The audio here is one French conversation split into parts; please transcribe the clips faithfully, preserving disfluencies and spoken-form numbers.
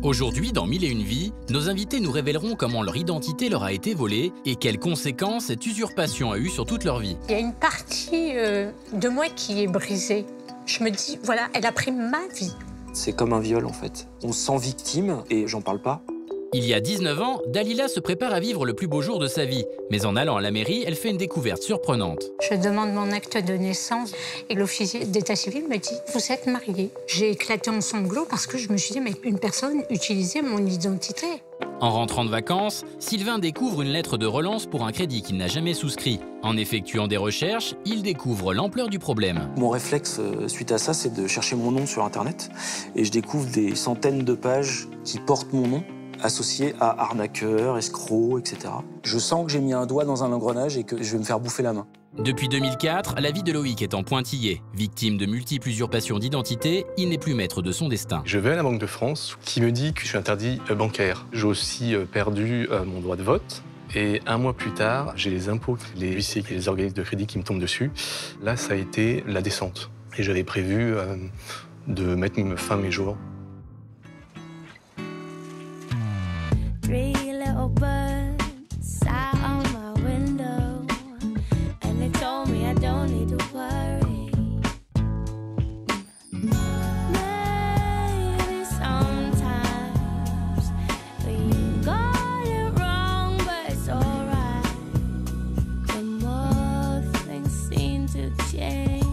Aujourd'hui, dans Mille et une vies, nos invités nous révéleront comment leur identité leur a été volée et quelles conséquences cette usurpation a eu sur toute leur vie. Il y a une partie euh, de moi qui est brisée. Je me dis, voilà, elle a pris ma vie. C'est comme un viol, en fait. On se sent victime et j'en parle pas. Il y a dix-neuf ans, Dalila se prépare à vivre le plus beau jour de sa vie. Mais en allant à la mairie, elle fait une découverte surprenante. Je demande mon acte de naissance et l'officier d'état civil me dit « Vous êtes mariée ». J'ai éclaté en sanglots parce que je me suis dit « Mais une personne utilisait mon identité ». En rentrant de vacances, Sylvain découvre une lettre de relance pour un crédit qu'il n'a jamais souscrit. En effectuant des recherches, il découvre l'ampleur du problème. Mon réflexe euh, suite à ça, c'est de chercher mon nom sur Internet. Et je découvre des centaines de pages qui portent mon nom, associés à arnaqueurs, escrocs, et cetera. Je sens que j'ai mis un doigt dans un engrenage et que je vais me faire bouffer la main. Depuis deux mille quatre, la vie de Loïc est en pointillé. Victime de multiples usurpations d'identité, il n'est plus maître de son destin. Je vais à la Banque de France qui me dit que je suis interdit bancaire. J'ai aussi perdu mon droit de vote. Et un mois plus tard, j'ai les impôts, les huissiers et les organismes de crédit qui me tombent dessus. Là, ça a été la descente. Et j'avais prévu euh, de mettre fin à mes jours. Three little birds sat on my window, and they told me I don't need to worry. Maybe sometimes we got it wrong, but it's alright. The more things seem to change,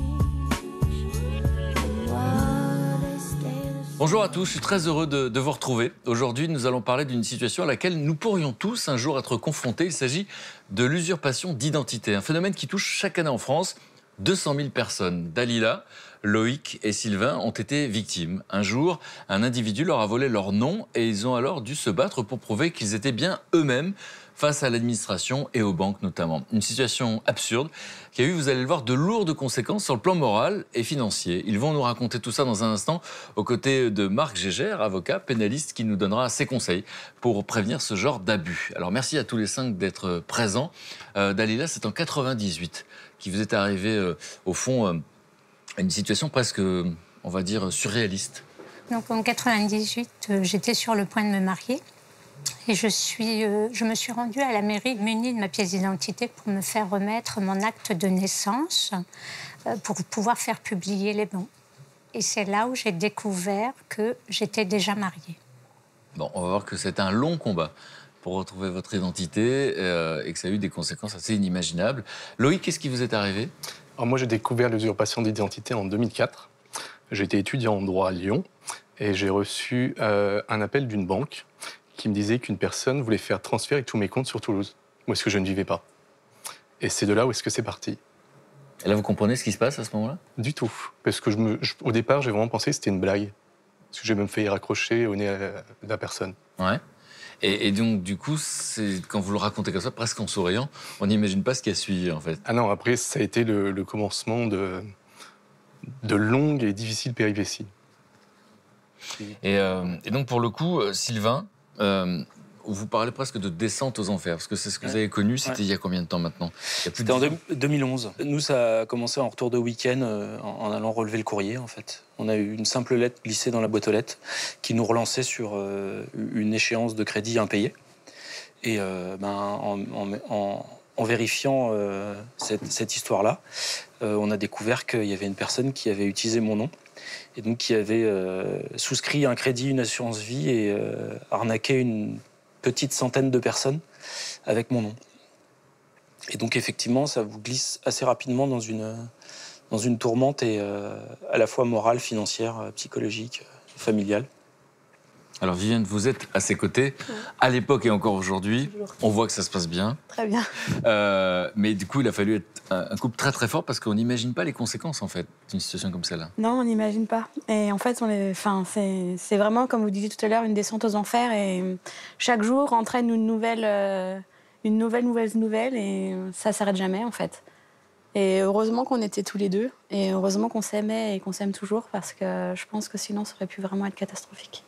the more they stay the same. Bonjour à tous, je suis très heureux de, de vous retrouver. Aujourd'hui, nous allons parler d'une situation à laquelle nous pourrions tous un jour être confrontés. Il s'agit de l'usurpation d'identité, un phénomène qui touche chaque année en France deux cent mille personnes. Dalila, Loïc et Sylvain ont été victimes. Un jour, un individu leur a volé leur nom et ils ont alors dû se battre pour prouver qu'ils étaient bien eux-mêmes face à l'administration et aux banques notamment. Une situation absurde qui a eu, vous allez le voir, de lourdes conséquences sur le plan moral et financier. Ils vont nous raconter tout ça dans un instant aux côtés de Marc Gégère, avocat pénaliste, qui nous donnera ses conseils pour prévenir ce genre d'abus. Alors merci à tous les cinq d'être présents. Euh, Dalila, c'est en quatre-vingt-dix-huit qui vous est arrivé euh, au fond euh, à une situation presque, euh, on va dire, surréaliste. Donc en quatre-vingt-dix-huit, euh, j'étais sur le point de me marier. Et je, suis, euh, je me suis rendue à la mairie munie de ma pièce d'identité pour me faire remettre mon acte de naissance euh, pour pouvoir faire publier les bons. Et c'est là où j'ai découvert que j'étais déjà mariée. Bon, on va voir que c'est un long combat pour retrouver votre identité euh, et que ça a eu des conséquences assez inimaginables. Loïc, qu'est-ce qui vous est arrivé? Alors moi, j'ai découvert l'usurpation d'identité en deux mille quatre. J'ai été étudiant en droit à Lyon et j'ai reçu euh, un appel d'une banque qui me disait qu'une personne voulait faire transférer tous mes comptes sur Toulouse, où est-ce que je ne vivais pas. Et c'est de là où est-ce que c'est parti. Et là, vous comprenez ce qui se passe à ce moment-là? Du tout. Parce que je me, je, au départ, j'ai vraiment pensé que c'était une blague. Parce que j'ai même failli raccrocher au nez à la, à la personne. Ouais. Et, et donc, du coup, quand vous le racontez comme ça, presque en souriant, on n'imagine pas ce qui a suivi, en fait. Ah non, après, ça a été le, le commencement de, de longues et difficiles péripéties. Et, euh, et donc, pour le coup, euh, Sylvain, euh, vous parlez presque de descente aux enfers, parce que c'est ce que vous avez connu, c'était ouais. Il y a combien de temps maintenant? C'était en deux mille onze. Nous, ça a commencé en retour de week-end, euh, en allant relever le courrier, en fait. On a eu une simple lettre glissée dans la boîte aux lettres qui nous relançait sur euh, une échéance de crédit impayée. Et euh, ben, en, en, en, en vérifiant euh, cette, cette histoire-là, euh, on a découvert qu'il y avait une personne qui avait utilisé mon nom et donc qui avait euh, souscrit un crédit, une assurance vie et euh, arnaqué une petite centaine de personnes avec mon nom. Et donc effectivement, ça vous glisse assez rapidement dans une, dans une tourmente et, euh, à la fois morale, financière, psychologique, familiale. Alors Viviane, vous êtes à ses côtés, oui. À l'époque et encore aujourd'hui, on voit que ça se passe bien. Très bien. Euh, mais du coup, il a fallu être un couple très très fort parce qu'on n'imagine pas les conséquences en fait d'une situation comme celle-là. Non, on n'imagine pas. Et en fait, on est, enfin, c'est, c'est vraiment, comme vous disiez tout à l'heure, une descente aux enfers. Et chaque jour entraîne une nouvelle, euh, une nouvelle, nouvelle, nouvelle, et ça s'arrête jamais en fait. Et heureusement qu'on était tous les deux, et heureusement qu'on s'aimait et qu'on s'aime toujours, parce que je pense que sinon, ça aurait pu vraiment être catastrophique.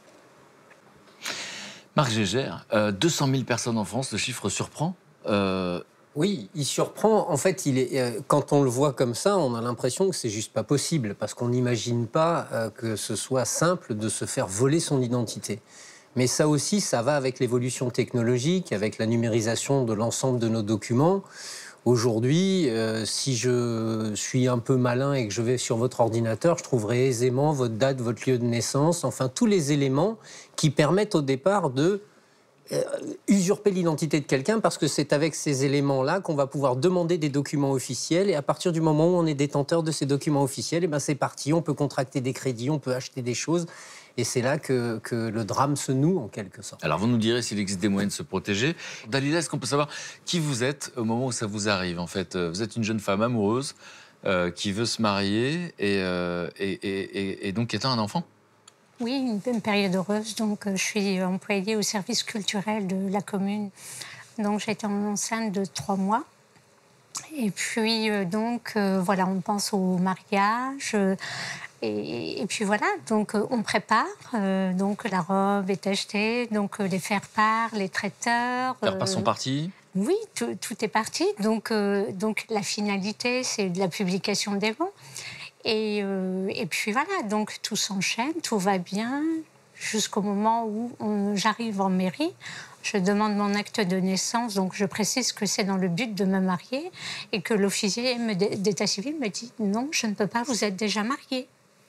Marc Gégère, euh, deux cent mille personnes en France, le chiffre surprend euh... Oui, il surprend. En fait, il est, euh, quand on le voit comme ça, on a l'impression que c'est juste pas possible, parce qu'on n'imagine pas euh, que ce soit simple de se faire voler son identité. Mais ça aussi, ça va avec l'évolution technologique, avec la numérisation de l'ensemble de nos documents. Aujourd'hui, euh, si je suis un peu malin et que je vais sur votre ordinateur, je trouverai aisément votre date, votre lieu de naissance, enfin tous les éléments qui permettent au départ de euh, usurper l'identité de quelqu'un, parce que c'est avec ces éléments-là qu'on va pouvoir demander des documents officiels, et à partir du moment où on est détenteur de ces documents officiels, et ben c'est parti, on peut contracter des crédits, on peut acheter des choses. Et c'est là que, que le drame se noue, en quelque sorte. Alors, vous nous direz s'il existe des moyens de se protéger. Dalila, est-ce qu'on peut savoir qui vous êtes au moment où ça vous arrive, en fait? Vous êtes une jeune femme amoureuse euh, qui veut se marier et, euh, et, et, et, et donc qui attend un enfant? Oui, une, une période heureuse. Donc, euh, je suis employée au service culturel de la commune. Donc, j'étais enceinte de trois mois. Et puis, euh, donc, euh, voilà, on pense au mariage. Euh, Et, et puis voilà, donc euh, on prépare, euh, donc la robe est achetée, donc euh, les faire-part, les traiteurs... Les faire-part euh, sont partis? Oui, tout, tout est parti. Donc, euh, donc la finalité, c'est de la publication des bons. Et, euh, et puis voilà, donc tout s'enchaîne, tout va bien, jusqu'au moment où on, j'arrive en mairie. Je demande mon acte de naissance, donc je précise que c'est dans le but de me marier et que l'officier d'état civil me dit « Non, je ne peux pas, vous êtes déjà mariée ».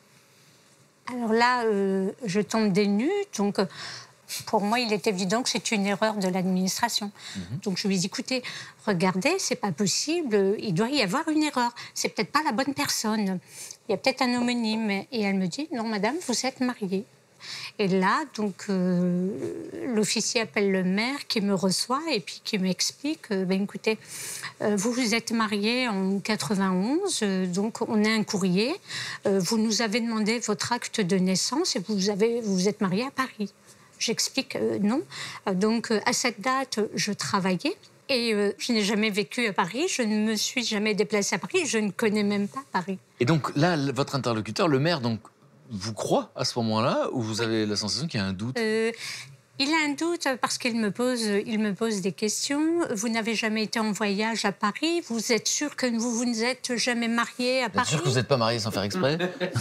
Alors là, euh, je tombe des nues. Donc, euh, pour moi, il est évident que c'est une erreur de l'administration. Mmh. Donc, je lui dis, écoutez, regardez, c'est pas possible. Il doit y avoir une erreur. C'est peut-être pas la bonne personne. Il y a peut-être un homonyme. Et elle me dit, non, madame, vous êtes mariée. Et là, donc, euh, l'officier appelle le maire qui me reçoit et puis qui m'explique, euh, ben, écoutez, euh, vous vous êtes mariée en quatre-vingt-onze, euh, donc on a un courrier. Euh, vous nous avez demandé votre acte de naissance et vous avez, vous, vous êtes mariée à Paris. J'explique euh, non. Euh, donc, euh, à cette date, je travaillais. Et euh, je n'ai jamais vécu à Paris, je ne me suis jamais déplacée à Paris, je ne connais même pas Paris. Et donc là, votre interlocuteur, le maire, donc, vous croit à ce moment-là, ou vous avez la sensation qu'il y a un doute? euh, Il a un doute parce qu'il me pose, il me pose des questions. Vous n'avez jamais été en voyage à Paris? Vous êtes sûr que vous vous n'êtes jamais marié à Paris? Vous êtes sûr que vous n'êtes pas marié sans faire exprès?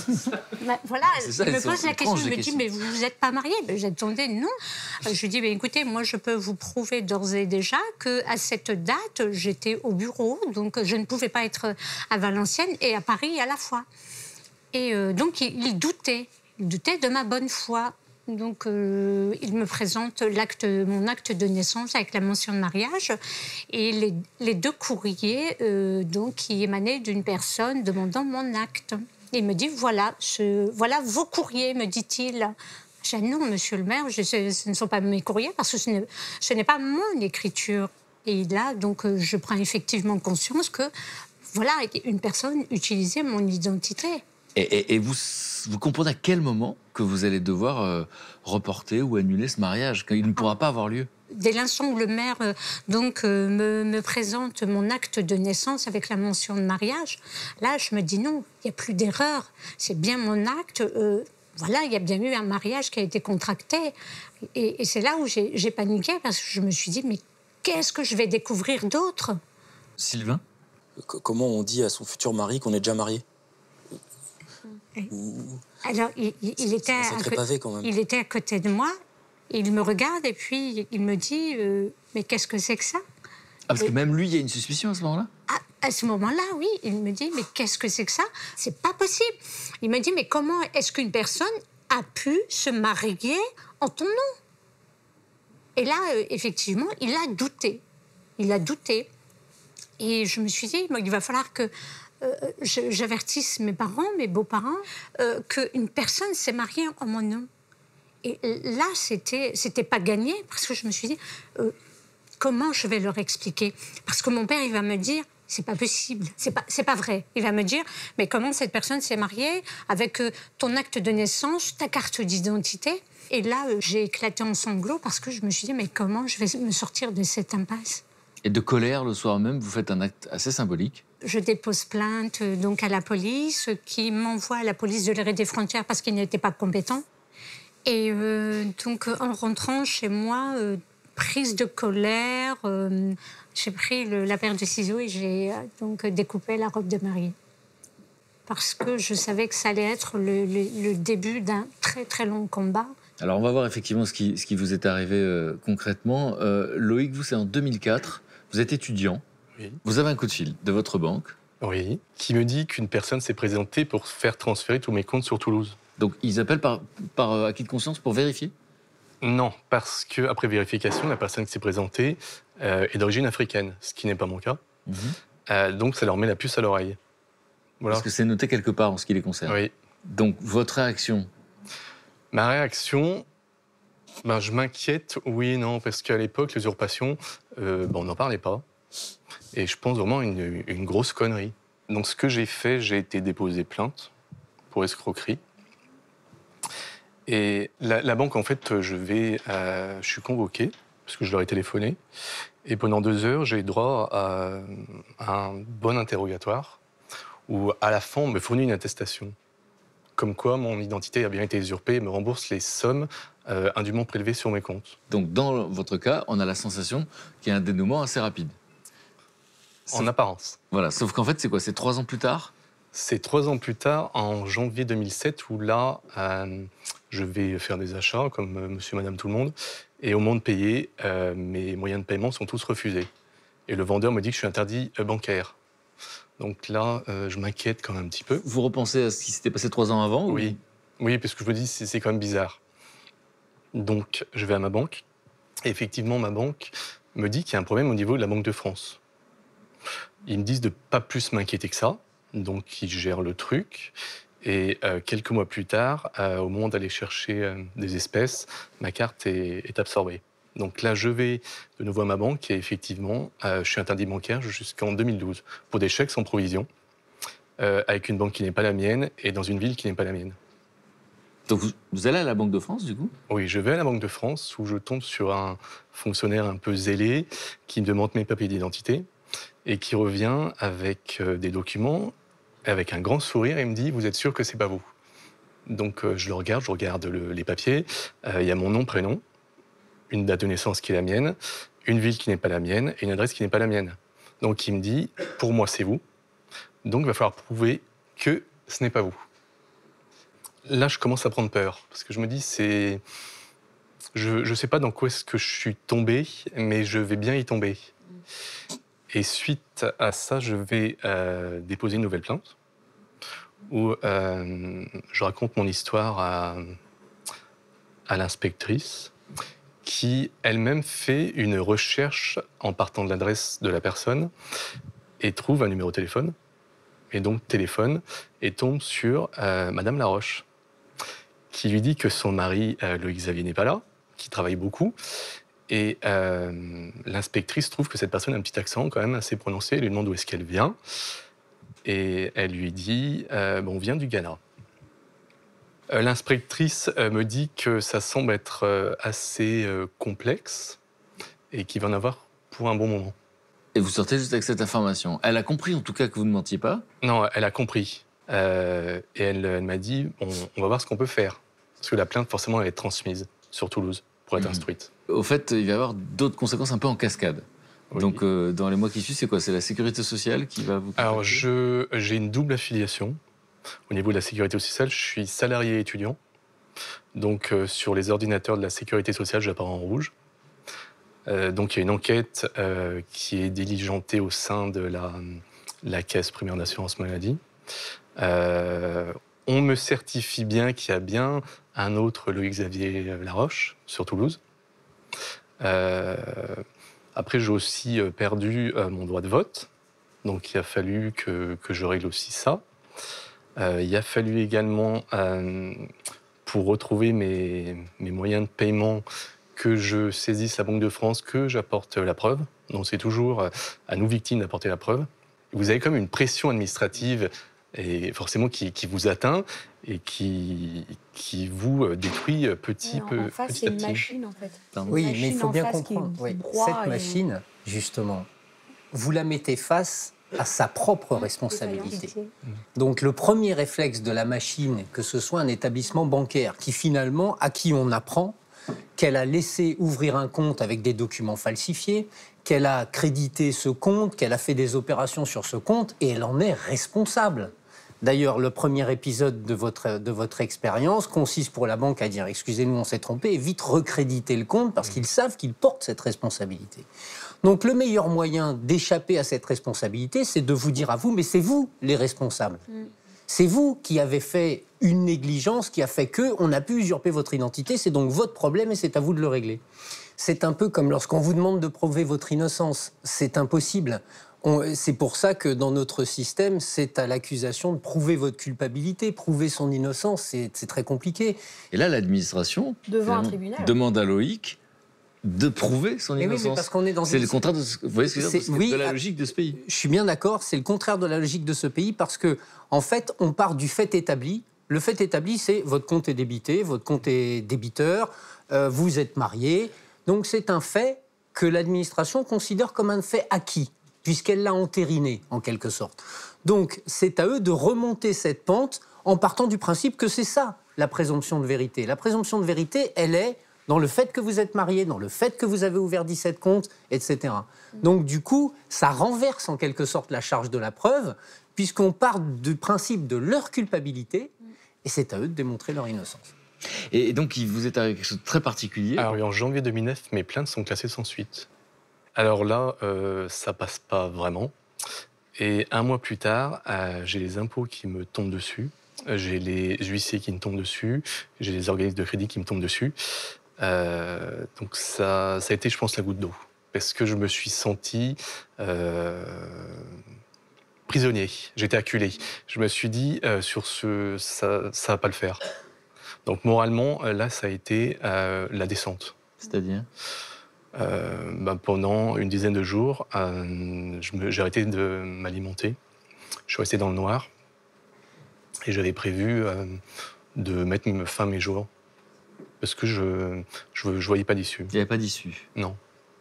Ben, voilà, ça, il me pose la question, il me questions. dit, mais vous n'êtes pas marié? Ben, j'attendais, non. Je lui dis, ben, écoutez, moi je peux vous prouver d'ores et déjà qu'à cette date, j'étais au bureau, donc je ne pouvais pas être à Valenciennes et à Paris à la fois. Et euh, donc, il, il doutait, il doutait de ma bonne foi. Donc, euh, il me présente l'acte, mon acte de naissance avec la mention de mariage et les, les deux courriers euh, donc, qui émanaient d'une personne demandant mon acte. Il me dit, voilà, ce, voilà vos courriers, me dit-il. J'ai dit, non, monsieur le maire, je, ce, ce ne sont pas mes courriers parce que ce n'est, ce n'est pas mon écriture. Et là, donc, euh, je prends effectivement conscience que, voilà, une personne utilisait mon identité. Et, et, et vous, vous comprenez à quel moment que vous allez devoir euh, reporter ou annuler ce mariage, qu'il ne pourra pas avoir lieu? Dès l'instant où le maire euh, donc, euh, me, me présente mon acte de naissance avec la mention de mariage, là, je me dis non, il n'y a plus d'erreur. C'est bien mon acte. Euh, voilà, il y a bien eu un mariage qui a été contracté. Et, et c'est là où j'ai, j'ai paniqué parce que je me suis dit, mais qu'est-ce que je vais découvrir d'autre? Sylvain? Comment on dit à son futur mari qu'on est déjà marié? Alors, il, il, était à, pavé, quand même. il était à côté de moi, et il me regarde et puis il me dit euh, « Mais qu'est-ce que c'est que ça ?» Ah, parce et... que même lui, il y a une suspicion à ce moment-là? à, à ce moment-là, oui. Il me dit « Mais qu'est-ce que c'est que ça? C'est pas possible. » Il me dit « Mais comment est-ce qu'une personne a pu se marier en ton nom ?» Et là, euh, effectivement, il a douté. Il a douté. Et je me suis dit « Il va falloir que... » Euh, j'avertisse mes parents, mes beaux-parents, euh, qu'une personne s'est mariée en mon nom. Et là, c'était, c'était pas gagné, parce que je me suis dit, euh, comment je vais leur expliquer? Parce que mon père, il va me dire, c'est pas possible, c'est pas, c'est pas vrai. Il va me dire, mais comment cette personne s'est mariée avec euh, ton acte de naissance, ta carte d'identité? Et là, euh, j'ai éclaté en sanglots parce que je me suis dit, mais comment je vais me sortir de cette impasse? Et de colère, le soir même, vous faites un acte assez symbolique. Je dépose plainte donc à la police, qui m'envoie à la police de l'Arrêt des frontières parce qu'il n'était pas compétent. Et euh, donc, en rentrant chez moi, euh, prise de colère, euh, j'ai pris le, la paire de ciseaux et j'ai euh, donc découpé la robe de mariée. Parce que je savais que ça allait être le, le, le début d'un très très long combat Alors, on va voir effectivement ce qui, ce qui vous est arrivé euh, concrètement. Euh, Loïc, vous, c'est en deux mille quatre. Vous êtes étudiant. Oui. Vous avez un coup de fil de votre banque. Oui. Qui me dit qu'une personne s'est présentée pour faire transférer tous mes comptes sur Toulouse. Donc, ils appellent par, par euh, acquis de conscience pour vérifier? Non, parce qu'après vérification, la personne qui s'est présentée euh, est d'origine africaine, ce qui n'est pas mon cas. Mmh. Euh, donc, ça leur met la puce à l'oreille. Voilà. Parce que c'est noté quelque part en ce qui les concerne. Oui. Donc, votre réaction? Ma réaction, ben, je m'inquiète, oui et non, parce qu'à l'époque, l'usurpation, euh, ben, on n'en parlait pas. Et je pense vraiment une, une grosse connerie. Donc ce que j'ai fait, j'ai été déposer plainte pour escroquerie. Et la, la banque, en fait, je vais, euh, je suis convoqué, parce que je leur ai téléphoné. Et pendant deux heures, j'ai droit à, à un bon interrogatoire, où à la fin, on me fournit une attestation. Comme quoi mon identité a bien été usurpée et me rembourse les sommes euh, indûment prélevées sur mes comptes. Donc, dans votre cas, on a la sensation qu'il y a un dénouement assez rapide. En apparence. Voilà, sauf qu'en fait, c'est quoi? C'est trois ans plus tard? C'est trois ans plus tard, en janvier deux mille sept, où là, euh, je vais faire des achats, comme euh, monsieur, madame, tout le monde. Et au moment de payer, euh, mes moyens de paiement sont tous refusés. Et le vendeur me dit que je suis interdit euh, bancaire. Donc là, euh, je m'inquiète quand même un petit peu. Vous repensez à ce qui s'était passé trois ans avant? Oui, ou... oui, parce que je me dis c'est, c'est quand même bizarre. Donc, je vais à ma banque. Et effectivement, ma banque me dit qu'il y a un problème au niveau de la Banque de France. Ils me disent de ne pas plus m'inquiéter que ça. Donc, ils gèrent le truc. Et euh, quelques mois plus tard, euh, au moment d'aller chercher euh, des espèces, ma carte est, est absorbée. Donc là, je vais de nouveau à ma banque et effectivement, euh, je suis interdit bancaire jusqu'en deux mille douze pour des chèques sans provision, euh, avec une banque qui n'est pas la mienne et dans une ville qui n'est pas la mienne. Donc vous, vous allez à la Banque de France, du coup? Oui, je vais à la Banque de France où je tombe sur un fonctionnaire un peu zélé qui me demande mes papiers d'identité et qui revient avec euh, des documents, avec un grand sourire et me dit « Vous êtes sûr que c'est pas vous ?» Donc euh, je le regarde, je regarde le, les papiers, il euh, y a mon nom, prénom, une date de naissance qui est la mienne, une ville qui n'est pas la mienne et une adresse qui n'est pas la mienne. Donc il me dit, pour moi c'est vous, donc il va falloir prouver que ce n'est pas vous. Là je commence à prendre peur, parce que je me dis, c'est... Je ne sais pas dans quoi est-ce que je suis tombé, mais je vais bien y tomber. Et suite à ça, je vais euh, déposer une nouvelle plainte, où euh, je raconte mon histoire à, à l'inspectrice, qui elle-même fait une recherche en partant de l'adresse de la personne et trouve un numéro de téléphone, et donc téléphone, et tombe sur euh, Madame Laroche, qui lui dit que son mari, euh, Loïc Xavier, n'est pas là, qui travaille beaucoup, et euh, l'inspectrice trouve que cette personne a un petit accent quand même assez prononcé, elle lui demande d'où est-ce qu'elle vient, et elle lui dit euh, « bon, on vient du Ghana ». L'inspectrice me dit que ça semble être assez complexe et qu'il va en avoir pour un bon moment. Et vous sortez juste avec cette information. Elle a compris en tout cas que vous ne mentiez pas? Non, elle a compris. Euh, et elle, elle m'a dit, on, on va voir ce qu'on peut faire. Parce que la plainte, forcément, elle va être transmise sur Toulouse pour être mmh. instruite. Au fait, il va y avoir d'autres conséquences un peu en cascade. Oui. Donc, euh, dans les mois qui suivent, c'est quoi? C'est la sécurité sociale qui va vous contacter? Alors, je, j'ai une double affiliation. Au niveau de la sécurité sociale, je suis salarié étudiant. Donc, euh, sur les ordinateurs de la sécurité sociale, j'apparais en rouge. Euh, donc, il y a une enquête euh, qui est diligentée au sein de la, la Caisse primaire d'assurance maladie. Euh, on me certifie bien qu'il y a bien un autre Loïc Xavier Laroche sur Toulouse. Euh, après, j'ai aussi perdu euh, mon droit de vote. Donc, il a fallu que, que je règle aussi ça. Euh, il a fallu également, euh, pour retrouver mes, mes moyens de paiement, que je saisisse la Banque de France, que j'apporte la preuve. Donc c'est toujours à nous victimes d'apporter la preuve. Vous avez comme une pression administrative et forcément qui, qui vous atteint et qui, qui vous détruit petit, peu, en face, petit à petit. C'est une machine en fait. Oui, mais il faut bien comprendre. Oui. Cette et... machine, justement, vous la mettez face à sa propre responsabilité. Donc le premier réflexe de la machine, que ce soit un établissement bancaire, qui finalement, à qui on apprend qu'elle a laissé ouvrir un compte avec des documents falsifiés, qu'elle a crédité ce compte, qu'elle a fait des opérations sur ce compte, et elle en est responsable. D'ailleurs, le premier épisode de votre, de votre expérience consiste pour la banque à dire « excusez-nous, on s'est trompé » et vite recréditer le compte parce qu'ils savent qu'ils portent cette responsabilité. Donc le meilleur moyen d'échapper à cette responsabilité, c'est de vous dire à vous « mais c'est vous les responsables mm. ». C'est vous qui avez fait une négligence qui a fait qu'on a pu usurper votre identité, c'est donc votre problème et c'est à vous de le régler. C'est un peu comme lorsqu'on vous demande de prouver votre innocence, c'est impossible. On, c'est pour ça que dans notre système, c'est à l'accusation de prouver votre culpabilité, prouver son innocence, c'est, c'est très compliqué. Et là, l'administration devant un tribunal demande à Loïc de prouver son mais innocence. Oui, mais parce qu'on est dans c'est une... le contraire de, vous voyez ce que je veux dire, oui, de la logique de ce pays. Je suis bien d'accord, c'est le contraire de la logique de ce pays parce que, en fait, on part du fait établi. Le fait établi, c'est votre compte est débité, votre compte est débiteur, euh, vous êtes marié. Donc c'est un fait que l'administration considère comme un fait acquis, puisqu'elle l'a entériné, en quelque sorte. Donc, c'est à eux de remonter cette pente en partant du principe que c'est ça, la présomption de vérité. La présomption de vérité, elle est dans le fait que vous êtes marié, dans le fait que vous avez ouvert dix-sept comptes, et cetera. Donc, du coup, ça renverse en quelque sorte la charge de la preuve, puisqu'on part du principe de leur culpabilité, et c'est à eux de démontrer leur innocence. Et donc, il vous est arrivé quelque chose de très particulier. Alors, oui, en janvier deux mille neuf, mes plaintes sont classées sans suite. Alors là, euh, ça passe pas vraiment. Et un mois plus tard, euh, j'ai les impôts qui me tombent dessus, j'ai les huissiers qui me tombent dessus, j'ai les organismes de crédit qui me tombent dessus. Euh, donc ça, ça a été, je pense, la goutte d'eau. Parce que je me suis senti euh, prisonnier, j'étais acculé. Je me suis dit, euh, sur ce, ça ne va pas le faire. Donc moralement, là, ça a été euh, la descente. C'est-à-dire Euh, ben pendant une dizaine de jours, euh, je me, j'ai arrêté de m'alimenter. Je suis resté dans le noir. Et j'avais prévu euh, de mettre fin à mes jours. Parce que je ne voyais pas d'issue. Il n'y avait pas d'issue. Non.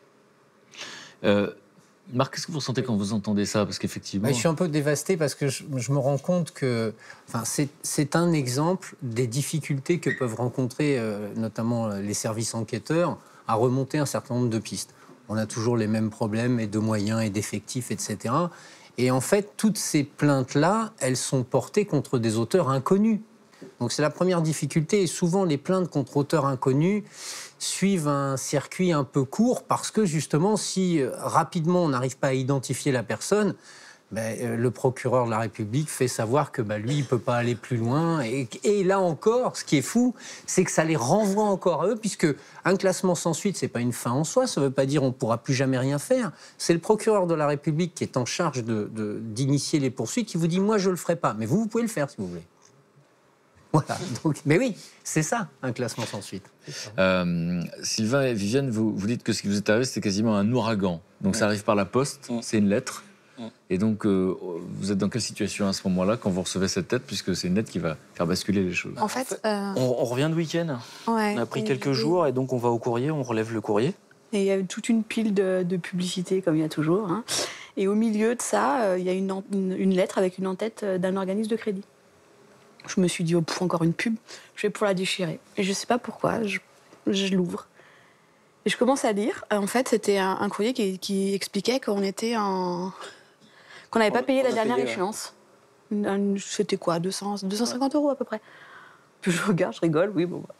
Euh, Marc, qu'est-ce que vous ressentez quand vous entendez ça? Parce qu'effectivement... Ouais, je suis un peu dévasté parce que je, je me rends compte que enfin, c'est, c'est un exemple des difficultés que peuvent rencontrer euh, notamment les services enquêteurs à remonter un certain nombre de pistes. On a toujours les mêmes problèmes et de moyens et d'effectifs, et cetera. Et en fait, toutes ces plaintes-là, elles sont portées contre des auteurs inconnus. Donc c'est la première difficulté. Et souvent, les plaintes contre auteurs inconnus suivent un circuit un peu court parce que justement, si euh, rapidement on n'arrive pas à identifier la personne, ben, euh, le procureur de la République fait savoir que ben, lui, il ne peut pas aller plus loin. Et, et là encore, ce qui est fou, c'est que ça les renvoie encore à eux, puisque un classement sans suite, ce n'est pas une fin en soi, ça ne veut pas dire qu'on ne pourra plus jamais rien faire. C'est le procureur de la République qui est en charge de, de, d'initier les poursuites qui vous dit « moi, je ne le ferai pas ». Mais vous, vous pouvez le faire si vous voulez. Voilà, donc, mais oui, c'est ça, un classement sans suite. Euh, Sylvain et Viviane, vous, vous dites que ce qui vous est arrivé, c'était quasiment un ouragan. Donc ça arrive par la poste, c'est une lettre. Et donc, euh, vous êtes dans quelle situation à ce moment-là, quand vous recevez cette lettre, puisque c'est une lettre qui va faire basculer les choses? En fait, euh... on, on revient de week-end. Ouais, on a pris et quelques et... jours et donc on va au courrier, on relève le courrier. Et il y a toute une pile de, de publicité, comme il y a toujours. Hein. Et au milieu de ça, euh, il y a une, une, une lettre avec une en-tête d'un organisme de crédit. Je me suis dit, oh, pff, encore une pub, je vais pour la déchirer. Et je ne sais pas pourquoi, je, je l'ouvre. Et je commence à lire. En fait, c'était un, un courrier qui, qui expliquait qu'on était en... qu'on n'avait pas payé la dernière payé, échéance. Ouais. C'était quoi, deux cents, deux cent cinquante euros à peu près. Puis je regarde, je rigole, oui, bon.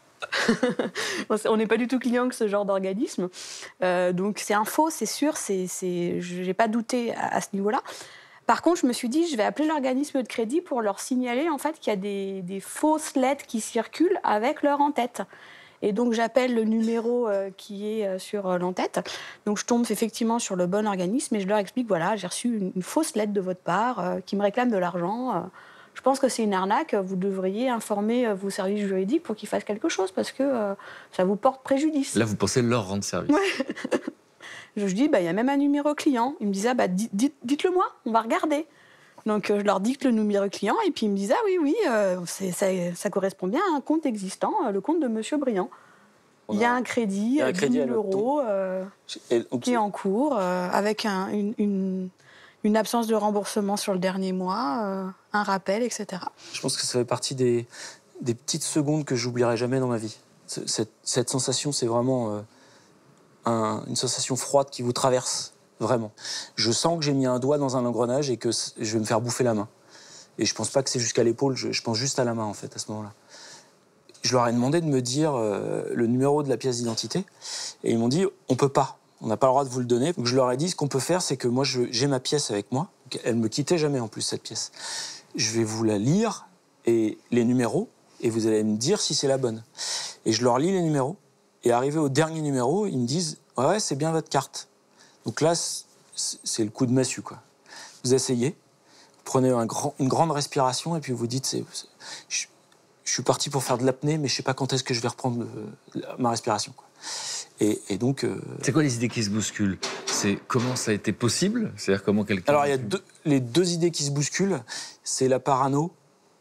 On n'est pas du tout client que ce genre d'organisme. Euh, donc c'est un faux, c'est sûr, c'est, c'est... je n'ai pas douté à, à ce niveau-là. Par contre, je me suis dit, je vais appeler l'organisme de crédit pour leur signaler en fait, qu'il y a des, des fausses lettres qui circulent avec leur en-tête. Et donc, j'appelle le numéro euh, qui est euh, sur euh, l'en-tête. Donc, je tombe effectivement sur le bon organisme et je leur explique, voilà, j'ai reçu une, une fausse lettre de votre part euh, qui me réclame de l'argent. Euh, je pense que c'est une arnaque. Vous devriez informer euh, vos services juridiques pour qu'ils fassent quelque chose parce que euh, ça vous porte préjudice. Là, vous pensez leur rendre service. Ouais. Je dis, bah, y a même un numéro client. Ils me disent, ah, bah, dites, dites, dites-le moi, on va regarder. Donc, euh, je leur dicte le numéro client et puis ils me disent, ah oui, oui, euh, c'est, ça, ça correspond bien à un compte existant, euh, le compte de Monsieur Briand. On il y a un crédit, un crédit dix mille euros, euh, et, okay. qui est en cours, euh, avec un, une, une, une absence de remboursement sur le dernier mois, euh, un rappel, et cetera. Je pense que ça fait partie des, des petites secondes que j'oublierai jamais dans ma vie. Cette, cette sensation, c'est vraiment... Euh, Un, une sensation froide qui vous traverse, vraiment. Je sens que j'ai mis un doigt dans un engrenage et que je vais me faire bouffer la main. Et je pense pas que c'est jusqu'à l'épaule, je, je pense juste à la main, en fait, à ce moment-là. Je leur ai demandé de me dire euh, le numéro de la pièce d'identité. Et ils m'ont dit, on peut pas. On n'a pas le droit de vous le donner. Donc je leur ai dit, ce qu'on peut faire, c'est que moi, je, j'ai ma pièce avec moi. Elle me quittait jamais, en plus, cette pièce. Je vais vous la lire, et les numéros, et vous allez me dire si c'est la bonne. Et je leur lis les numéros. Et arrivé au dernier numéro, ils me disent, ouais, c'est bien votre carte. Donc là, c'est le coup de massue, quoi. Vous asseyez, vous prenez un grand, une grande respiration, et puis vous dites, c'est, c'est, je, je suis parti pour faire de l'apnée, mais je sais pas quand est-ce que je vais reprendre le, ma respiration, quoi. Et, et donc... Euh... C'est quoi les idées qui se bousculent? C'est comment ça a été possible? C'est-à-dire comment quelqu'un... Alors, il y a deux, les deux idées qui se bousculent, c'est la parano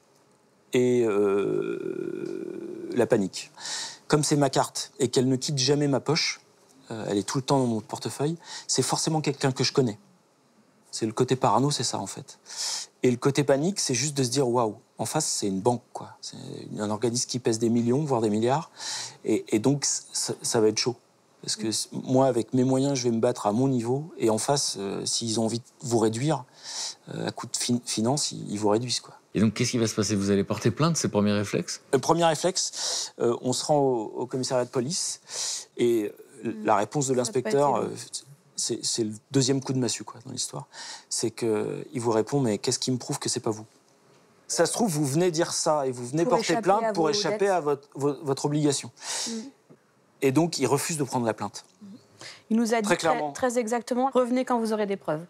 et euh, la panique. Comme c'est ma carte et qu'elle ne quitte jamais ma poche, euh, elle est tout le temps dans mon portefeuille, c'est forcément quelqu'un que je connais. C'est le côté parano, c'est ça, en fait. Et le côté panique, c'est juste de se dire, waouh, en face, c'est une banque, quoi. C'est un organisme qui pèse des millions, voire des milliards. Et, et donc, ça, ça va être chaud. Parce que moi, avec mes moyens, je vais me battre à mon niveau. Et en face, euh, s'ils ont envie de vous réduire, euh, à coup de fin- finance, ils, ils vous réduisent, quoi. Et donc, qu'est-ce qui va se passer? Vous allez porter plainte, c'est le premier réflexe? Le premier réflexe, euh, on se rend au, au commissariat de police. Et mmh. la réponse de l'inspecteur, euh, c'est, c'est le deuxième coup de massue, quoi, dans l'histoire. C'est qu'il vous répond, mais qu'est-ce qui me prouve que c'est pas vous? Ça se trouve, vous venez dire ça et vous venez pour porter plainte pour échapper dettes. à votre, votre, votre obligation. Mmh. Et donc, il refuse de prendre la plainte. Il nous a dit très, très, très exactement, revenez quand vous aurez des preuves.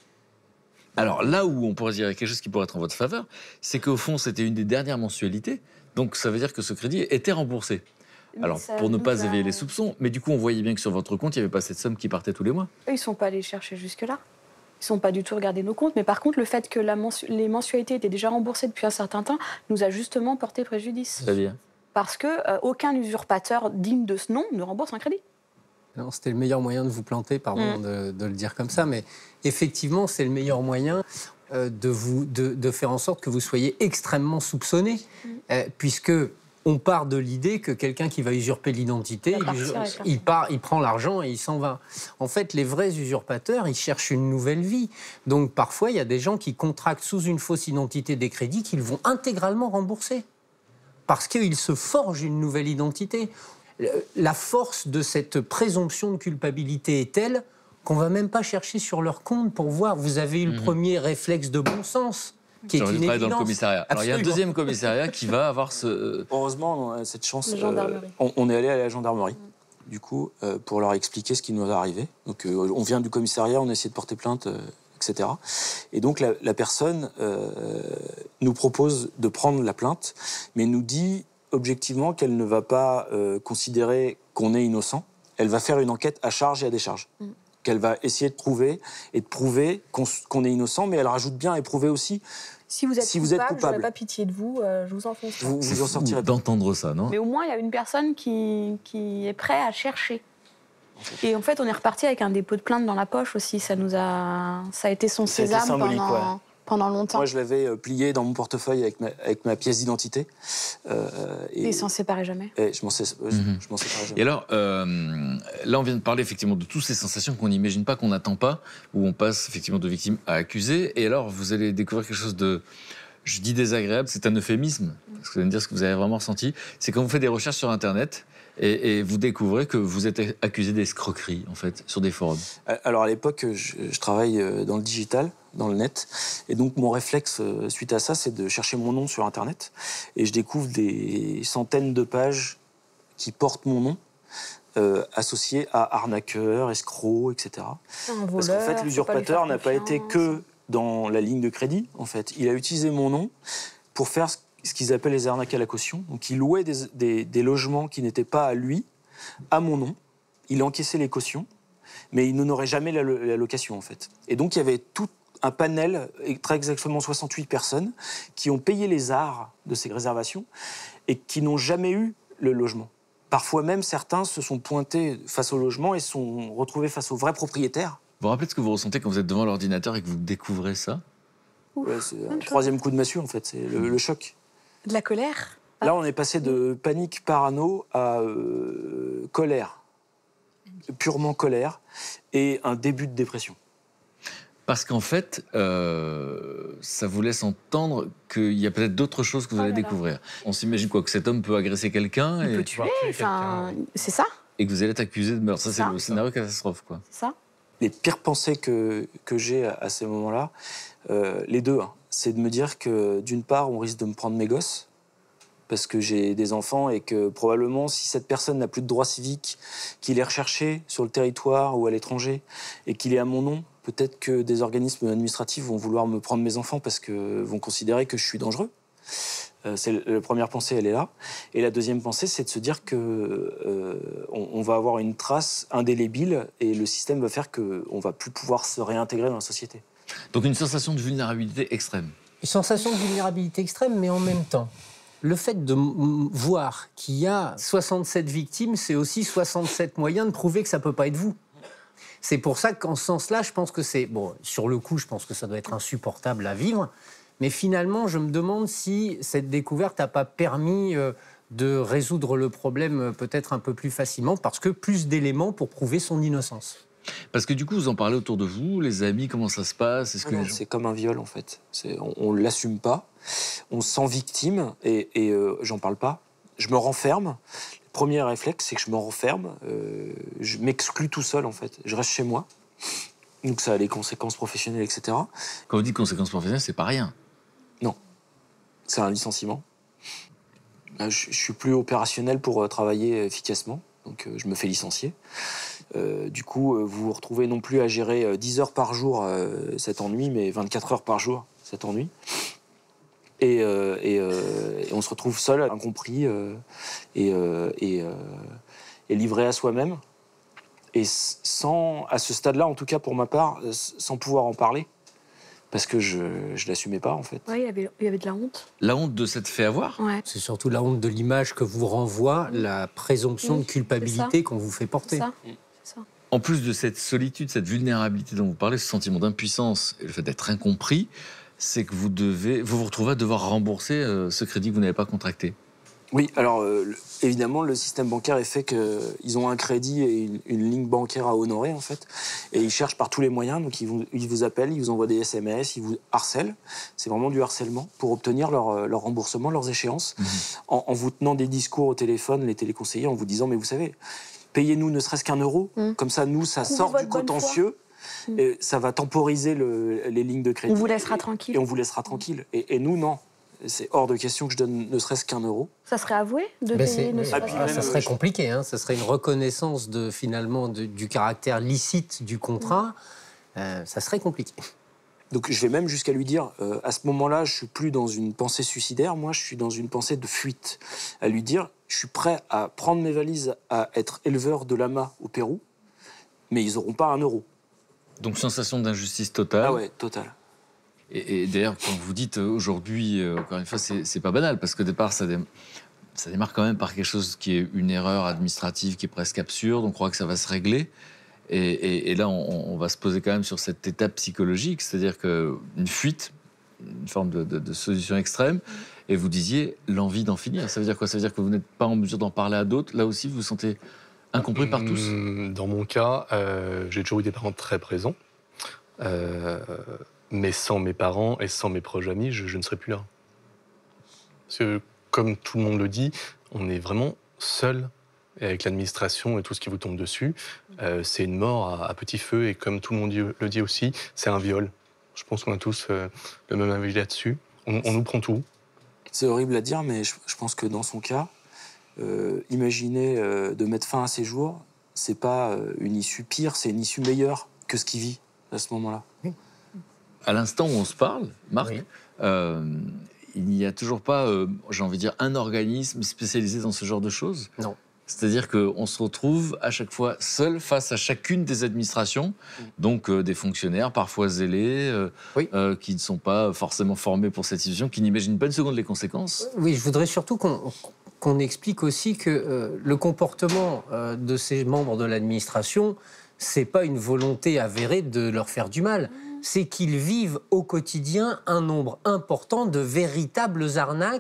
Alors là où on pourrait dire quelque chose qui pourrait être en votre faveur, c'est qu'au fond, c'était une des dernières mensualités. Donc ça veut dire que ce crédit était remboursé. Mais alors, pour ne pas a... éveiller les soupçons, mais du coup, on voyait bien que sur votre compte, il n'y avait pas cette somme qui partait tous les mois. Eux, ils ne sont pas allés chercher jusque-là. Ils ne sont pas du tout regardés nos comptes. Mais par contre, le fait que la mensu... les mensualités étaient déjà remboursées depuis un certain temps nous a justement porté préjudice. C'est-à-dire ? Parce qu'aucun euh, usurpateur digne de ce nom ne rembourse un crédit. Non, c'était le meilleur moyen de vous planter, pardon mmh. de, de le dire comme ça, mais effectivement, c'est le meilleur moyen euh, de, vous, de, de faire en sorte que vous soyez extrêmement soupçonné, mmh. euh, puisque on part de l'idée que quelqu'un qui va usurper l'identité, il, il, il, part, il prend l'argent et il s'en va. En fait, les vrais usurpateurs, ils cherchent une nouvelle vie. Donc parfois, il y a des gens qui contractent sous une fausse identité des crédits qu'ils vont intégralement rembourser, parce qu'ils se forgent une nouvelle identité. La force de cette présomption de culpabilité est telle qu'on ne va même pas chercher sur leur compte pour voir. Vous avez eu le mmh. premier réflexe de bon sens, qui est une évidence. Dans le commissariat. Alors, il y a un deuxième commissariat qui va avoir ce... Heureusement, on a cette chance. Euh, on, on est allé à la gendarmerie, mmh. du coup, euh, pour leur expliquer ce qui nous est arrivé. Donc, euh, on vient du commissariat, on a essayé de porter plainte, euh, et cetera. Et donc, la, la personne euh, nous propose de prendre la plainte, mais nous dit... objectivement qu'elle ne va pas euh, considérer qu'on est innocent. Elle va faire une enquête à charge et à décharge. Mmh. Qu'elle va essayer de prouver et de prouver qu'on, qu'on est innocent, mais elle rajoute bien et prouver aussi si vous êtes si coupable, vous êtes coupable. Je n'aurai pas pitié de vous, euh, je vous enfonce. Vous, vous en sortirez pas. D'entendre ça, non? Mais au moins, il y a une personne qui, qui est prête à chercher. Et en fait, on est reparti avec un dépôt de plainte dans la poche aussi. Ça nous a, ça a été son ça sésame a été pendant... Ouais. pendant longtemps. Moi, je l'avais euh, plié dans mon portefeuille avec ma, avec ma pièce d'identité. Euh, et il s'en séparait jamais. Et je m'en sais, euh, mm-hmm. je m'en séparais jamais. Et alors, euh, là, on vient de parler effectivement de toutes ces sensations qu'on n'imagine pas, qu'on n'attend pas, où on passe effectivement de victime à accusé. Et alors, vous allez découvrir quelque chose de, je dis désagréable, c'est un euphémisme, parce que vous allez me dire ce que vous avez vraiment ressenti. C'est quand vous faites des recherches sur Internet, Et, et vous découvrez que vous êtes accusé d'escroquerie, en fait, sur des forums. Alors, à l'époque, je, je travaille dans le digital, dans le net. Et donc, mon réflexe, suite à ça, c'est de chercher mon nom sur Internet. Et je découvre des centaines de pages qui portent mon nom, euh, associés à arnaqueurs, escrocs, et cetera. Un voleur, parce qu'en fait, l'usurpateur n'a pas été que dans la ligne de crédit, en fait. Il a utilisé mon nom pour faire ce ce qu'ils appellent les arnaques à la caution. Donc, il louait des, des, des logements qui n'étaient pas à lui, à mon nom. Il encaissait les cautions, mais il n'honorait jamais la, la location, en fait. Et donc, il y avait tout un panel, très exactement soixante-huit personnes, qui ont payé les arts de ces réservations et qui n'ont jamais eu le logement. Parfois même, certains se sont pointés face au logement et se sont retrouvés face aux vrais propriétaires. Vous vous rappelez de ce que vous ressentez quand vous êtes devant l'ordinateur et que vous découvrez ça? Ouais, c'est un troisième coup de massue, en fait. C'est le, le choc. De la colère? Là, on est passé de panique, parano à euh, colère, purement colère, et un début de dépression. Parce qu'en fait, euh, ça vous laisse entendre qu'il y a peut-être d'autres choses que vous Oh allez là là. découvrir. On s'imagine quoi? Que cet homme peut agresser quelqu'un Il et, peut tuer, pouvoir tuer enfin, c'est ça, et que vous allez être accusé de meurtre. Ça, C'est c'est ça. le scénario catastrophe, quoi. c'est ça. Les pires pensées que, que j'ai à, à ces moments-là, euh, les deux, hein, c'est de me dire que d'une part, on risque de me prendre mes gosses, parce que j'ai des enfants et que probablement, si cette personne n'a plus de droits civiques, qu'il est recherché sur le territoire ou à l'étranger et qu'il est à mon nom, peut-être que des organismes administratifs vont vouloir me prendre mes enfants parce que vont considérer que je suis dangereux. Euh, c'est la première pensée, elle est là. Et la deuxième pensée, c'est de se dire que euh, on, on va avoir une trace indélébile et le système va faire qu'on va plus pouvoir se réintégrer dans la société. Donc une sensation de vulnérabilité extrême. Une sensation de vulnérabilité extrême, mais en même temps, le fait de m- voir qu'il y a soixante-sept victimes, c'est aussi soixante-sept moyens de prouver que ça ne peut pas être vous. C'est pour ça qu'en ce sens-là, je pense que c'est... Bon, sur le coup, je pense que ça doit être insupportable à vivre, mais finalement, je me demande si cette découverte n'a pas permis euh, de résoudre le problème euh, peut-être un peu plus facilement, parce que plus d'éléments pour prouver son innocence. Parce que du coup, vous en parlez autour de vous, les amis, comment ça se passe? Est-ce que Non, les gens- c'est comme un viol en fait. C'est- on ne l'assume pas, on se sent victime et, et euh, j'en parle pas. Je me renferme. Le premier réflexe, c'est que je me renferme. Euh, je m'exclus tout seul en fait. Je reste chez moi. Donc ça a des conséquences professionnelles, et cetera. Quand vous dites conséquences professionnelles, c'est pas rien. C'est un licenciement. Là, je, je suis plus opérationnel pour euh, travailler efficacement. Donc euh, je me fais licencier. Euh, du coup, euh, vous vous retrouvez non plus à gérer euh, dix heures par jour euh, cet ennui, mais vingt-quatre heures par jour cet ennui. Et, euh, et, euh, et on se retrouve seul, incompris, euh, et, euh, et, euh, et livré à soi-même. Et sans, à ce stade-là, en tout cas pour ma part, euh, sans pouvoir en parler, parce que je ne l'assumais pas en fait. Ouais, il y avait, il y avait de la honte. La honte de s'être fait avoir? Ouais, C'est surtout la honte de l'image que vous renvoie la présomption Oui, de culpabilité qu'on vous fait c'est porter. ça. C'est ça. En plus de cette solitude, cette vulnérabilité dont vous parlez, ce sentiment d'impuissance et le fait d'être incompris, c'est que vous devez, vous vous retrouvez à devoir rembourser euh, ce crédit que vous n'avez pas contracté. Oui, alors euh, le- évidemment, le système bancaire est fait qu'ils ont un crédit et une, une ligne bancaire à honorer, en fait. Et ils cherchent par tous les moyens. Donc, ils vous, ils vous appellent, ils vous envoient des S M S, ils vous harcèlent. C'est vraiment du harcèlement pour obtenir leur, euh, leur remboursement, leurs échéances. Mmh. En, en vous tenant des discours au téléphone, les téléconseillers, en vous disant, mais vous savez, payez-nous ne serait-ce qu'un euro. Mmh. Comme ça, nous, ça Prouvez sort du votre bonne foi. contentieux. Mmh. Et ça va temporiser le- les lignes de crédit. On vous laissera Et- tranquille. Et on vous laissera tranquille. Et, et nous, non. C'est hors de question que je donne ne serait-ce qu'un euro. Ça serait avoué de Ben, payer c'est- ne oui, serait-ce puis ah, même, ça euh, serait je- compliqué, hein. Ça serait une reconnaissance de, finalement de- du caractère licite du contrat. Euh, ça serait compliqué. Donc je vais même jusqu'à lui dire, euh, à ce moment-là, je suis plus dans une pensée suicidaire, moi je suis dans une pensée de fuite. À lui dire, je suis prêt à prendre mes valises, à être éleveur de lama au Pérou, mais ils n'auront pas un euro. Donc sensation d'injustice totale. Ah ouais, total. Et, et d'ailleurs, quand vous dites euh, aujourd'hui, euh, encore une fois, c'est c'est pas banal, parce qu'au départ, ça, dé- ça démarre quand même par quelque chose qui est une erreur administrative qui est presque absurde, on croit que ça va se régler. Et, et- et là, on, on va se poser quand même sur cette étape psychologique, c'est-à-dire qu'une fuite, une forme de, de- de solution extrême, et vous disiez l'envie d'en finir. Ça veut dire quoi? Ça veut dire que vous n'êtes pas en mesure d'en parler à d'autres. Là aussi, vous vous sentez incompris par tous. Hum, Dans mon cas, euh, j'ai toujours eu des parents très présents. Euh, mais sans mes parents et sans mes proches amis, je, je ne serais plus là. Parce que, comme tout le monde le dit, on est vraiment seul. Et avec l'administration et tout ce qui vous tombe dessus, euh, c'est une mort à, à petit feu. Et comme tout le monde dit- le dit aussi, c'est un viol. Je pense qu'on a tous euh, le même avis là-dessus. On, on nous prend tout. C'est horrible à dire, mais je, je pense que dans son cas, euh, imaginer euh, de mettre fin à ses jours, c'est pas euh, une issue pire, c'est une issue meilleure que ce qu'il vit à ce moment-là. À l'instant où on se parle, Marc, Oui. euh, il n'y a toujours pas, euh, j'ai envie de dire, un organisme spécialisé dans ce genre de choses. Non. C'est-à-dire qu'on se retrouve à chaque fois seul face à chacune des administrations, donc euh, des fonctionnaires parfois zélés, euh, Oui. euh, qui ne sont pas forcément formés pour cette situation, qui n'imaginent pas une seconde les conséquences. Oui, je voudrais surtout qu'on qu'on explique aussi que euh, le comportement euh, de ces membres de l'administration, c'est pas une volonté avérée de leur faire du mal. C'est qu'ils vivent au quotidien un nombre important de véritables arnaques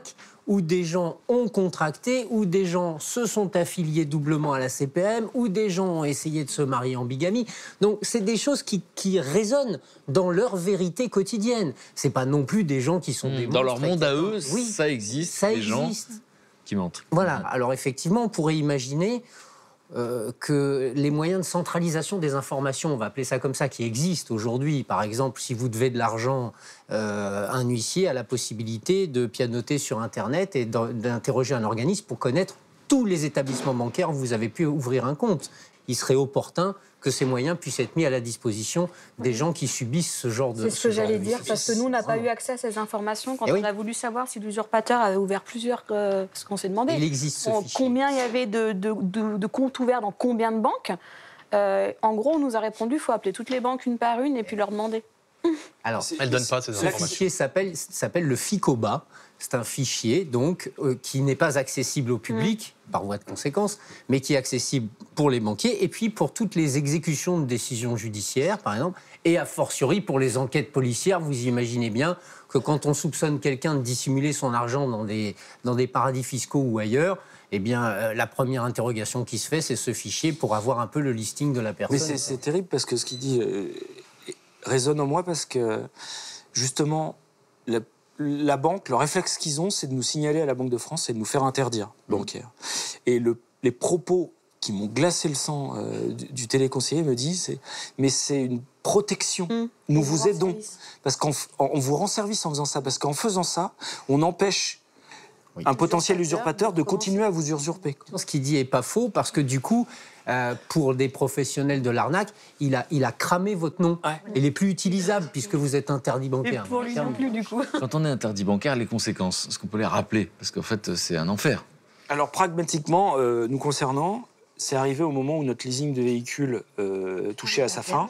où des gens ont contracté, où des gens se sont affiliés doublement à la C P M, où des gens ont essayé de se marier en bigamie. Donc c'est des choses qui, qui résonnent dans leur vérité quotidienne. C'est pas non plus des gens qui sont des Dans leur monstres, monde à et eux, cetera. Oui, ça existe, ça des existe. gens qui mentent. Voilà. Alors effectivement, on pourrait imaginer euh, que les moyens de centralisation des informations, on va appeler ça comme ça, qui existent aujourd'hui, par exemple, si vous devez de l'argent, euh, un huissier a la possibilité de pianoter sur Internet et d'interroger un organisme pour connaître tous les établissements bancaires où vous avez pu ouvrir un compte. Il serait opportun que ces moyens puissent être mis à la disposition des gens qui subissent ce genre de... C'est ce que j'allais dire, de... parce que nous, on n'a pas eu accès à ces informations quand Et on oui. a voulu savoir si l'usurpateur avait ouvert plusieurs... Euh, ce qu'on s'est demandé. Il existe ce On- fichier. Combien il y avait de, de, de, de comptes ouverts dans combien de banques. Euh, en gros, on nous a répondu, il faut appeler toutes les banques une par une et puis leur demander. Alors, Elle ne donne pas ces ce informations. fichier s'appelle s'appelle le FICOBA. C'est un fichier donc euh, qui n'est pas accessible au public par voie de conséquence, mais qui est accessible pour les banquiers et puis pour toutes les exécutions de décisions judiciaires, par exemple, et a fortiori pour les enquêtes policières. Vous imaginez bien que quand on soupçonne quelqu'un de dissimuler son argent dans des dans des paradis fiscaux ou ailleurs, eh bien, euh, la première interrogation qui se fait, c'est ce fichier pour avoir un peu le listing de la personne. Mais c'est- c'est terrible parce que ce qu'il dit euh, résonne en moi parce que justement, la, la banque, le réflexe qu'ils ont, c'est de nous signaler à la Banque de France et de nous faire interdire bancaire. Et le, les propos qui m'ont glacé le sang euh, du, du téléconseiller me disent c'est, mais c'est une protection. Mmh. Nous On vous vous rend aidons service. parce qu'on f- on vous rend service en faisant ça parce qu'en faisant ça, on empêche un potentiel usurpateur de continuer à vous usurper. Ce qu'il dit est pas faux parce que du coup, euh, pour des professionnels de l'arnaque, il a, il a cramé votre nom. Ouais. Il est plus utilisable puisque vous êtes interdit Et bancaire. pour lui non plus, du coup. Quand on est interdit bancaire, les conséquences, est-ce qu'on peut les rappeler? Parce qu'en fait, c'est un enfer. Alors pragmatiquement, euh, nous concernant, c'est arrivé au moment où notre leasing de véhicule euh, touchait à sa fin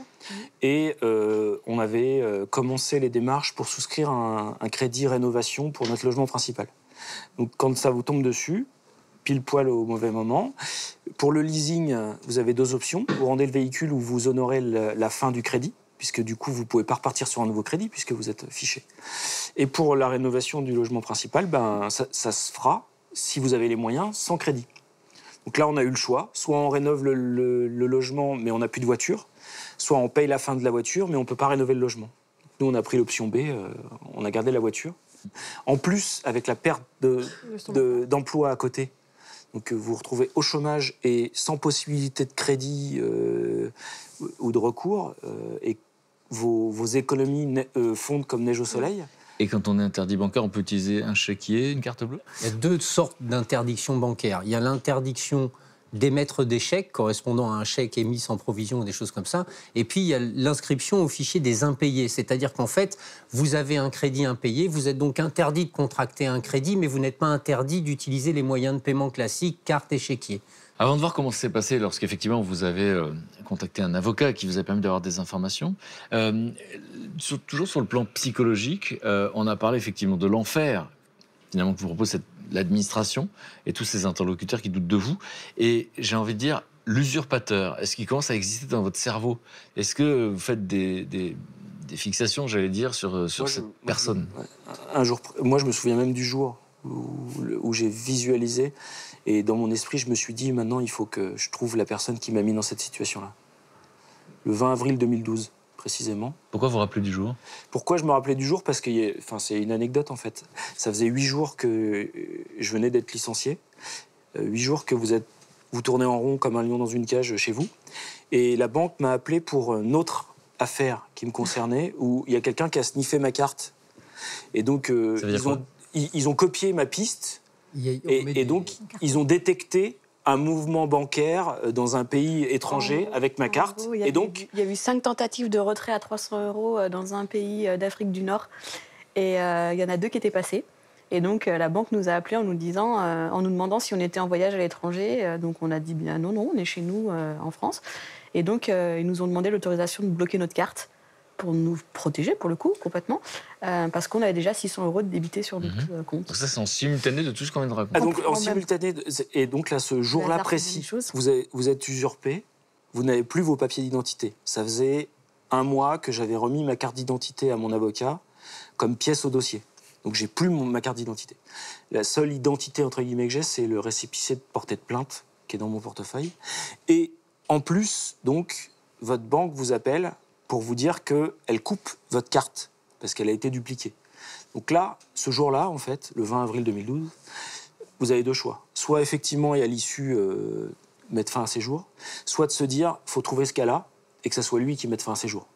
et euh, on avait euh, commencé les démarches pour souscrire un, un crédit rénovation pour notre logement principal. Donc quand ça vous tombe dessus, pile poil au mauvais moment, pour le leasing, vous avez deux options. Vous rendez le véhicule ou vous honorez le- la fin du crédit, puisque du coup vous ne pouvez pas repartir sur un nouveau crédit puisque vous êtes fiché. Et pour la rénovation du logement principal, ben, ça, ça se fera si vous avez les moyens sans crédit. Donc là, on a eu le choix. Soit on rénove le, le- le logement, mais on n'a plus de voiture. Soit on paye la fin de la voiture, mais on ne peut pas rénover le logement. Nous, on a pris l'option B, euh, on a gardé la voiture. En plus, avec la perte de- de- d'emploi à côté, donc euh, vous vous retrouvez au chômage et sans possibilité de crédit euh, ou de recours, euh, et vos, vos économies ne- euh, fondent comme neige au soleil. Et quand on est interdit bancaire, on peut utiliser un chéquier, une carte bleue? Il y a deux sortes d'interdictions bancaires. Il y a l'interdiction d'émettre des chèques correspondant à un chèque émis sans provision ou des choses comme ça. Et puis, il y a l'inscription au fichier des impayés. C'est-à-dire qu'en fait, vous avez un crédit impayé, vous êtes donc interdit de contracter un crédit, mais vous n'êtes pas interdit d'utiliser les moyens de paiement classiques, carte et chéquier. Avant de voir comment ça s'est passé lorsqu'effectivement vous avez euh, contacté un avocat qui vous a permis d'avoir des informations, euh, sur- toujours sur le plan psychologique, euh, on a parlé effectivement de l'enfer finalement que vous propose cette- l'administration et tous ces interlocuteurs qui doutent de vous. Et j'ai envie de dire, l'usurpateur, est-ce qu'il commence à exister dans votre cerveau? Est-ce que vous faites des, des- des fixations, j'allais dire, sur, sur Moi, je- cette moi, je- personne? ouais. Un jour, moi, je me souviens même du jour où, où j'ai visualisé. Et dans mon esprit, je me suis dit, maintenant, il faut que je trouve la personne qui m'a mis dans cette situation-là. Le vingt avril deux mille douze, précisément. Pourquoi vous vous rappelez du jour? Pourquoi je me rappelais du jour? Parce que y a- enfin, c'est une anecdote, en fait. Ça faisait huit jours que euh, je venais d'être licencié. Euh, Huit jours que vous, êtes, vous tournez en rond comme un lion dans une cage chez vous. Et la banque m'a appelé pour une autre affaire qui me concernait, où il y a quelqu'un qui a sniffé ma carte. Et donc, euh, Ça veut dire ils, quoi? ont, ils, ils ont copié ma piste. Il y a- on met Et, des- et donc, ils ont détecté un mouvement bancaire euh, dans un pays étranger avec ma carte. En gros, il y a Et eu- donc, il y a eu cinq tentatives de retrait à trois cents euros euh, dans un pays euh, d'Afrique du Nord. Et euh, il y en a deux qui étaient passés. Et donc, euh, la banque nous a appelés en nous disant, euh, en nous demandant si on était en voyage à l'étranger. Euh, donc, on a dit bien non, non, on est chez nous euh, en France. Et donc, euh, ils nous ont demandé l'autorisation de bloquer notre carte pour nous protéger, pour le coup, complètement, euh, parce qu'on avait déjà six cents euros de débité sur notre Mhm. euh, compte. Donc ça, c'est en simultané de tout ce qu'on vient de raconter. ah, donc en en même- simultané, et donc là, ce jour-là hasard fait bien précis, les choses. vous, avez- vous êtes usurpé, vous n'avez plus vos papiers d'identité. Ça faisait un mois que j'avais remis ma carte d'identité à mon avocat comme pièce au dossier. Donc j'ai plus mon, ma carte d'identité. La seule identité entre guillemets que j'ai, c'est le récépissé de portée de plainte qui est dans mon portefeuille. Et en plus, donc, votre banque vous appelle pour vous dire qu'elle coupe votre carte parce qu'elle a été dupliquée. Donc là, ce jour-là, en fait, le vingt avril deux mille douze, vous avez deux choix. Soit effectivement, et à l'issue, euh, mettre fin à ses jours, soit de se dire, faut trouver ce cas-là et que ça soit lui qui mette fin à ses jours.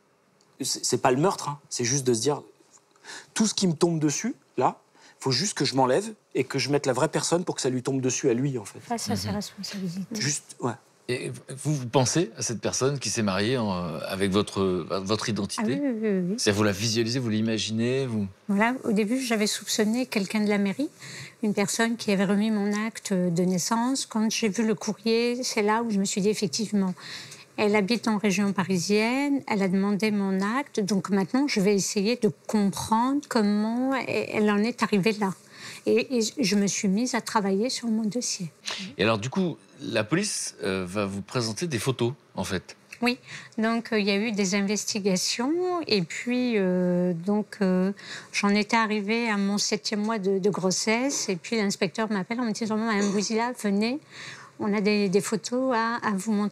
C'est pas le meurtre, hein, c'est juste de se dire, tout ce qui me tombe dessus, là, il faut juste que je m'enlève et que je mette la vraie personne pour que ça lui tombe dessus à lui, en fait. Ah, ça, c'est responsabilité. Juste, ouais. Et vous, vous pensez à cette personne qui s'est mariée en, avec votre, votre identité? Ah oui, oui, oui, oui. C'est-à-dire, vous la visualisez, vous l'imaginez vous... Voilà, au début, j'avais soupçonné quelqu'un de la mairie, une personne qui avait remis mon acte de naissance. Quand j'ai vu le courrier, c'est là où je me suis dit, effectivement, elle habite en région parisienne, elle a demandé mon acte, donc maintenant, je vais essayer de comprendre comment elle en est arrivée là. Et, et je me suis mise à travailler sur mon dossier. Et alors, du coup, la police euh, va vous présenter des photos, en fait. Oui, donc il euh, y a eu des investigations et puis euh, donc euh, j'en étais arrivée à mon septième mois de, de grossesse et puis l'inspecteur m'appelle en me disant « Madame Bouzila, venez, on a des, des photos à, à vous montrer ».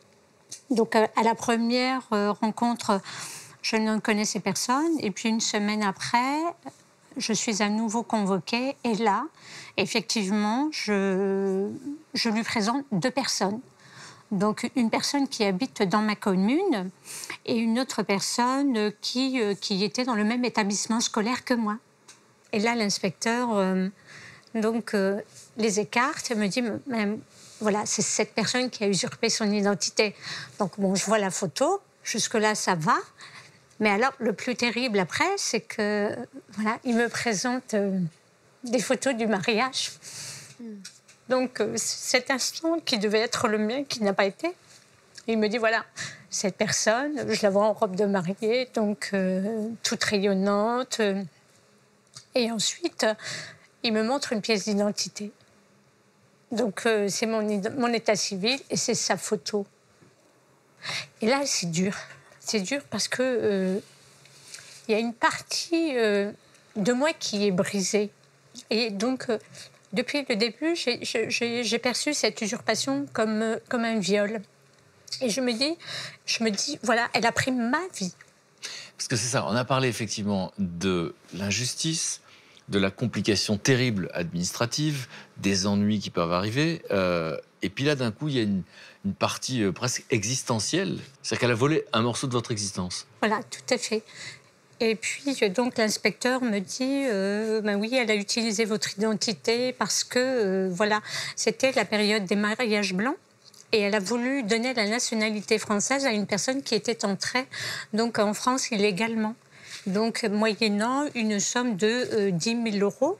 Donc euh, à la première euh, rencontre, je ne connaissais personne et puis une semaine après, je suis à nouveau convoquée et là, effectivement, je, je lui présente deux personnes. Donc une personne qui habite dans ma commune et une autre personne qui, euh, qui était dans le même établissement scolaire que moi. Et là, l'inspecteur euh, donc, euh, les écarte et me dit « Madame, voilà, c'est cette personne qui a usurpé son identité. » Donc bon, je vois la photo, jusque-là ça va. Mais alors, le plus terrible après, c'est que voilà, il me présente euh, des photos du mariage. Mm. Donc, euh, cet instant qui devait être le mien, qui n'a pas été, il me dit, voilà, cette personne, je la vois en robe de mariée, donc euh, toute rayonnante. Euh, et ensuite, il me montre une pièce d'identité. Donc, euh, c'est mon, mon état civil et c'est sa photo. Et là, c'est dur. C'est dur parce que euh, y a une partie euh, de moi qui est brisée. Et donc... Euh, Depuis le début, j'ai, j'ai, j'ai perçu cette usurpation comme, comme un viol. Et je me dis, je me dis, voilà, elle a pris ma vie. Parce que c'est ça, on a parlé effectivement de l'injustice, de la complication terrible administrative, des ennuis qui peuvent arriver. Euh, et puis là, d'un coup, il y a une, une partie euh, presque existentielle. C'est-à-dire qu'elle a volé un morceau de votre existence. Voilà, tout à fait. Et puis, donc, l'inspecteur me dit euh, ben oui, elle a utilisé votre identité parce que, euh, voilà, c'était la période des mariages blancs et elle a voulu donner la nationalité française à une personne qui était entrée donc, en France illégalement. Donc, moyennant une somme de euh, dix mille euros.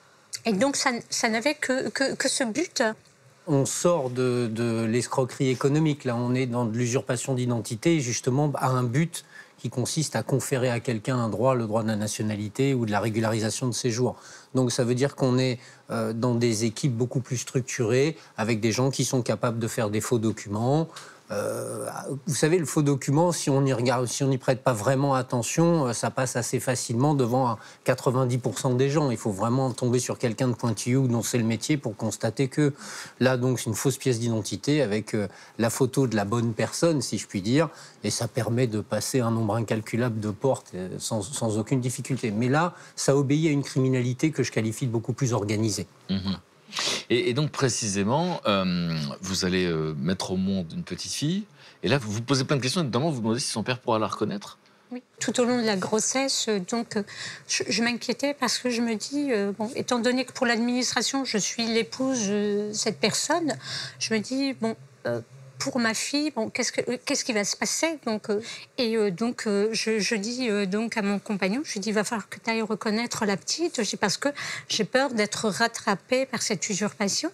Et donc, ça, ça n'avait que, que, que ce but. On sort de, de l'escroquerie économique. Là, on est dans de l'usurpation d'identité, justement, à un but qui consiste à conférer à quelqu'un un droit, le droit de la nationalité ou de la régularisation de séjour. Donc ça veut dire qu'on est euh, dans des équipes beaucoup plus structurées, avec des gens qui sont capables de faire des faux documents. Euh, vous savez, le faux document, si on n'y regarde, si on n'y prête pas vraiment attention, ça passe assez facilement devant quatre-vingt-dix pour cent des gens. Il faut vraiment tomber sur quelqu'un de pointilleux dont c'est le métier pour constater que là, donc, c'est une fausse pièce d'identité avec euh, la photo de la bonne personne, si je puis dire, et ça permet de passer un nombre incalculable de portes euh, sans, sans aucune difficulté. Mais là, ça obéit à une criminalité que je qualifie de beaucoup plus organisée. Mmh. Et, et donc, précisément, euh, vous allez euh, mettre au monde une petite fille. Et là, vous vous posez plein de questions, et notamment, vous vous demandez si son père pourra la reconnaître. Oui, tout au long de la grossesse, donc, je, je m'inquiétais parce que je me dis, euh, bon, étant donné que pour l'administration, je suis l'épouse de cette personne, je me dis, bon... Euh, pour ma fille, bon, qu'est-ce, que, qu'est-ce qui va se passer donc, euh, Et euh, donc, euh, je, je dis euh, donc à mon compagnon, je lui dis, il va falloir que tu ailles reconnaître la petite, je dis, parce que j'ai peur d'être rattrapée par cette usurpation.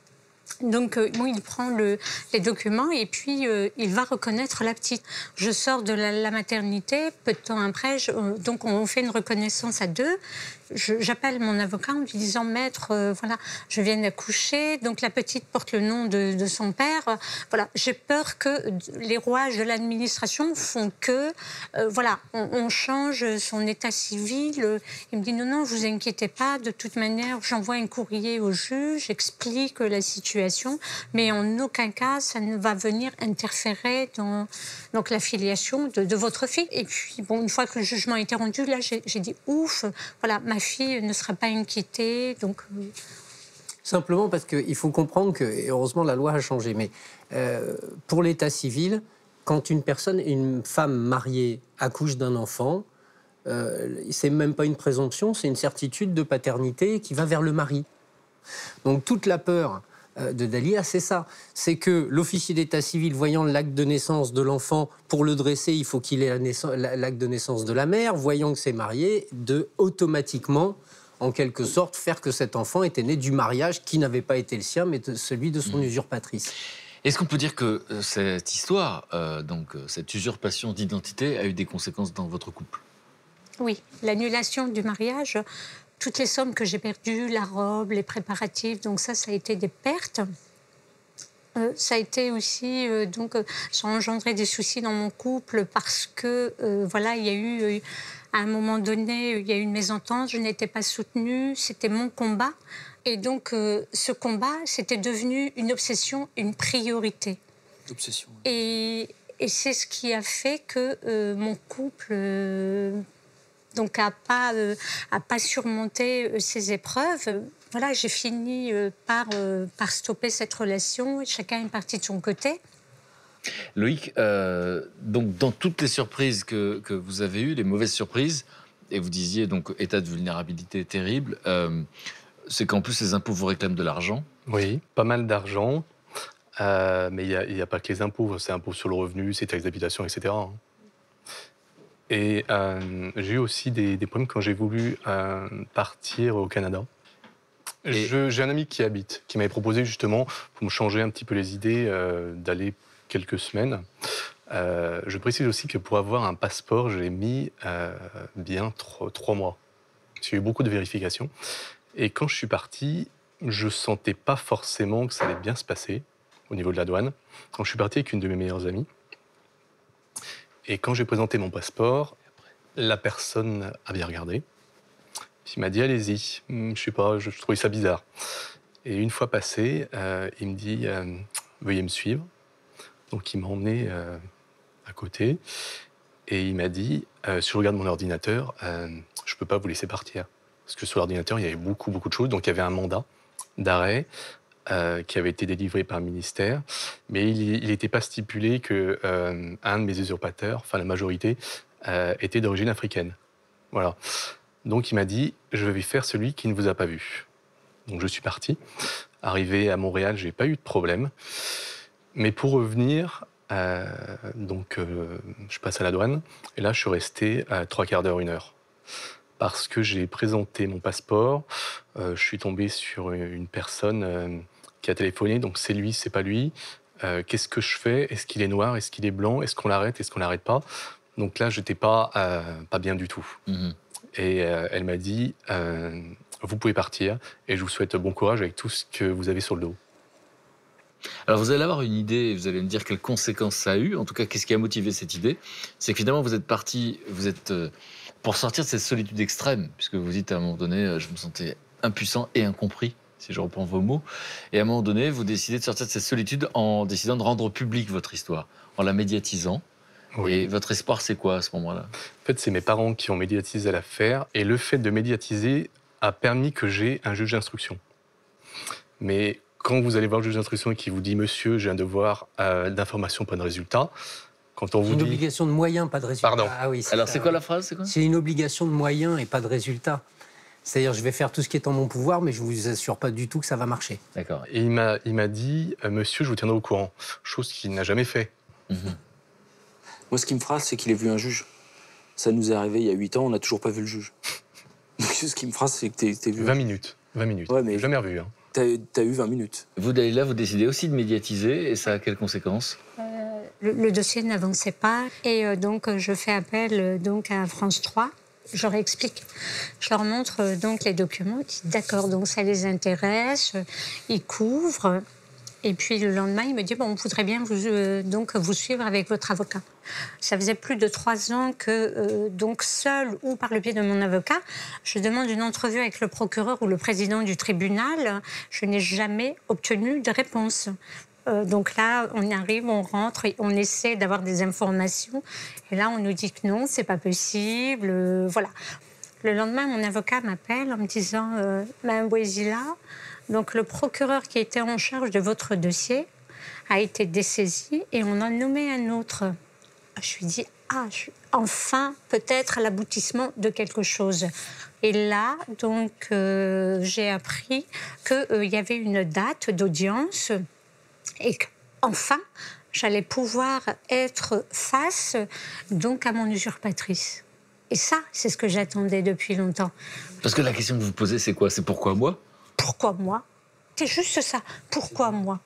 Donc, euh, bon, il prend le, les documents et puis euh, il va reconnaître la petite. Je sors de la, la maternité, peu de temps après, je, euh, donc on fait une reconnaissance à deux. je- j'appelle mon avocat en lui disant, maître, euh, voilà, je viens d'accoucher, donc la petite porte le nom de, de son père. Euh, voilà, j'ai peur que les rouages de l'administration font que, euh, voilà, on, on change son état civil. Euh, Il me dit, non, non, vous inquiétez pas, de toute manière, j'envoie un courrier au juge, j'explique la situation, mais en aucun cas, ça ne va venir interférer dans donc, la filiation de, de votre fille. Et puis, bon, une fois que le jugement a été rendu, là, j'ai j'ai dit, ouf, voilà, ma fille ne sera pas inquiétée, donc... euh, Simplement parce qu'il faut comprendre que, et heureusement, la loi a changé, mais euh, pour l'état civil, quand une personne, une femme mariée accouche d'un enfant, euh, c'est même pas une présomption, c'est une certitude de paternité qui va vers le mari. Donc toute la peur euh, de Dalia, c'est ça. C'est que l'officier d'état civil, voyant l'acte de naissance de l'enfant, pour le dresser, il faut qu'il ait la naissance- la- l'acte de naissance de la mère, voyant que c'est marié, de automatiquement, en quelque sorte, faire que cet enfant était né du mariage qui n'avait pas été le sien, mais de celui de son Mmh. usurpatrice. Est-ce qu'on peut dire que euh, cette histoire, euh, donc euh, cette usurpation d'identité, a eu des conséquences dans votre couple? Oui, l'annulation du mariage, toutes les sommes que j'ai perdues, la robe, les préparatifs, donc ça, ça a été des pertes. Euh, ça a été aussi, euh, donc, euh, ça a engendré des soucis dans mon couple parce que, euh, voilà, il y a eu, euh, à un moment donné, il y a eu une mésentente, je n'étais pas soutenue, c'était mon combat. Et donc, euh, ce combat, c'était devenu une obsession, une priorité. Obsession. Et, et c'est ce qui a fait que euh, mon couple euh, donc a pas euh, a pas surmonté euh, ces épreuves. Euh, Voilà, j'ai fini euh, par euh, par stopper cette relation. Chacun est parti de son côté. Loïc, euh, donc dans toutes les surprises que, que vous avez eues, les mauvaises surprises, et vous disiez donc état de vulnérabilité terrible, euh, c'est qu'en plus les impôts vous réclament de l'argent. Oui, pas mal d'argent. Euh, mais il n'y a, a pas que les impôts. C'est impôts sur le revenu, c'est taxes d'habitation, et cetera. Et euh, j'ai eu aussi des, des problèmes quand j'ai voulu euh, partir au Canada. Et- Je- J'ai un ami qui y habite, qui m'avait proposé justement, pour me changer un petit peu les idées, euh, d'aller quelques semaines. Euh, je précise aussi que pour avoir un passeport, j'ai mis euh, bien tro- trois mois. J'ai eu beaucoup de vérifications. Et quand je suis parti, je sentais pas forcément que ça allait bien se passer au niveau de la douane. Donc je suis parti avec une de mes meilleures amies. Et quand j'ai présenté mon passeport, la personne a bien regardé. Puis il m'a dit, allez-y. Hum, Je sais pas, je, je trouvais ça bizarre. Et une fois passé, euh, il me dit, euh, veuillez me suivre. Donc il m'a emmené euh, à côté. Et il m'a dit, euh, si je regarde mon ordinateur, euh, je peux pas vous laisser partir. Parce que sur l'ordinateur, il y avait beaucoup, beaucoup de choses. Donc il y avait un mandat d'arrêt euh, qui avait été délivré par le ministère. Mais il n'était pas stipulé que euh, un de mes usurpateurs, enfin la majorité, euh, était d'origine africaine. Voilà. Donc il m'a dit, je vais faire celui qui ne vous a pas vu. Donc je suis parti. Arrivé à Montréal, j'ai pas eu de problème. Mais pour revenir, euh, donc euh, je passe à la douane. Et là, je suis resté à trois quarts d'heure, une heure. Parce que j'ai présenté mon passeport. Euh, je suis tombé sur une personne euh, qui a téléphoné. Donc c'est lui, c'est pas lui. Euh, Qu'est-ce que je fais? Est-ce qu'il est noir? Est-ce qu'il est blanc? Est-ce qu'on l'arrête? Est-ce qu'on l'arrête pas? Donc là, j'étais pas, euh, pas bien du tout. Mhm. Et euh, elle m'a dit, euh, vous pouvez partir et je vous souhaite bon courage avec tout ce que vous avez sur le dos. Alors vous allez avoir une idée, vous allez me dire quelles conséquences ça a eu. En tout cas, qu'est-ce qui a motivé cette idée? C'est que finalement vous êtes parti, vous êtes euh, pour sortir de cette solitude extrême, puisque vous dites à un moment donné, euh, je me sentais impuissant et incompris, si je reprends vos mots. Et à un moment donné, vous décidez de sortir de cette solitude en décidant de rendre publique votre histoire, en la médiatisant. Oui. Et votre espoir, c'est quoi à ce moment-là? En fait, c'est mes parents qui ont médiatisé l'affaire et le fait de médiatiser a permis que j'ai un juge d'instruction. Mais quand vous allez voir le juge d'instruction et qu'il vous dit « Monsieur, j'ai un devoir euh, d'information, pas de résultat », quand on C'est vous une dit... obligation de moyens, pas de résultat. Pardon. Ah oui, Alors ça, c'est quoi oui. la phrase? C'est quoi? C'est une obligation de moyens et pas de résultat. C'est-à-dire, je vais faire tout ce qui est en mon pouvoir, mais je ne vous assure pas du tout que ça va marcher. D'accord. Et il m'a, il m'a dit euh, « Monsieur, je vous tiendrai au courant », chose qu'il n'a jamais fait. Mhm. Moi, ce qui me frappe, c'est qu'il ait vu un juge. Ça nous est arrivé il y a huit ans, on n'a toujours pas vu le juge. Donc, ce qui me frappe, c'est que t'es, t'es vu. vingt minutes. vingt minutes. Ouais, mais- J'ai jamais revu. Hein. T'as, t'as eu vingt minutes. Vous, Dalila, vous décidez aussi de médiatiser, et ça a quelles conséquences? Le, le dossier n'avançait pas et euh, donc euh, je fais appel euh, donc à France trois. je leur explique. Je leur montre euh, donc les documents. Ils disent d'accord, donc ça les intéresse. euh, Ils couvrent. Et puis le lendemain, il me dit bon, on voudrait bien vous, euh, donc vous suivre avec votre avocat. Ça faisait plus de trois ans que, euh, donc seul ou par le biais de mon avocat, je demande une entrevue avec le procureur ou le président du tribunal. Je n'ai jamais obtenu de réponse. Euh, donc là, on arrive, on rentre, et on essaie d'avoir des informations. Et là, on nous dit que non, c'est pas possible. Euh, voilà. Le lendemain, mon avocat m'appelle en me disant euh, Mme Bouezila, donc le procureur qui était en charge de votre dossier a été dessaisi et on a nommé un autre. Je lui dis ah, je suis enfin peut-être l'aboutissement de quelque chose. Et là, donc, euh, j'ai appris qu'il euh, y avait une date d'audience et qu'enfin, j'allais pouvoir être face donc à mon usurpatrice. Et ça, c'est ce que j'attendais depuis longtemps. Parce que la question que vous posez, c'est quoi? C'est pourquoi moi? Pourquoi moi? C'est juste ça. Pourquoi moi?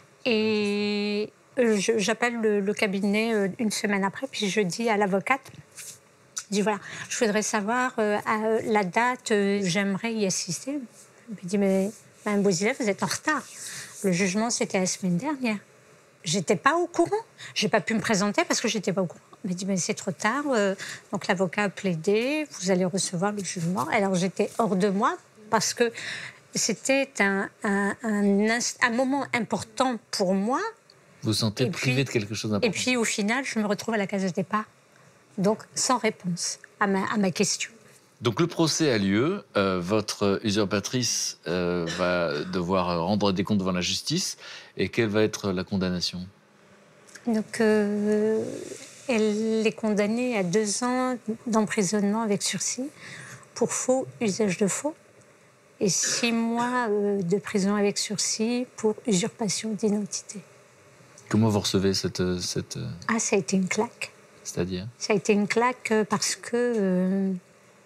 Et euh, je- j'appelle le, le cabinet euh, une semaine après, puis je dis à l'avocate, je dis voilà, je voudrais savoir euh, à, euh, la date, euh, j'aimerais y assister. Elle me dit mais Mme Bouezila, vous êtes en retard. Le jugement, c'était la semaine dernière. J'étais pas au courant. J'ai pas pu me présenter parce que j'étais pas au courant. Elle m'a dit mais c'est trop tard. euh, donc l'avocat a plaidé. Vous allez recevoir le jugement. Alors j'étais hors de moi parce que c'était un, un, un, inst- un moment important pour moi. Vous vous sentez Et privé puis- de quelque chose Et d'important. puis au final, je me retrouve à la case de départ. Donc sans réponse à ma, à ma question. Donc le procès a lieu, euh, votre usurpatrice euh, va devoir rendre des comptes devant la justice, et quelle va être la condamnation? Donc, euh, elle est condamnée à deux ans d'emprisonnement avec sursis pour faux usage de faux et six mois euh, de prison avec sursis pour usurpation d'identité. Comment vous recevez cette... cette euh, Ah, ça a été une claque. c'est-à-dire? Ça a été une claque euh, parce que euh,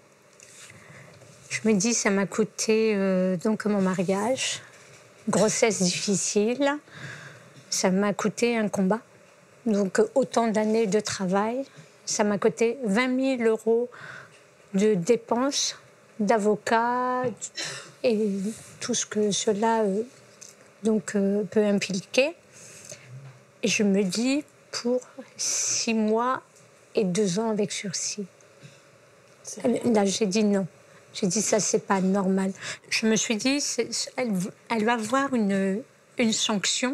je me dis ça m'a coûté euh, donc mon mariage, grossesse difficile, ça m'a coûté un combat. Donc autant d'années de travail, ça m'a coûté vingt mille euros de dépenses d'avocat et tout ce que cela euh, donc, euh, peut impliquer. Et je me dis pour six mois et deux ans avec sursis. Là, j'ai dit non. J'ai dit ça, c'est pas normal. Je me suis dit, c'est- elle, elle va avoir une, une sanction,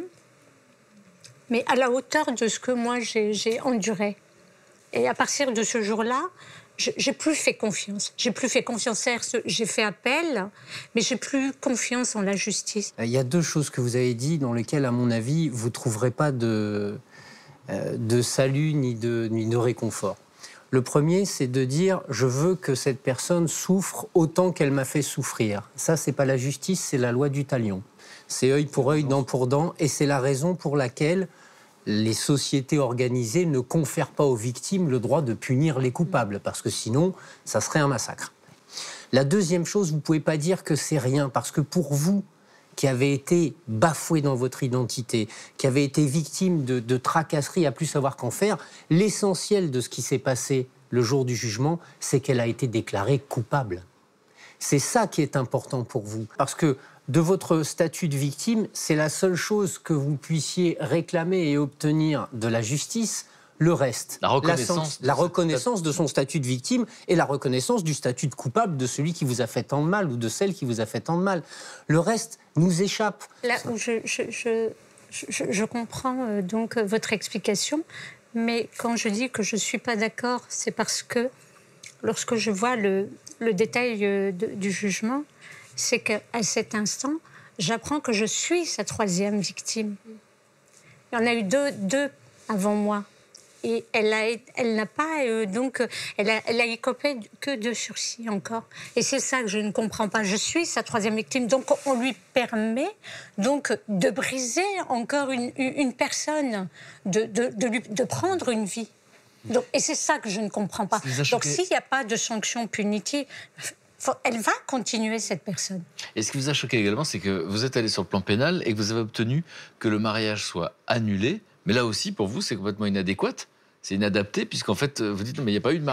mais à la hauteur de ce que moi j'ai j'ai enduré. Et à partir de ce jour-là, je- j'ai plus fait confiance. J'ai plus fait confiance. Certes, j'ai fait appel, mais j'ai plus confiance en la justice. Il y a deux choses que vous avez dit dans lesquelles, à mon avis, vous ne trouverez pas de, euh, de salut ni de, ni de réconfort. Le premier, c'est de dire « je veux que cette personne souffre autant qu'elle m'a fait souffrir ». Ça, c'est pas la justice, c'est la loi du talion. C'est œil pour œil, dent pour dent, et c'est la raison pour laquelle les sociétés organisées ne confèrent pas aux victimes le droit de punir les coupables, parce que sinon, ça serait un massacre. La deuxième chose, vous ne pouvez pas dire que c'est rien, parce que pour vous, qui avez été bafoué dans votre identité, qui avez été victime de, de tracasseries à plus savoir qu'en faire, l'essentiel de ce qui s'est passé le jour du jugement, c'est qu'elle a été déclarée coupable. C'est ça qui est important pour vous, parce que de votre statut de victime, c'est la seule chose que vous puissiez réclamer et obtenir de la justice. Le reste, La reconnaissance la, de sen- la cette- reconnaissance de son statut de victime et la reconnaissance du statut de coupable de celui qui vous a fait tant de mal ou de celle qui vous a fait tant de mal. Le reste nous échappe. Là où je, je, je, je, je comprends euh, donc euh, votre explication, mais quand je dis que je ne suis pas d'accord, c'est parce que lorsque je vois le, le détail euh, de- du jugement, c'est qu'à cet instant, j'apprends que je suis sa troisième victime. Il y en a eu deux, deux avant moi. Et elle a, elle n'a pas, euh, donc, euh, elle a, elle a écopé que de sursis encore. Et c'est ça que je ne comprends pas. Je suis sa troisième victime, donc on lui permet donc de briser encore une, une une personne, de, de, de, lui, de prendre une vie. Donc, et c'est ça que je ne comprends pas. Ça vous a Donc choqué? s'il n'y a pas de sanction punitive, faut- elle va continuer cette personne. Et ce qui vous a choqué également, c'est que vous êtes allé sur le plan pénal et que vous avez obtenu que le mariage soit annulé. Mais là aussi, pour vous, c'est complètement inadéquat. C'est inadapté, puisqu'en fait, vous dites, non, mais il n'y a pas eu de mariage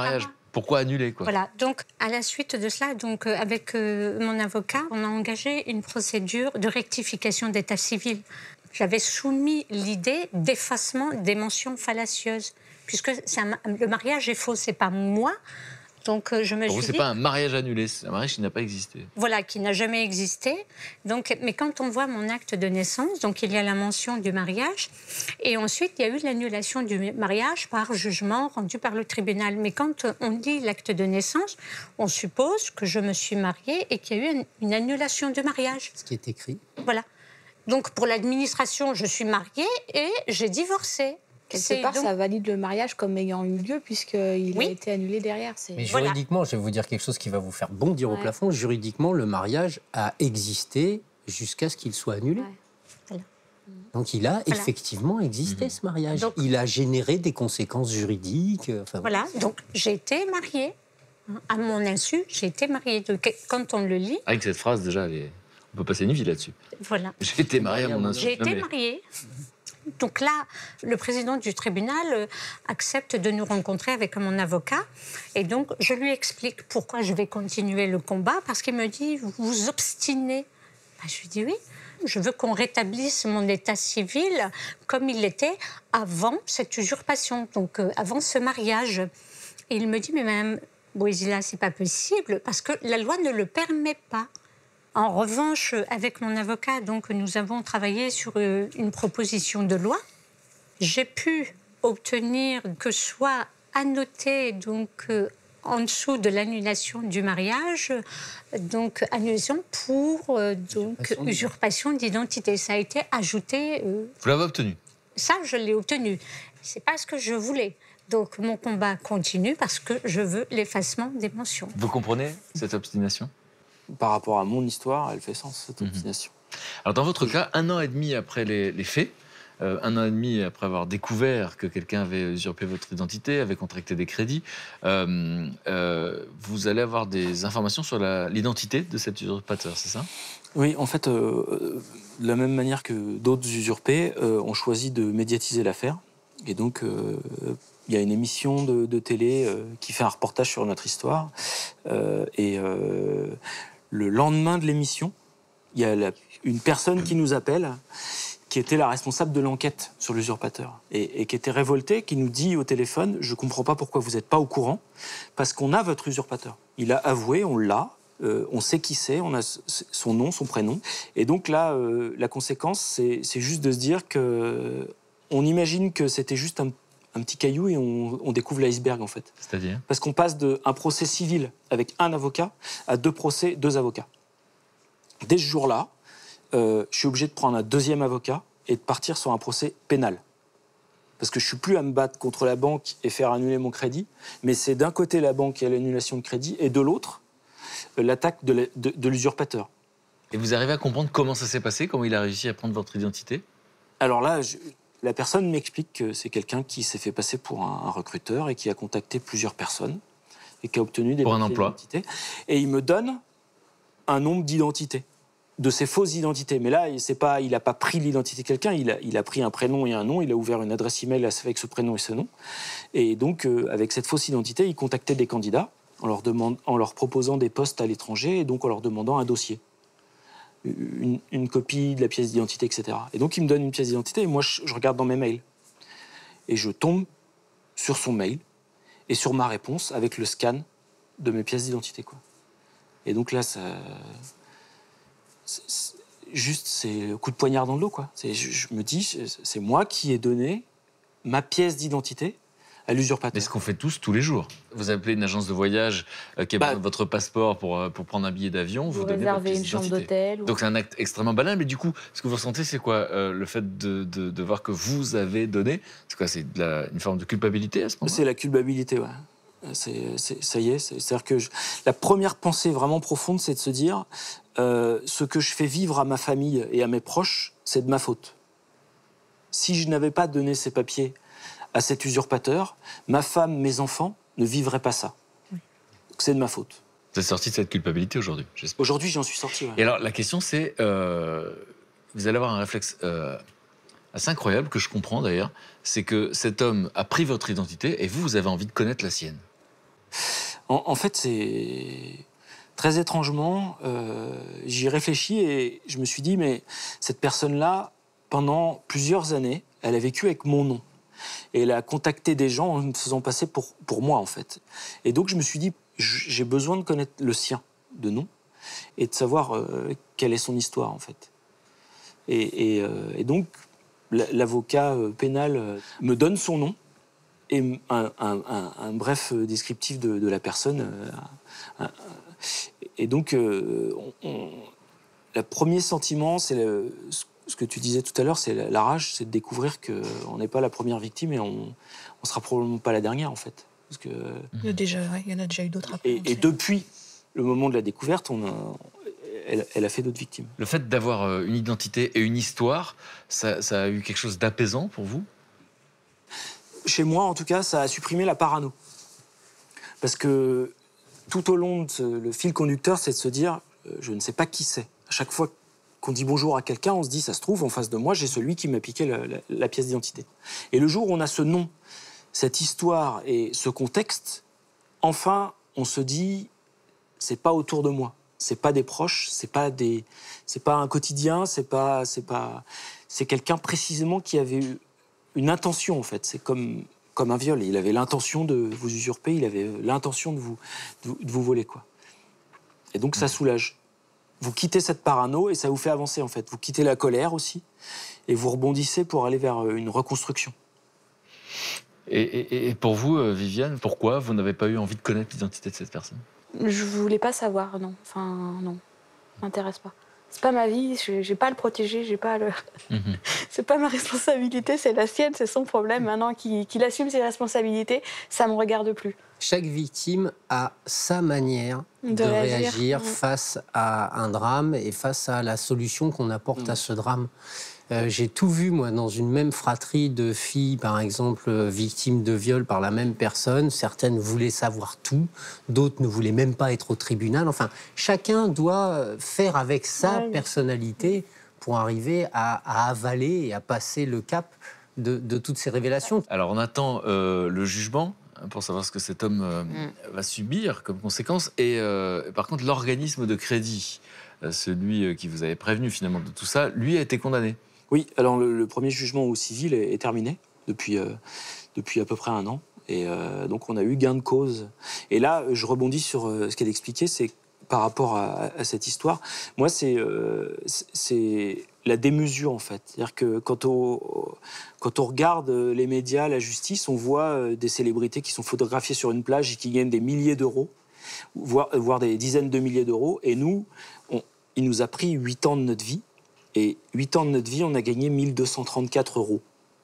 Pourquoi annuler, quoi? Voilà, donc à la suite de cela, donc, euh, avec euh, mon avocat, on a engagé une procédure de rectification d'état civil. J'avais soumis l'idée d'effacement des mentions fallacieuses, puisque c'est un- le mariage est faux, c'est pas moi. Donc euh, je me Pour vous, suis c'est dit, pas un mariage annulé, c'est un mariage qui n'a pas existé. voilà, qui n'a jamais existé. Donc, mais quand on voit mon acte de naissance, donc il y a la mention du mariage, et ensuite il y a eu l'annulation du mariage par jugement rendu par le tribunal. Mais quand on lit l'acte de naissance, on suppose que je me suis mariée et qu'il y a eu une, une annulation du mariage. Ce qui est écrit. Voilà. Donc pour l'administration, je suis mariée et j'ai divorcé. Quelque C'est part, donc- ça valide le mariage comme ayant eu lieu, puisqu'il Oui. a été annulé derrière. C'est... Mais Voilà. juridiquement, je vais vous dire quelque chose qui va vous faire bondir au Ouais. plafond. Juridiquement, le mariage a existé jusqu'à ce qu'il soit annulé. Ouais. Voilà. Donc il a Voilà. effectivement existé, ce mariage. Donc- il a généré des conséquences juridiques. euh, Enfin, Voilà, donc j'ai été mariée. À mon insu, j'ai été mariée. Donc, quand on le lit, Avec cette phrase, déjà, elle est- on peut passer une vie là-dessus. voilà. J'ai été marié à mon insu. J'ai Non, été mais- mariée. Donc là, le président du tribunal euh, accepte de nous rencontrer avec mon avocat. Et donc, je lui explique pourquoi je vais continuer le combat. Parce qu'il me dit, vous vous obstinez. Ben, je lui dis oui. Je veux qu'on rétablisse mon état civil comme il était avant cette usurpation, donc euh, avant ce mariage. Et il me dit, mais madame Boisila, c'est pas possible parce que la loi ne le permet pas. En revanche, avec mon avocat, donc, nous avons travaillé sur euh, une proposition de loi. J'ai pu obtenir que soit annoté donc, euh, en dessous de l'annulation du mariage, euh, donc annulation pour euh, donc, Usurpation usurpation d'identité. Ça a été ajouté. euh, Vous l'avez obtenu. ça, je l'ai obtenu. C'est pas ce que je voulais. Donc mon combat continue parce que je veux l'effacement des mentions. Vous comprenez cette obstination? Par rapport à mon histoire, elle fait sens, cette Mhm. obstination. Alors, dans votre cas, un an et demi après les, les faits, euh, un an et demi après avoir découvert que quelqu'un avait usurpé votre identité, avait contracté des crédits, euh, euh, vous allez avoir des informations sur la- l'identité de cet usurpateur, c'est ça? Oui, en fait, euh, de la même manière que d'autres usurpés, euh, on choisit de médiatiser l'affaire. Et donc, euh, il y a une émission de, de télé euh, qui fait un reportage sur notre histoire. Euh, et euh, le lendemain de l'émission, il y a la- une personne qui nous appelle, qui était la responsable de l'enquête sur l'usurpateur, et, et qui était révoltée, qui nous dit au téléphone « Je ne comprends pas pourquoi vous n'êtes pas au courant, parce qu'on a votre usurpateur. Il a avoué, on l'a, euh, on sait qui c'est, on a s- son nom, son prénom. » Et donc là, euh, la conséquence, c'est c'est juste de se dire que on imagine que c'était juste un, un petit caillou et on, on découvre l'iceberg, en fait. C'est-à-dire? Parce qu'on passe d'un procès civil avec un avocat à deux procès, deux avocats. Dès ce jour-là, euh, je suis obligé de prendre un deuxième avocat et de partir sur un procès pénal. Parce que je ne suis plus à me battre contre la banque et faire annuler mon crédit, mais c'est d'un côté la banque et l'annulation de crédit, et de l'autre, euh, l'attaque de la- de- de l'usurpateur. Et vous arrivez à comprendre comment ça s'est passé, comment il a réussi à prendre votre identité? Alors là, je- la personne m'explique que c'est quelqu'un qui s'est fait passer pour un, un recruteur et qui a contacté plusieurs personnes et qui a obtenu des Pour un papiers emploi. d'identité. Et il me donne un nombre d'identités, de ces fausses identités. Mais là, il pas, il n'a pas pris l'identité de quelqu'un, il a, il a pris un prénom et un nom, il a ouvert une adresse email avec ce prénom et ce nom. Et donc, euh, avec cette fausse identité, il contactait des candidats en leur, demande, en leur proposant des postes à l'étranger et donc en leur demandant un dossier. Une, une copie de la pièce d'identité, et cetera. Et donc, il me donne une pièce d'identité et moi, je, je regarde dans mes mails. Et je tombe sur son mail et sur ma réponse avec le scan de mes pièces d'identité, quoi. Et donc là, ça... c'est- c'est- juste, c'est le coup de poignard dans le dos, quoi. C'est- Je, je me dis, c'est- c'est moi qui ai donné ma pièce d'identité à l'usurpateur. Mais ce qu'on fait tous, tous les jours. Vous appelez une agence de voyage euh, qui a Bah, besoin de votre passeport pour, euh, pour prendre un billet d'avion, vous, Vous donnez votre réservez pièce une chambre d'identité. d'hôtel. ou- Donc c'est un acte extrêmement banal, mais du coup, ce que vous ressentez, c'est quoi? Euh, Le fait de, de, de voir que vous avez donné, c'est quoi? C'est de la- une forme de culpabilité à ce moment-là? C'est la culpabilité, ouais. C'est, c'est- ça y est, c'est, c'est-à-dire que je- la première pensée vraiment profonde, c'est de se dire euh, ce que je fais vivre à ma famille et à mes proches, c'est de ma faute. Si je n'avais pas donné ces papiers à cet usurpateur, ma femme, mes enfants ne vivraient pas ça. Donc c'est de ma faute. Vous êtes sorti de cette culpabilité aujourd'hui, j'espère. Aujourd'hui, j'en suis sorti. ouais. Et alors, la question, c'est, euh, vous allez avoir un réflexe euh, assez incroyable, que je comprends d'ailleurs, c'est que cet homme a pris votre identité et vous, vous avez envie de connaître la sienne. En, en fait, c'est très étrangement, euh, j'y réfléchis et je me suis dit, mais cette personne-là, pendant plusieurs années, elle a vécu avec mon nom. Et elle a contacté des gens en me faisant passer pour, pour moi, en fait. Et donc, je me suis dit, j'ai besoin de connaître le sien, de nom, et de savoir euh, quelle est son histoire, en fait. Et, et, euh, et donc, l'avocat pénal me donne son nom et un, un, un, un bref descriptif de, de la personne. Et donc, euh, on, on, le premier sentiment, c'est le, ce que tu disais tout à l'heure, c'est la, la rage, c'est de découvrir qu'on n'est pas la première victime et on ne sera probablement pas la dernière, en fait. Parce que, il, y a déjà, ouais, il y en a déjà eu d'autres après. Et, et depuis le moment de la découverte, on a, elle, elle a fait d'autres victimes. Le fait d'avoir une identité et une histoire, ça, ça a eu quelque chose d'apaisant pour vous? Chez moi, en tout cas, ça a supprimé la parano. Parce que tout au long de ce, le fil conducteur, c'est de se dire, euh, je ne sais pas qui c'est. À chaque fois qu'on dit bonjour à quelqu'un, on se dit, ça se trouve, en face de moi, j'ai celui qui m'a piqué la, la, la pièce d'identité. Et le jour où on a ce nom, cette histoire et ce contexte, enfin, on se dit, c'est pas autour de moi. C'est pas des proches, c'est pas des, c'est pas un quotidien, c'est pas, c'est pas, c'est quelqu'un précisément qui avait eu une intention, en fait. C'est comme, comme un viol. Il avait l'intention de vous usurper, il avait l'intention de vous, de, de vous voler, quoi. Et donc, ça soulage. Vous quittez cette parano et ça vous fait avancer, en fait. Vous quittez la colère aussi et vous rebondissez pour aller vers une reconstruction. Et, et, et pour vous, Viviane, pourquoi vous n'avez pas eu envie de connaître l'identité de cette personne? Je voulais pas savoir, non. Enfin, non. Ça m'intéresse pas. C'est pas ma vie, je j'ai pas à le protéger, j'ai pas à le... Mmh. C'est pas ma responsabilité, c'est la sienne, c'est son problème. Maintenant qu'il qu'il assume ses responsabilités, ça me regarde plus. Chaque victime a sa manière de, de réagir, réagir mmh. face à un drame et face à la solution qu'on apporte mmh. à ce drame. Euh, j'ai tout vu, moi, dans une même fratrie de filles, par exemple, euh, victimes de viol par la même personne. Certaines voulaient savoir tout, d'autres ne voulaient même pas être au tribunal. Enfin, chacun doit faire avec sa ouais. personnalité pour arriver à, à avaler et à passer le cap de, de toutes ces révélations. Alors, on attend euh, le jugement pour savoir ce que cet homme euh, mm. va subir comme conséquence. Et euh, par contre, l'organisme de crédit, euh, celui qui vous avait prévenu finalement de tout ça, lui a été condamné. Oui, alors le, le premier jugement au civil est, est terminé depuis, euh, depuis à peu près un an. Et euh, donc on a eu gain de cause. Et là, je rebondis sur euh, ce qu'elle expliquait, c'est par rapport à, à cette histoire. Moi, c'est euh, c'est la démesure, en fait. C'est-à-dire que quand on, quand on regarde les médias, la justice, on voit des célébrités qui sont photographiées sur une plage et qui gagnent des milliers d'euros, voire, voire des dizaines de milliers d'euros. Et nous, on, il nous a pris huit ans de notre vie. Et huit ans de notre vie, on a gagné mille deux cent trente-quatre euros.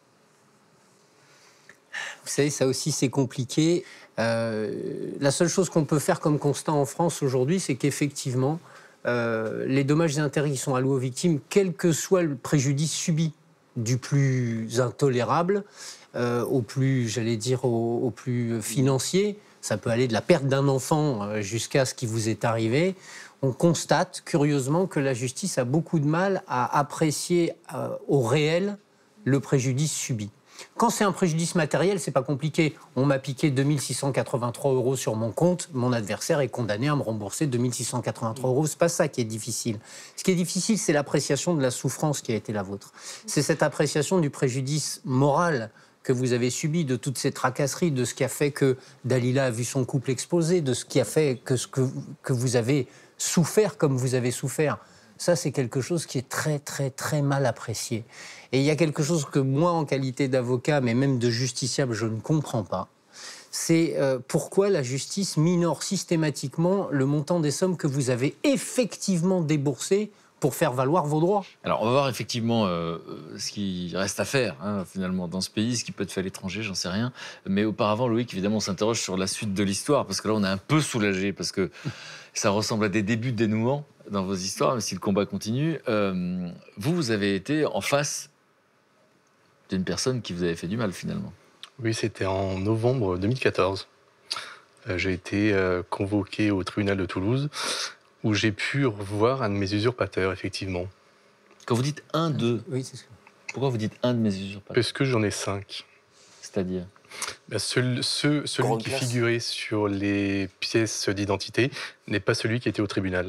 Vous savez, ça aussi, c'est compliqué. Euh, la seule chose qu'on peut faire comme constat en France aujourd'hui, c'est qu'effectivement, euh, les dommages et intérêts qui sont alloués aux victimes, quel que soit le préjudice subi, du plus intolérable euh, au plus, j'allais dire, au, au plus financier, ça peut aller de la perte d'un enfant jusqu'à ce qui vous est arrivé. On constate curieusement que la justice a beaucoup de mal à apprécier euh, au réel le préjudice subi. Quand c'est un préjudice matériel, c'est pas compliqué. On m'a piqué deux mille six cent quatre-vingt-trois euros sur mon compte, mon adversaire est condamné à me rembourser deux mille six cent quatre-vingt-trois euros. C'est pas ça qui est difficile. Ce qui est difficile, c'est l'appréciation de la souffrance qui a été la vôtre. C'est cette appréciation du préjudice moral que vous avez subi, de toutes ces tracasseries, de ce qui a fait que Dalila a vu son couple exploser, de ce qui a fait que, ce que, que vous avez souffert comme vous avez souffert. Ça, c'est quelque chose qui est très, très, très mal apprécié. Et il y a quelque chose que moi, en qualité d'avocat, mais même de justiciable, je ne comprends pas. C'est euh, pourquoi la justice minore systématiquement le montant des sommes que vous avez effectivement déboursées pour faire valoir vos droits. Alors, on va voir effectivement euh, ce qui reste à faire, hein, finalement, dans ce pays, ce qui peut être fait à l'étranger, j'en sais rien. Mais auparavant, Loïc, évidemment, on s'interroge sur la suite de l'histoire, parce que là, on est un peu soulagé, parce que ça ressemble à des débuts de dénouement dans vos histoires, même si le combat continue. Euh, vous, vous avez été en face d'une personne qui vous avait fait du mal, finalement. Oui, c'était en novembre deux mille quatorze. Euh, j'ai été euh, convoqué au tribunal de Toulouse, où j'ai pu revoir un de mes usurpateurs, effectivement. Quand vous dites un d'eux, oui, c'est ça. Pourquoi vous dites un de mes usurpateurs? Parce que j'en ai cinq. C'est-à-dire? Ben, ce- ce- celui Grande qui classe. figurait sur les pièces d'identité n'est pas celui qui était au tribunal.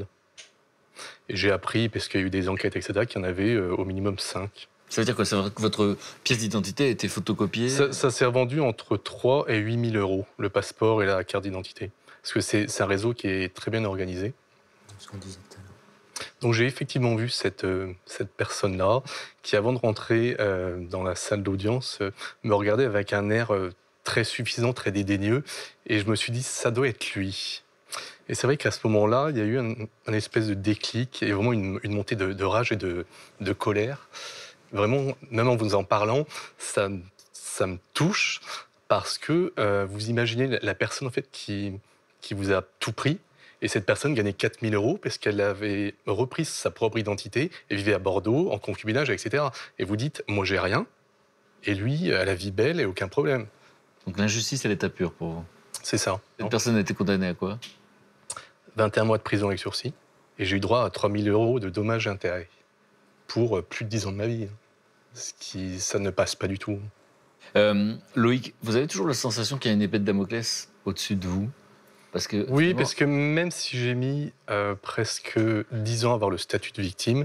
Et j'ai appris, parce qu'il y a eu des enquêtes, et cetera, qu'il y en avait euh, au minimum cinq. Ça veut dire quoi? Ça veut dire que votre pièce d'identité a été photocopiée? Ça, ça s'est vendu entre trois et huit mille euros, le passeport et la carte d'identité. Parce que c'est c'est un réseau qui est très bien organisé. Ce qu'on disait tout à l'heure. Donc j'ai effectivement vu cette, euh, cette personne-là qui, avant de rentrer euh, dans la salle d'audience, euh, me regardait avec un air euh, très suffisant, très dédaigneux. Et je me suis dit, ça doit être lui. Et c'est vrai qu'à ce moment-là, il y a eu un, un espèce de déclic et vraiment une, une montée de, de rage et de, de colère. Vraiment, même en vous en parlant, ça, ça me touche parce que euh, vous imaginez la, la personne en fait, qui, qui vous a tout pris. Et cette personne gagnait quatre mille euros parce qu'elle avait repris sa propre identité et vivait à Bordeaux, en concubinage, et cetera. Et vous dites, moi j'ai rien, et lui, elle a la vie belle et aucun problème. Donc l'injustice à l'état pur pour vous. C'est ça. Cette personne a été condamnée à quoi? vingt et un mois de prison avec sursis, et j'ai eu droit à trois mille euros de dommages et intérêts pour plus de dix ans de ma vie. Ce qui, ça ne passe pas du tout. Euh, Loïc, vous avez toujours la sensation qu'il y a une épée de Damoclès au-dessus de vous? Parce que, Oui, finalement, parce que même si j'ai mis euh, presque dix ans à avoir le statut de victime,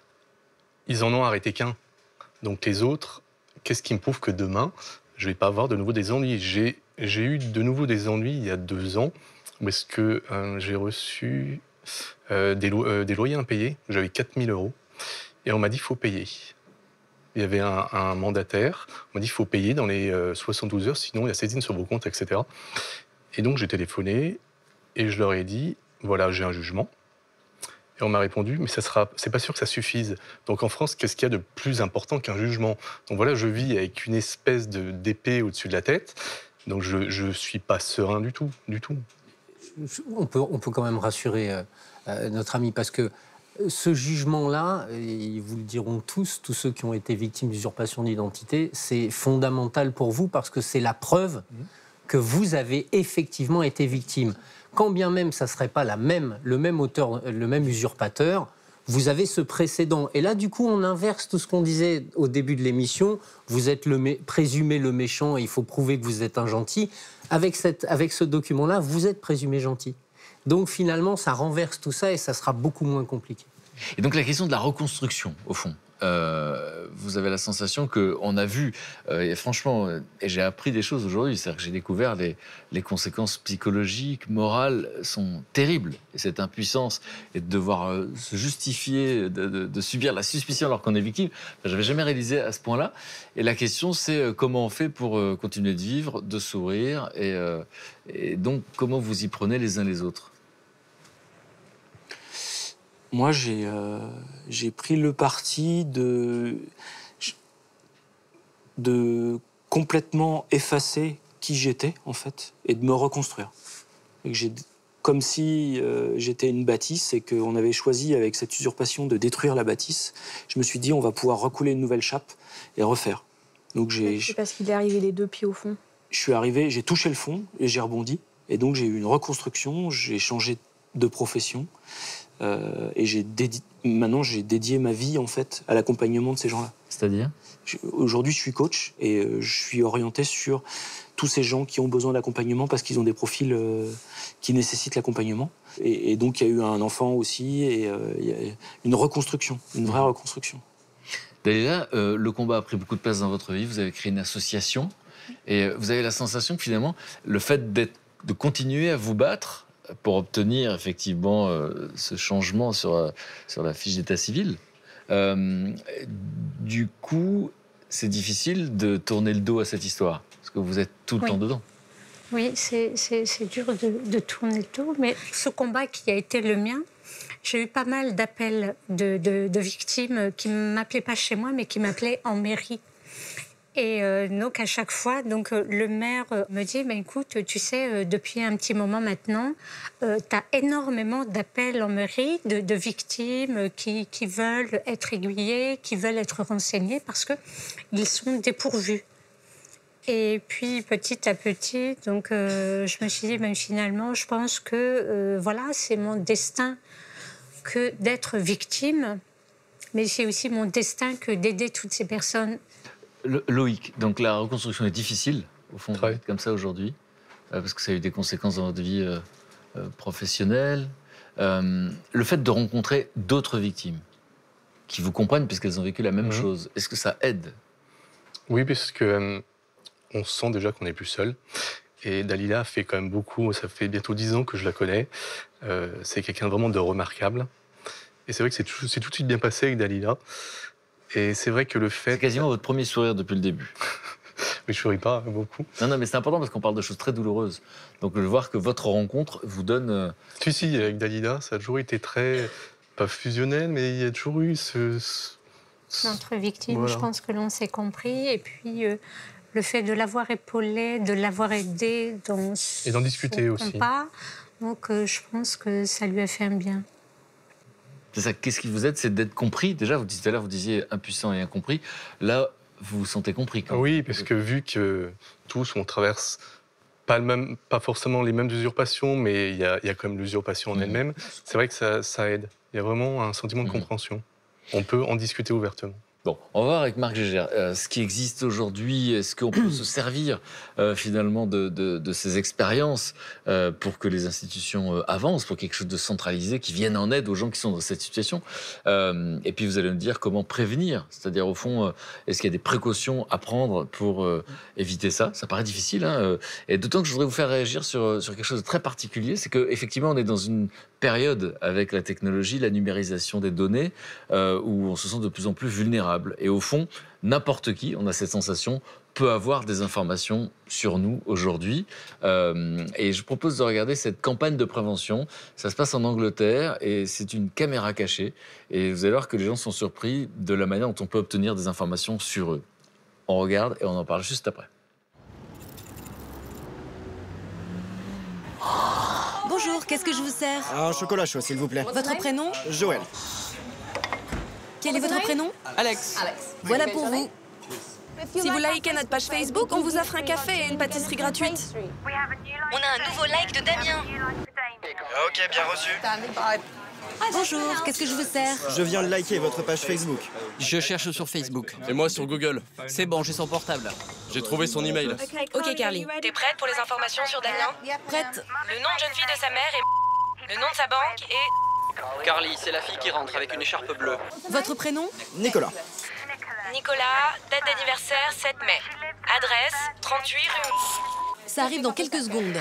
ils en ont arrêté qu'un. Donc les autres, qu'est-ce qui me prouve que demain, je ne vais pas avoir de nouveau des ennuis? J'ai, j'ai eu de nouveau des ennuis il y a deux ans, parce que euh, j'ai reçu euh, des, lo- euh, des loyers impayés. J'avais quatre mille euros. Et on m'a dit qu'il faut payer. Il y avait un, un mandataire. On m'a dit qu'il faut payer dans les euh, soixante-douze heures, sinon il y a saisine sur vos comptes, et cetera. Et donc j'ai téléphoné et je leur ai dit, voilà, j'ai un jugement. Et on m'a répondu, mais ça sera, c'est pas sûr que ça suffise. Donc en France, qu'est-ce qu'il y a de plus important qu'un jugement? Donc voilà, je vis avec une espèce de, d'épée au-dessus de la tête. Donc je ne suis pas serein du tout, du tout. On peut, on peut quand même rassurer euh, euh, notre ami parce que ce jugement-là, et vous le diront tous, tous ceux qui ont été victimes d'usurpation d'identité, c'est fondamental pour vous parce que c'est la preuve que vous avez effectivement été victime. Quand bien même ça ne serait pas la même, le même auteur, le même usurpateur, vous avez ce précédent. Et là, du coup, on inverse tout ce qu'on disait au début de l'émission. Vous êtes le mé- présumé le méchant et il faut prouver que vous êtes un gentil. Avec, cette, avec ce document-là, vous êtes présumé gentil. Donc finalement, ça renverse tout ça et ça sera beaucoup moins compliqué. Et donc la question de la reconstruction, au fond. Euh, vous avez la sensation qu'on a vu, euh, et franchement, euh, et j'ai appris des choses aujourd'hui, c'est-à-dire que j'ai découvert les, les conséquences psychologiques, morales sont terribles. Et cette impuissance et de devoir euh, se justifier, de, de, de subir la suspicion alors qu'on est victime, enfin, je n'avais jamais réalisé à ce point-là. Et la question, c'est euh, comment on fait pour euh, continuer de vivre, de sourire, et, euh, et donc comment vous y prenez les uns les autres? Moi, j'ai euh, j'ai pris le parti de, de complètement effacer qui j'étais, en fait, et de me reconstruire. Et que j'ai, comme si euh, j'étais une bâtisse et qu'on avait choisi, avec cette usurpation, de détruire la bâtisse. Je me suis dit, on va pouvoir recouler une nouvelle chape et refaire. Donc j'ai, C'est parce qu'il est arrivé les deux pieds au fond. je suis arrivé, j'ai touché le fond et j'ai rebondi. Et donc j'ai eu une reconstruction, j'ai changé de profession. Euh, et j'ai dédi... maintenant j'ai dédié ma vie en fait à l'accompagnement de ces gens-là. C'est-à-dire? Je... Aujourd'hui je suis coach et euh, je suis orienté sur tous ces gens qui ont besoin d'accompagnement parce qu'ils ont des profils euh, qui nécessitent l'accompagnement. Et, et donc il y a eu un enfant aussi et euh, il y a une reconstruction, une vraie reconstruction. Dalila, euh, le combat a pris beaucoup de place dans votre vie, vous avez créé une association et vous avez la sensation que finalement le fait d'être, de continuer à vous battre pour obtenir effectivement euh, ce changement sur, euh, sur la fiche d'état civil. Euh, du coup, c'est difficile de tourner le dos à cette histoire, parce que vous êtes tout le Oui. temps dedans. Oui, c'est, c'est, c'est dur de, de tourner le dos, mais ce combat qui a été le mien, j'ai eu pas mal d'appels de, de, de victimes qui ne m'appelaient pas chez moi, mais qui m'appelaient en mairie. Et euh, donc, à chaque fois, donc, euh, le maire euh, me dit, bah, écoute, tu sais, euh, depuis un petit moment maintenant, euh, tu as énormément d'appels en mairie de, de victimes euh, qui, qui veulent être aiguillées, qui veulent être renseignées parce qu'ils sont dépourvus. Et puis, petit à petit, donc, euh, je me suis dit, ben, finalement, je pense que euh, voilà, c'est mon destin que d'être victime, mais c'est aussi mon destin que d'aider toutes ces personnes. Le- Loïc, donc la reconstruction est difficile au fond, Très. vous êtes comme ça aujourd'hui, euh, parce que ça a eu des conséquences dans votre vie euh, euh, professionnelle. Euh, le fait de rencontrer d'autres victimes qui vous comprennent puisqu'elles ont vécu la même Mhm. chose, est-ce que ça aide? Oui, parce que euh, on sent déjà qu'on n'est plus seul. Et Dalila fait quand même beaucoup. Ça fait bientôt dix ans que je la connais. Euh, c'est quelqu'un vraiment de remarquable. Et c'est vrai que c'est tout, c'est tout de suite bien passé avec Dalila. Et c'est vrai que le fait... C'est quasiment votre premier sourire depuis le début. Mais je souris pas beaucoup. Non, non, mais c'est important parce qu'on parle de choses très douloureuses. Donc, de voir que votre rencontre vous donne... euh, Si, si, avec Dalila, ça a toujours été très... Pas fusionnel, mais il y a toujours eu ce... ce- Entre victimes, Voilà. je pense que l'on s'est compris. Et puis, euh, le fait de l'avoir épaulé, de l'avoir aidé dans Et d'en discuter son aussi. combat, donc euh, je pense que ça lui a fait un bien. C'est ça, qu'est-ce qui vous aide? C'est d'être compris. Déjà, vous disiez tout à l'heure, vous disiez impuissant et incompris. Là, vous vous sentez compris. Quand même. Oui, parce que vu que tous, on traverse pas, le même, pas forcément les mêmes usurpations, mais il y a, il y a quand même l'usurpation en Mhm. elle-même, c'est vrai que ça, ça aide. Il y a vraiment un sentiment de Mhm. compréhension. On peut en discuter ouvertement. Bon, on va voir avec Marc Gégère euh, ce qui existe aujourd'hui. Est-ce qu'on peut se servir euh, finalement de, de, de ces expériences euh, pour que les institutions euh, avancent, pour quelque chose de centralisé, qui vienne en aide aux gens qui sont dans cette situation. Euh, et puis vous allez me dire comment prévenir, c'est-à-dire au fond, euh, est-ce qu'il y a des précautions à prendre pour euh, éviter ça? Ça paraît difficile, hein, euh, et d'autant que je voudrais vous faire réagir sur, sur quelque chose de très particulier, c'est qu'effectivement on est dans une période avec la technologie, la numérisation des données, euh, où on se sent de plus en plus vulnérable. Et au fond, n'importe qui, on a cette sensation, peut avoir des informations sur nous aujourd'hui. Euh, et je propose de regarder cette campagne de prévention. Ça se passe en Angleterre et c'est une caméra cachée. Et vous allez voir que les gens sont surpris de la manière dont on peut obtenir des informations sur eux. On regarde et on en parle juste après. Bonjour, qu'est-ce que je vous sers? Un chocolat chaud, s'il vous plaît. Votre prénom? Joël. Quel est votre prénom? Alex. Voilà pour vous. Si vous likez notre page Facebook, on vous offre un café et une pâtisserie gratuite. On a un nouveau like de Damien. Ok, bien reçu. Bonjour, qu'est-ce que je vous sers? Je viens de liker votre page Facebook. Je cherche sur Facebook. Et moi sur Google. C'est bon, j'ai son portable. J'ai trouvé son email. Ok, Carly. T'es prête pour les informations sur Damien? Prête? Le nom de jeune fille de sa mère et le nom de sa banque et... Carly, c'est la fille qui rentre avec une écharpe bleue. Votre prénom? Nicolas. Nicolas, date d'anniversaire sept mai. Adresse trente-huit rue... Ça arrive dans quelques secondes.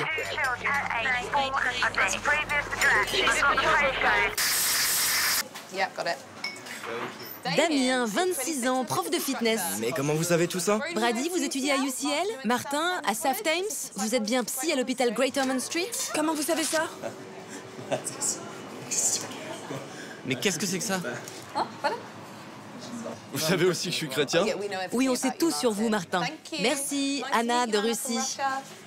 Damien, vingt-six ans, prof de fitness. Mais comment vous savez tout ça? Brady, vous étudiez à U C L? Martin, à South Thames? Vous êtes bien psy à l'hôpital Great Ormond Street? Comment vous savez ça? Mais qu'est-ce que c'est que ça? Vous savez aussi que je suis chrétien? Oui, on sait tout sur vous, Martin. Merci, Anna de Russie.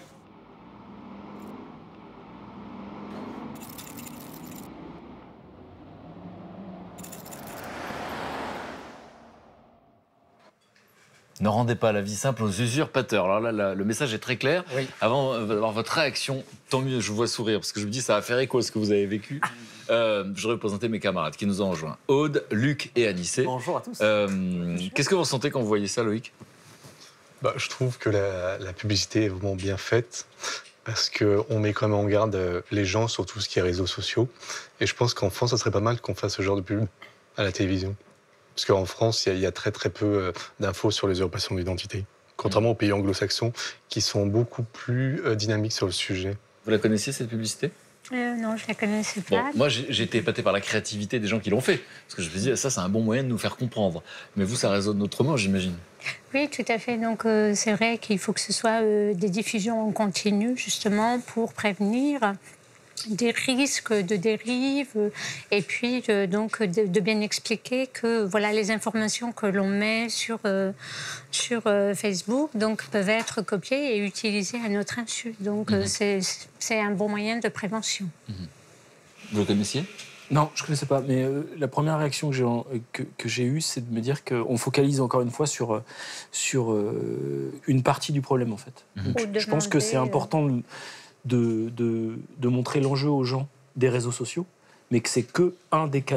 Ne rendez pas la vie simple aux usurpateurs. Alors là, là, le message est très clair. Oui. Avant euh, d'avoir votre réaction, tant mieux, je vous vois sourire, parce que je me dis ça va faire écho à ce que vous avez vécu. Euh, je voudrais vous présenter mes camarades qui nous ont rejoints. Aude, Luc et Anissé. Bonjour à tous. Euh, Qu'est-ce que vous ressentez quand vous voyez ça, Loïc? Bah, je trouve que la, la publicité est vraiment bien faite parce qu'on met quand même en garde euh, les gens sur tout ce qui est réseaux sociaux. Et je pense qu'en France, ça serait pas mal qu'on fasse ce genre de pub à la télévision. Parce qu'en France, il y, y a très très peu euh, d'infos sur les usurpations d'identité. Contrairement aux pays anglo-saxons qui sont beaucoup plus euh, dynamiques sur le sujet. Vous la connaissiez, cette publicité? Euh, non, je ne la connaissais Bon, pas. moi, j'ai j'ai été épaté par la créativité des gens qui l'ont fait. Parce que je me disais, ça, c'est un bon moyen de nous faire comprendre. Mais vous, ça résonne autrement, j'imagine. Oui, tout à fait. Donc, euh, c'est vrai qu'il faut que ce soit euh, des diffusions en continu, justement, pour prévenir des risques de dérive euh, et puis euh, donc de, de bien expliquer que voilà les informations que l'on met sur euh, sur euh, Facebook donc peuvent être copiées et utilisées à notre insu. Donc euh, Mhm. c'est c'est un bon moyen de prévention. Vous le connaissiez? Non, je ne connaissais pas. Mais euh, la première réaction que j'ai, en- que, que j'ai eue, c'est de me dire qu'on focalise encore une fois sur, euh, sur euh, une partie du problème, en fait. Mhm. Donc, Ou je pense que c'est demander, important de, de, de, de montrer l'enjeu aux gens des réseaux sociaux, mais que c'est que un des canaux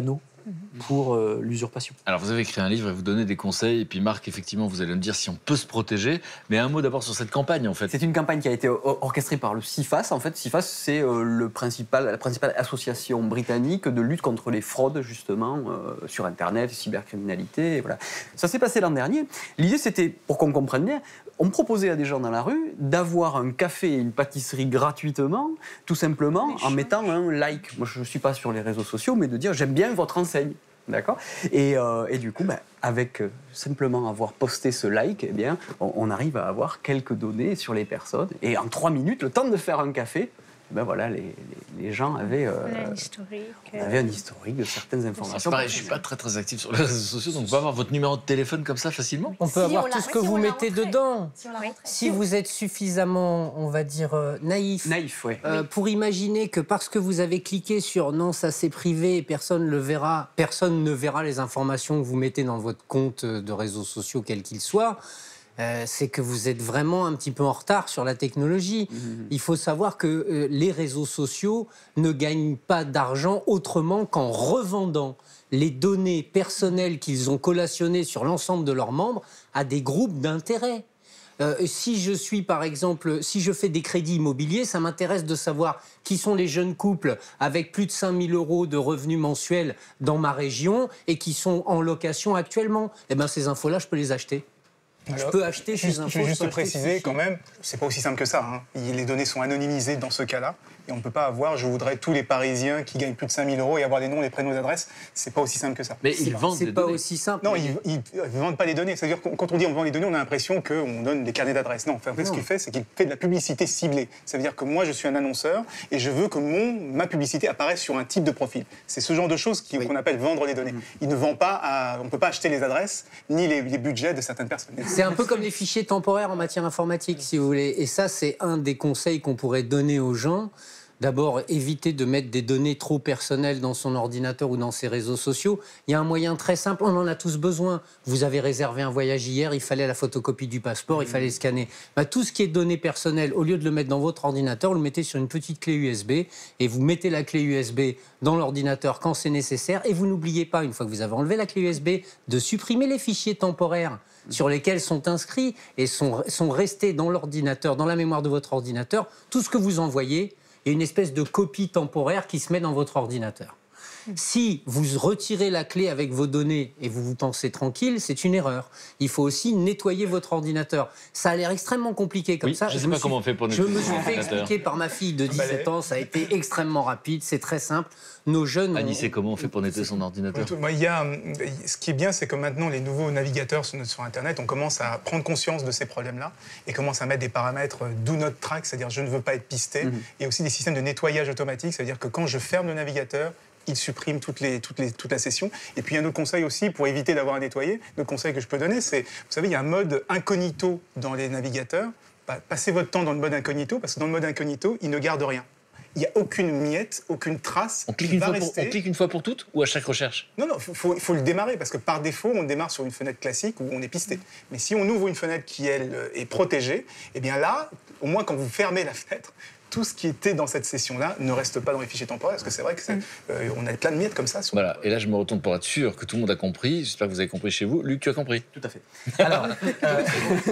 pour euh, l'usurpation. Alors, vous avez écrit un livre et vous donnez des conseils. Et puis, Marc, effectivement, vous allez me dire si on peut se protéger. Mais un mot d'abord sur cette campagne, en fait. C'est une campagne qui a été orchestrée par le CIFAS. En fait, CIFAS, c'est euh, le principal, la principale association britannique de lutte contre les fraudes, justement, euh, sur Internet, cybercriminalité. Et voilà. Ça s'est passé l'an dernier. L'idée, c'était, pour qu'on comprenne bien, on proposait à des gens dans la rue d'avoir un café et une pâtisserie gratuitement, tout simplement en mettant un like. Moi, je ne suis pas sur les réseaux sociaux, mais de dire j'aime bien votre enseigne. D'accord ? et, euh, et du coup, ben, avec euh, simplement avoir posté ce like, eh bien, on, on arrive à avoir quelques données sur les personnes. Et en trois minutes, le temps de faire un café, ben voilà, les, les, les gens avaient, euh, un historique, on avait un historique de certaines informations. C'est pareil, je ne suis pas très très actif sur les réseaux sociaux, donc on peut avoir votre numéro de téléphone comme ça facilement. On peut Si avoir on tout l'a- ce que si vous on l'a mettez rentré. dedans. Si on l'a Si, rentré. si vous êtes suffisamment, on va dire, euh, naïf, naïf ouais. euh, pour imaginer que parce que vous avez cliqué sur non, ça c'est privé et personne le verra, personne ne verra les informations que vous mettez dans votre compte de réseaux sociaux, quel qu'il soit. Euh, c'est que vous êtes vraiment un petit peu en retard sur la technologie. Mmh. Il faut savoir que euh, les réseaux sociaux ne gagnent pas d'argent autrement qu'en revendant les données personnelles qu'ils ont collationnées sur l'ensemble de leurs membres à des groupes d'intérêt. Euh, si je suis, par exemple, si je fais des crédits immobiliers, ça m'intéresse de savoir qui sont les jeunes couples avec plus de cinq mille euros de revenus mensuels dans ma région et qui sont en location actuellement. Eh bien, ces infos-là, je peux les acheter. Alors, je peux acheter juste, ces infos. Je veux juste peux acheter préciser ces quand même, c'est pas aussi simple que ça. Hein. Les données sont anonymisées dans ce cas-là. Et on ne peut pas avoir, je voudrais tous les Parisiens qui gagnent plus de cinq mille euros et avoir les noms, les prénoms, les adresses. C'est pas aussi simple que ça. Mais ils vendent C'est des pas données. aussi simple. Non, ils, ils, ils vendent pas les données. C'est-à-dire que quand on dit on vend les données, on a l'impression qu'on donne des carnets d'adresses. Non, en fait, Non. ce qu'il fait, c'est qu'il fait de la publicité ciblée. Ça veut dire que moi, je suis un annonceur et je veux que mon, ma publicité apparaisse sur un type de profil. C'est ce genre de choses qui- qu'on appelle vendre les données. Il ne vend pas, à- on ne peut pas acheter les adresses ni les, les budgets de certaines personnes. C'est un peu comme les fichiers temporaires en matière informatique, si vous voulez. Et ça, c'est un des conseils qu'on pourrait donner aux gens. D'abord, éviter de mettre des données trop personnelles dans son ordinateur ou dans ses réseaux sociaux. Il y a un moyen très simple, on en a tous besoin. Vous avez réservé un voyage hier, il fallait la photocopie du passeport, il fallait le scanner. Bah, tout ce qui est données personnelles, au lieu de le mettre dans votre ordinateur, vous le mettez sur une petite clé U S B et vous mettez la clé U S B dans l'ordinateur quand c'est nécessaire. Et vous n'oubliez pas, une fois que vous avez enlevé la clé U S B, de supprimer les fichiers temporaires sur lesquels sont inscrits et sont, sont restés dans l'ordinateur, dans la mémoire de votre ordinateur, tout ce que vous envoyez. Il y a une espèce de copie temporaire qui se met dans votre ordinateur. Si vous retirez la clé avec vos données et vous vous pensez tranquille, c'est une erreur. Il faut aussi nettoyer votre ordinateur. Ça a l'air extrêmement compliqué comme Oui, ça. je sais me pas suis- comment on fait pour Je nettoyer me son suis fait ordinateur. expliquer par ma fille de dix-sept ans. Ça a été extrêmement rapide. C'est très simple. Nos jeunes. Annie, ont- c'est comment on fait pour nettoyer son ordinateur? Tout- moi, il y a, hum, ce qui est bien, c'est que maintenant, les nouveaux navigateurs sur, sur Internet, on commence à prendre conscience de ces problèmes-là et commence à mettre des paramètres euh, do not track, c'est-à-dire je ne veux pas être pisté, Mhm. et aussi des systèmes de nettoyage automatique, c'est-à-dire que quand je ferme le navigateur, il supprime toutes les, toutes les, toute la session. Et puis, il y a un autre conseil aussi pour éviter d'avoir à nettoyer. L'autre conseil que je peux donner, c'est, vous savez, il y a un mode incognito dans les navigateurs. Pa- Passez votre temps dans le mode incognito, parce que dans le mode incognito, il ne garde rien. Il n'y a aucune miette, aucune trace. On clique, qui une va fois pour, rester. on clique une fois pour toutes ou à chaque recherche? Non, non, il faut, faut le démarrer, parce que par défaut, on démarre sur une fenêtre classique où on est pisté. Mais si on ouvre une fenêtre qui, elle, est protégée, eh bien là, au moins quand vous fermez la fenêtre, tout ce qui était dans cette session-là ne reste pas dans les fichiers temporaires, parce que c'est vrai qu'on euh, a plein de miettes comme ça. Sur... Voilà, et là je me retourne pour être sûr que tout le monde a compris. J'espère que vous avez compris chez vous. Luc, tu as compris? Tout à fait. Alors, euh,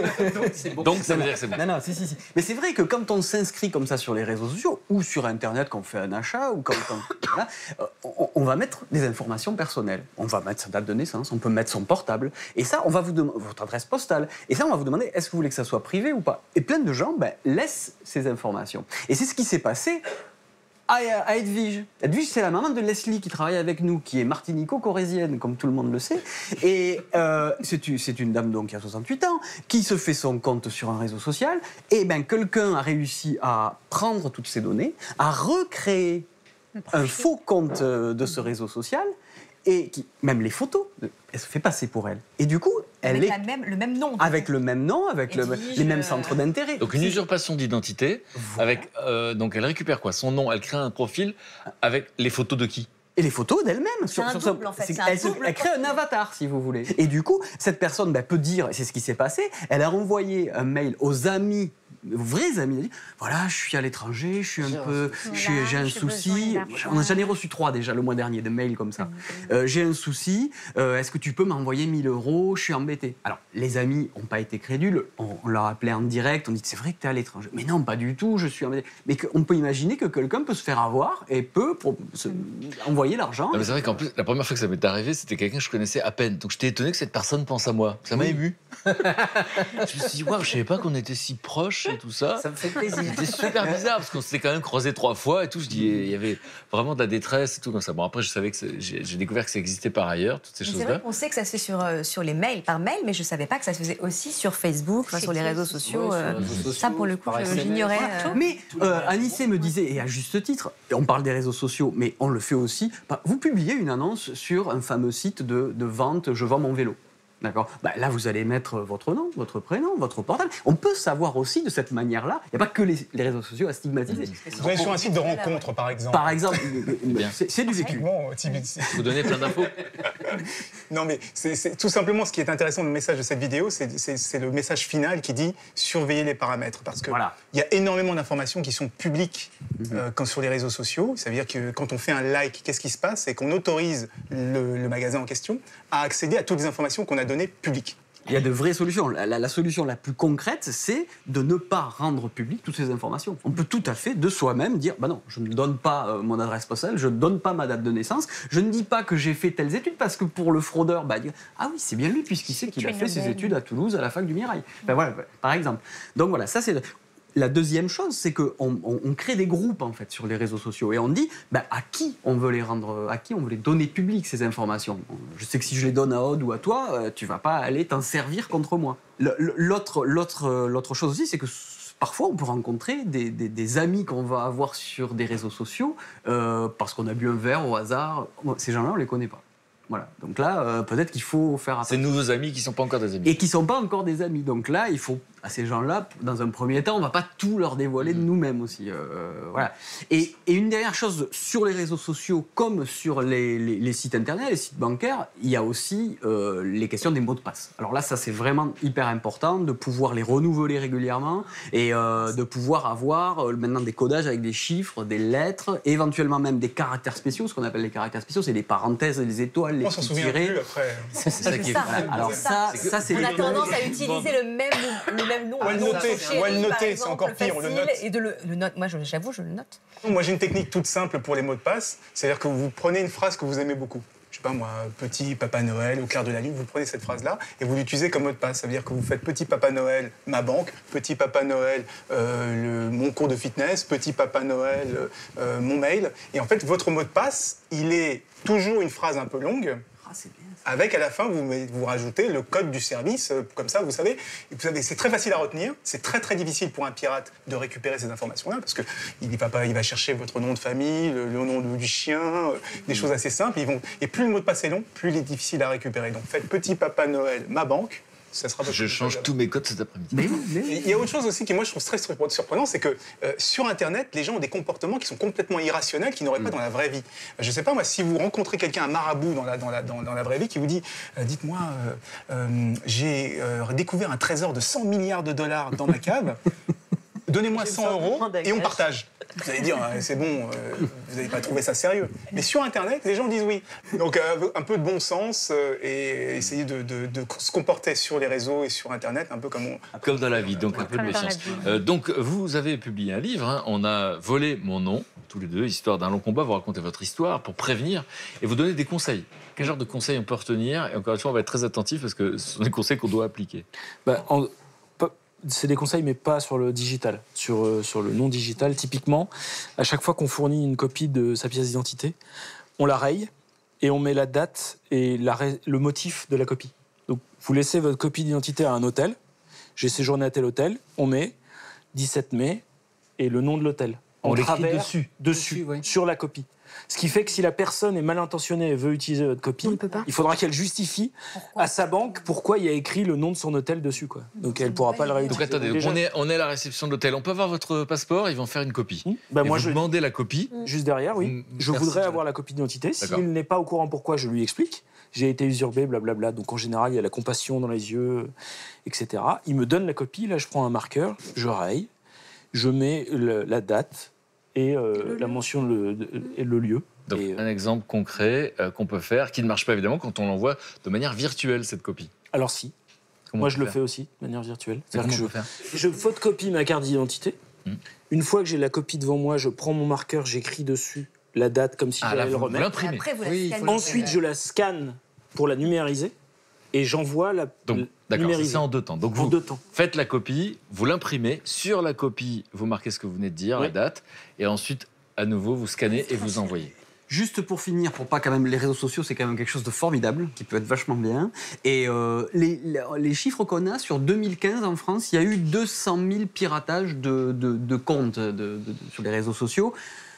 Donc ça veut dire que c'est bon. Non, non, si, si, si. Mais c'est vrai que quand on s'inscrit comme ça sur les réseaux sociaux ou sur Internet quand on fait un achat ou quand on, voilà, euh, on, on va mettre des informations personnelles. On va mettre sa date de naissance, on peut mettre son portable. Et ça, on va vous demander votre adresse postale. Et ça, on va vous demander est-ce que vous voulez que ça soit privé ou pas. Et plein de gens ben, laissent ces informations. Et c'est ce qui s'est passé à, à Edwige. Edwige, c'est la maman de Leslie qui travaille avec nous, qui est martinico-corésienne, comme tout le monde le sait. Et euh, c'est une, c'est une dame donc qui a soixante-huit ans, qui se fait son compte sur un réseau social. Et ben quelqu'un a réussi à prendre toutes ces données, à recréer un faux compte de ce réseau social, et qui, même les photos, elle se fait passer pour elle. Et du coup, elle Avec est... la même, le même nom. Avec le même nom, avec le- Edwige, les mêmes euh, centres d'intérêt. Donc une usurpation d'identité. Avec euh, donc elle récupère quoi? Son nom, elle crée un profil avec les photos de qui? Et les photos d'elle-même. C'est un double, en fait, c'est- c'est un elle, se- double elle crée un avatar, si vous voulez. Et du coup, cette personne ben, peut dire, c'est ce qui s'est passé, elle a envoyé un mail aux amis vrais amis, dit, voilà, je suis à l'étranger, je suis un peu, je suis- j'ai un j'ai souci. besoin d'argent. On a- J'en ai reçu trois déjà le mois dernier, de mails comme ça. Euh, j'ai un souci, euh, est-ce que tu peux m'envoyer mille euros, je suis embêté. Alors, les amis n'ont pas été crédules, on, on leur appelait en direct, on dit, c'est vrai que tu es à l'étranger. Mais non, pas du tout, je suis embêté. Mais que- on peut imaginer que quelqu'un peut se faire avoir et peut pour, se- envoyer l'argent. Non, mais c'est vrai qu'en plus, la première fois que ça m'est arrivé, c'était quelqu'un que je connaissais à peine. Donc j'étais étonné que cette personne pense à moi. Ça m'a Oui. ému. Je me suis dit, waouh, je savais pas qu'on était si proches et tout ça. Ça me fait plaisir. C'était super bizarre parce qu'on s'était quand même croisés trois fois et tout. Je dis, il y avait vraiment de la détresse et tout comme ça. Bon, après, je savais que c'est- j'ai j'ai découvert que ça existait par ailleurs, toutes ces Mais c'est choses-là. vrai qu'on sait que ça se fait sur, euh, sur les mails, par mail, mais je ne savais pas que ça se faisait aussi sur Facebook, enfin, sur les réseaux sociaux. Ouais, sur les euh, réseaux sociaux, ça, pour le coup, par je- S M S. j'ignorais. Voilà. euh, Mais euh, Anissé me disait, et à juste titre, et on parle des réseaux sociaux, mais on le fait aussi. bah, Vous publiez une annonce sur un fameux site de, de vente, je vends mon vélo. D'accord. Bah, là, vous allez mettre votre nom, votre prénom, votre portable. On peut savoir aussi de cette manière-là. Il n'y a pas que les, les réseaux sociaux à stigmatiser. Vous allez sur un site de rencontre, par exemple. Par exemple, c'est c'est du vécu. Bon, Thibet, c'est- Vous donnez plein d'infos. Non, mais c'est c'est- tout simplement ce qui est intéressant dans le message de cette vidéo, c'est- c'est c'est le message final qui dit surveiller les paramètres. Parce qu'il y a énormément d'informations qui sont publiques euh, quand, sur les réseaux sociaux. Ça veut dire que quand on fait un like, qu'est-ce qui se passe? C'est qu'on autorise le, le magasin en question à accéder à toutes les informations qu'on a données publiques. Il y a de vraies solutions. La, la- la solution la plus concrète, c'est de ne pas rendre publiques toutes ces informations. On peut tout à fait, de soi-même, dire bah non, je ne donne pas euh, mon adresse postale, je ne donne pas ma date de naissance, je ne dis pas que j'ai fait telles études, parce que pour le fraudeur, bah, dire, ah oui, c'est bien lui, puisqu'il sait qu'il a une fait ses aubaine. études à Toulouse, à la fac du Mirail. Ben voilà, par exemple. Donc voilà, ça c'est... La deuxième chose, c'est qu'on on, on crée des groupes en fait sur les réseaux sociaux et on dit bah, à qui on veut les rendre, à qui on veut les donner publiques ces informations. Je sais que si je les donne à Aude ou à toi, euh, tu vas pas aller t'en servir contre moi. Le- le- L'autre, l'autre, l'autre chose aussi, c'est que s- parfois on peut rencontrer des, des- des amis qu'on va avoir sur des réseaux sociaux euh, parce qu'on a bu un verre au hasard. Bon, ces gens-là, on les connaît pas. Voilà. Donc là, euh, peut-être qu'il faut faire attention. Ces nouveaux amis qui ne sont pas encore des amis. Et qui ne sont pas encore des amis. Donc là, il faut, à ces gens-là, dans un premier temps, on ne va pas tout leur dévoiler de nous-mêmes aussi. Euh, voilà. Et, et une dernière chose, sur les réseaux sociaux, comme sur les, les- les sites internet, les sites bancaires, il y a aussi euh, les questions des mots de passe. Alors là, ça c'est vraiment hyper important de pouvoir les renouveler régulièrement et euh, de pouvoir avoir euh, maintenant des codages avec des chiffres, des lettres, éventuellement même des caractères spéciaux. Ce qu'on appelle les caractères spéciaux, c'est les parenthèses, les étoiles, les On s'en petits souvient tirés. plus après. C'est ça C'est qui est. ça. Voilà. Alors C'est ça, ça. ça c'est On a les tendance à codes. utiliser le même, le même nom. Ou à le nom noter, chéri, ou à le par noter, c'est exemple, encore pire, on le facile, note. Et de le, le note. Moi, je- j'avoue, je le note. Moi, j'ai une technique toute simple pour les mots de passe. C'est-à-dire que vous prenez une phrase que vous aimez beaucoup. Je sais pas moi, petit Papa Noël, au clair de la lune, vous prenez cette phrase-là et vous l'utilisez comme mot de passe. Ça veut dire que vous faites petit Papa Noël, ma banque, petit Papa Noël, euh, le- mon cours de fitness, petit Papa Noël, euh, euh, mon mail. Et en fait, votre mot de passe, il est toujours une phrase un peu longue. Ah, c'est bien. Avec à la fin, vous, met- vous rajoutez le code du service, euh, comme ça, vous savez. Et vous savez, c'est très facile à retenir. C'est très très difficile pour un pirate de récupérer ces informations-là, parce que il va pas, il va chercher votre nom de famille, le, le nom du chien, euh, des choses assez simples. Ils vont, et plus le mot de passe est long, plus il est difficile à récupérer. Donc faites petit Papa Noël, ma banque. Ça sera Je change tous mes codes cet après-midi. Mais oui, mais Et il y a autre chose aussi qui, moi, je trouve très surprenant, c'est que euh, sur Internet, les gens ont des comportements qui sont complètement irrationnels, qu'ils n'auraient pas dans la vraie vie. Je ne sais pas, moi, si vous rencontrez quelqu'un, un marabout dans la, dans la, dans, dans la vraie vie, qui vous dit euh, dites-moi, euh, euh, j'ai euh, découvert un trésor de cent milliards de dollars dans ma cave, donnez-moi cent euros et on partage. Vous allez dire, ah, c'est bon, euh, vous n'avez pas trouvé ça sérieux. Mais sur Internet, les gens disent oui. Donc euh, un peu de bon sens euh, et essayer de, de- de se comporter sur les réseaux et sur Internet, un peu comme on... Comme dans la vie, donc un peu de Comme dans la méfiance. vie. Euh, donc, vous avez publié un livre, hein. On a volé mon nom, tous les deux, histoire d'un long combat, vous racontez votre histoire pour prévenir et vous donner des conseils. Quel genre de conseils on peut retenir? Et encore une fois, on va être très attentif parce que ce sont des conseils qu'on doit appliquer. Bah, en- pas- c'est des conseils, mais pas sur le digital. Sur, euh, sur le non digital, typiquement, à chaque fois qu'on fournit une copie de sa pièce d'identité, on la raye et on met la date et la rai- le motif de la copie. Donc, vous laissez votre copie d'identité à un hôtel. J'ai séjourné à tel hôtel. On met dix-sept mai et le nom de l'hôtel. On En l'écrit travers, dessus. Dessus, Dessus, oui. sur la copie. Ce qui fait que si la personne est mal intentionnée et veut utiliser votre copie, il faudra qu'elle justifie pourquoi à sa banque pourquoi il y a écrit le nom de son hôtel dessus, quoi. Donc elle ne pourra pas le réutiliser. Donc attendez, donc on, est, on est à la réception de l'hôtel. On peut avoir votre passeport, ils vont faire une copie. Mmh. Bah, et moi, vous je demandez la copie. Juste derrière, oui. Mmh. Je Merci. voudrais avoir la copie d'identité. S'il n'est pas au courant pourquoi, je lui explique. J'ai été usurpé, blablabla. Donc en général, il y a la compassion dans les yeux, et cetera. Il me donne la copie. Là, je prends un marqueur, je raye, je mets le, la date et euh, la mention le, de, et le lieu. Donc, et, euh, un exemple concret euh, qu'on peut faire, qui ne marche pas évidemment quand on l'envoie de manière virtuelle, cette copie. Alors si. Comment moi, je le faire fais aussi de manière virtuelle. C'est-à-dire que je, faire je photocopie ma carte d'identité. Hum. Une fois que j'ai la copie devant moi, je prends mon marqueur, j'écris dessus la date comme si ah, j'allais le remettre. L'imprimer. Oui, ensuite, je la scanne pour la numériser et j'envoie la Donc, d'accord, c'est ça en deux temps. Donc en vous deux temps. faites la copie, vous l'imprimez. Sur la copie, vous marquez ce que vous venez de dire, oui. la date, et ensuite, à nouveau, vous scannez et vous envoyez. Juste pour finir, pour pas quand même, les réseaux sociaux, c'est quand même quelque chose de formidable, qui peut être vachement bien. Et euh, les, les chiffres qu'on a, sur deux mille quinze en France, il y a eu deux cent mille piratages de, de, de comptes de, de, de, sur les réseaux sociaux.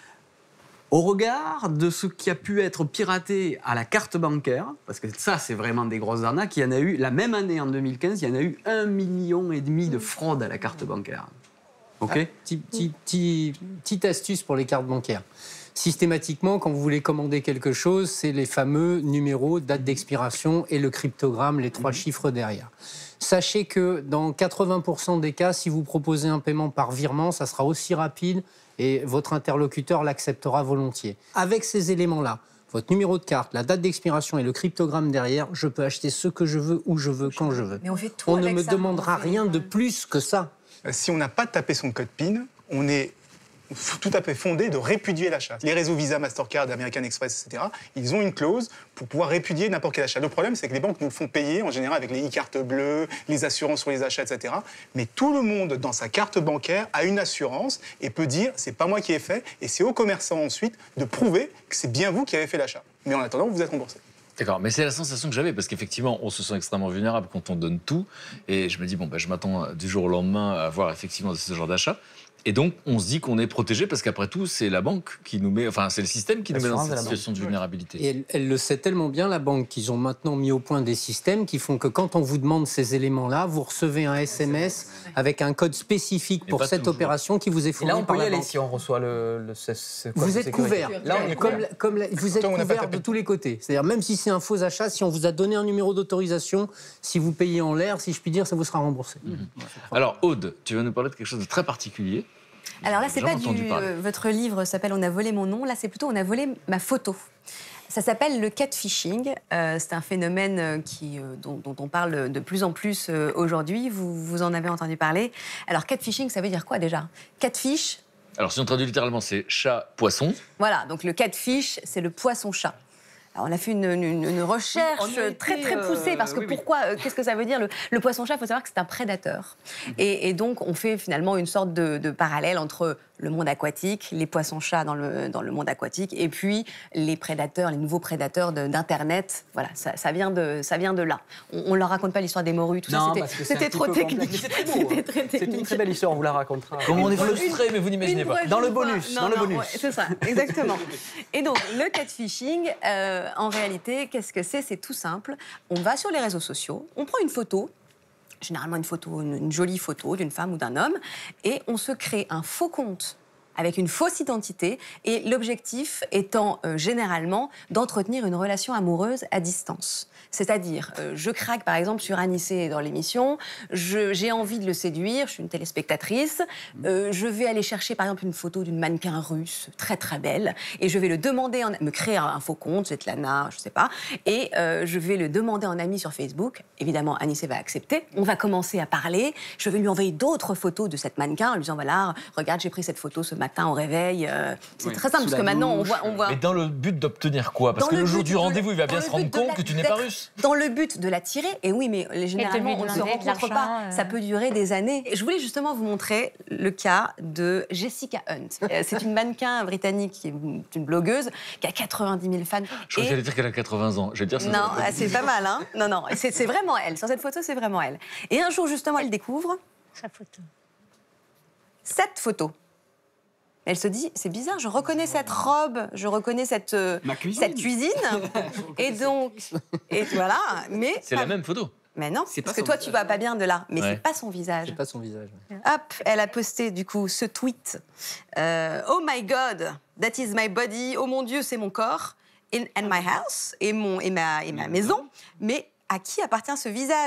Au regard de ce qui a pu être piraté à la carte bancaire, parce que ça, c'est vraiment des grosses arnaques, il y en a eu, la même année, en deux mille quinze, il y en a eu un million et demi de fraudes à la carte bancaire. OK ? Ah, petit, petit, petit, petite astuce pour les cartes bancaires. Systématiquement, quand vous voulez commander quelque chose, c'est les fameux numéros, date d'expiration et le cryptogramme, les trois mmh. chiffres derrière. Sachez que dans quatre-vingts pour cent des cas, si vous proposez un paiement par virement, ça sera aussi rapide et votre interlocuteur l'acceptera volontiers. Avec ces éléments-là, votre numéro de carte, la date d'expiration et le cryptogramme derrière, je peux acheter ce que je veux, où je veux, quand je veux. Mais on fait tout on ne avec me ça, demandera rien de plus que ça. Si on n'a pas tapé son code PIN, on est tout à fait fondé de répudier l'achat. Les réseaux Visa, Mastercard, American Express, et cetera, ils ont une clause pour pouvoir répudier n'importe quel achat. Le problème, c'est que les banques nous font payer, en général, avec les e-cartes bleues, les assurances sur les achats, et cetera. Mais tout le monde, dans sa carte bancaire, a une assurance et peut dire « c'est pas moi qui ai fait » et c'est aux commerçants ensuite de prouver que c'est bien vous qui avez fait l'achat. Mais en attendant, vous êtes remboursé. D'accord, mais c'est la sensation que j'avais, parce qu'effectivement, on se sent extrêmement vulnérable quand on donne tout. Et je me dis, bon, ben, je m'attends du jour au lendemain à avoir effectivement ce genre d'achat. Et donc, on se dit qu'on est protégé, parce qu'après tout, c'est la banque qui nous met, enfin, c'est le système qui nous met dans cette situation de vulnérabilité. Et elle, elle le sait tellement bien, la banque, qu'ils ont maintenant mis au point des systèmes qui font que quand on vous demande ces éléments-là, vous recevez un S M S avec un code spécifique pour cette toujours. opération qui vous est fourni par la banque. Et là, on peut y aller si on reçoit le, le ce, ce code vous êtes couvert. Là, on est comme, couvert. comme la, vous êtes couvert de tous les côtés. C'est-à-dire, même si c'est un faux achat, si on vous a donné un numéro d'autorisation, si vous payez en l'air, si je puis dire, ça vous sera remboursé. Mmh. Alors, Aude, tu vas nous parler de quelque chose de très particulier. Alors là, c'est pas du. Euh, votre livre s'appelle On a volé mon nom. Là, c'est plutôt On a volé ma photo. Ça s'appelle le catfishing. Euh, c'est un phénomène qui, euh, dont, dont on parle de plus en plus euh, aujourd'hui. Vous, vous en avez entendu parler. Alors, catfishing, ça veut dire quoi déjà ? Catfish. Alors, si on traduit littéralement, c'est chat-poisson. Voilà, donc le catfish, c'est le poisson-chat. Alors, on a fait une, une, une recherche oui, très très poussée parce que euh, oui, pourquoi oui. euh, Qu'est-ce que ça veut dire le, le poisson-chat ? Il faut savoir que c'est un prédateur. Mmh. Et, et donc, on fait finalement une sorte de, de parallèle entre le monde aquatique, les poissons-chats dans le, dans le monde aquatique, et puis les prédateurs, les nouveaux prédateurs de, d'Internet. Voilà, ça, ça, vient de, ça vient de là. On ne leur raconte pas l'histoire des morues, tout non, ça. C'était, c'était trop technique. C'est très beau. C'était très technique. C'est une très belle histoire, on vous la racontera. Comment on est frustré, mais vous n'imaginez pas. Dans le bonus. Non, dans non, le bonus. Ouais, c'est ça, exactement. Et donc, le catfishing, euh, en réalité, qu'est-ce que c'est ? C'est tout simple. On va sur les réseaux sociaux, on prend une photo, généralement une photo, une, une jolie photo d'une femme ou d'un homme, et on se crée un faux compte avec une fausse identité, et l'objectif étant euh, généralement d'entretenir une relation amoureuse à distance. C'est-à-dire, euh, je craque par exemple sur Anissé dans l'émission, je, j'ai envie de le séduire, je suis une téléspectatrice, euh, je vais aller chercher par exemple une photo d'une mannequin russe très très belle, et je vais le demander, en, me créer un faux compte, Svetlana, je sais pas, et euh, je vais le demander en ami sur Facebook. Évidemment, Anissé va accepter. On va commencer à parler, je vais lui envoyer d'autres photos de cette mannequin en lui disant, voilà, regarde, j'ai pris cette photo ce matin au réveil. Euh, c'est oui, très simple, parce que maintenant, on voit, on voit... Mais dans le but d'obtenir quoi ? Parce dans que le, le jour du rendez-vous, il va bien se rendre compte que tu n'es pas russe. Dans le but de l'attirer, et oui, mais généralement, on ne se rencontre pas. Euh... Ça peut durer des années. Et je voulais justement vous montrer le cas de Jessica Hunt. C'est une mannequin britannique, qui est une blogueuse, qui a quatre-vingt-dix mille fans. Je crois et... j'allais dire qu'elle a quatre-vingts ans. Je vais dire ça. Non, c'est pas mal, hein. Non, non, c'est, c'est vraiment elle. Sur cette photo, c'est vraiment elle. Et un jour, justement, elle découvre... Sa photo. Cette photo. Elle se dit, c'est bizarre, je reconnais cette robe, je reconnais cette, euh, cuisine. cette cuisine. Et donc, et voilà, mais... C'est la même photo. Mais non, C'est parce pas que son toi, tu vois pas bien de là. Mais Ouais. c'est pas son visage. C'est pas son visage. Hop, elle a posté du coup ce tweet. Euh, oh my God, that is my body. Oh mon Dieu, c'est mon corps. In, and my house, et, mon, et, ma, et ma maison. Mais à qui appartient ce visage ?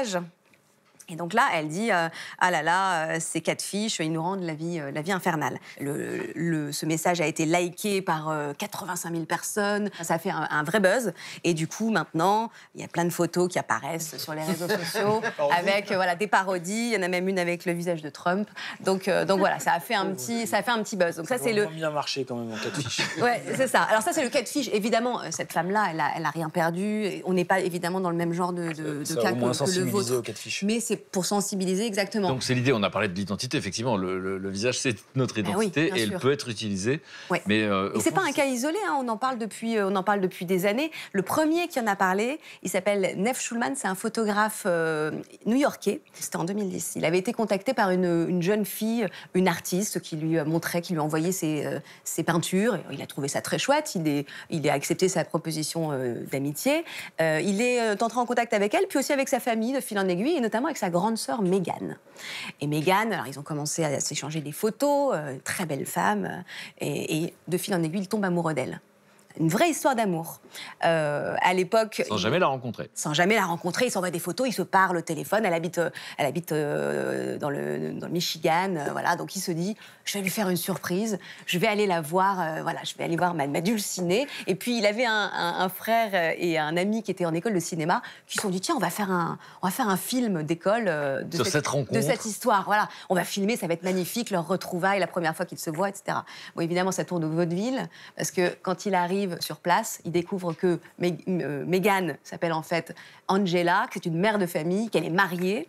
Et donc là, elle dit euh, ah là là, euh, ces catfish, ils nous rendent la vie, euh, la vie infernale. Le, le- ce message a été liké par euh, quatre-vingt-cinq mille personnes. Ça a fait un, un vrai buzz. Et du coup, maintenant, il y a plein de photos qui apparaissent sur les réseaux sociaux avec euh, voilà des parodies. Il y en a même une avec le visage de Trump. Donc euh, donc voilà, ça a fait un petit, ça a fait un petit buzz. Donc ça, c'est le. bien marché quand même en catfish. Ouais, c'est ça. Alors ça, c'est le catfish. Évidemment, euh, cette femme-là, elle a, elle a rien perdu. Et on n'est pas évidemment dans le même genre de, de, de Ça cas a au moins que, que le sensibilisé vôtre. au catfish. Mais c'est pour sensibiliser exactement. Donc c'est l'idée, on a parlé de l'identité, effectivement, le, le- le visage c'est notre Ah oui, identité bien et elle sûr. peut être utilisée. Ouais. Mais euh, Et au c'est fond, pas un cas isolé, hein, on en parle depuis, euh, on en parle depuis des années. Le premier qui en a parlé, il s'appelle Nev Schulman, c'est un photographe euh, new-yorkais. C'était en deux mille dix. Il avait été contacté par une, une jeune fille, une artiste, qui lui montrait, qui lui envoyait ses, euh, ses peintures. Et il a trouvé ça très chouette. Il, est, il a accepté sa proposition euh, d'amitié. Euh, il est euh, entré en contact avec elle, puis aussi avec sa famille de fil en aiguille, et notamment avec sa grande sœur Meghan. Et Meghan, alors ils ont commencé à s'échanger des photos, euh, très belle femme, euh, et, et de fil en aiguille, il tombe amoureux d'elle. Une vraie histoire d'amour. Euh, à l'époque... sans jamais la rencontrer. Sans jamais la rencontrer, ils s'envoient des photos, ils se parlent au téléphone. Elle habite, euh, elle habite euh, dans, le, dans le Michigan, euh, voilà. Donc il se dit, je vais lui faire une surprise, je vais aller la voir, euh, voilà, je vais aller voir ma, ma dulcinée. Et puis il avait un, un- un frère et un ami qui étaient en école de cinéma, qui se sont dit, tiens, on va faire un, on va faire un film d'école euh, de, Sur cette rencontre. de cette histoire. Voilà, on va filmer, ça va être magnifique, leur retrouvaille, la première fois qu'ils se voient, et cetera. Bon, évidemment, ça tourne au vaudeville, parce que quand il arrive sur place, il découvre que Meg- euh, Meghan s'appelle en fait Angela, que c'est une mère de famille, qu'elle est mariée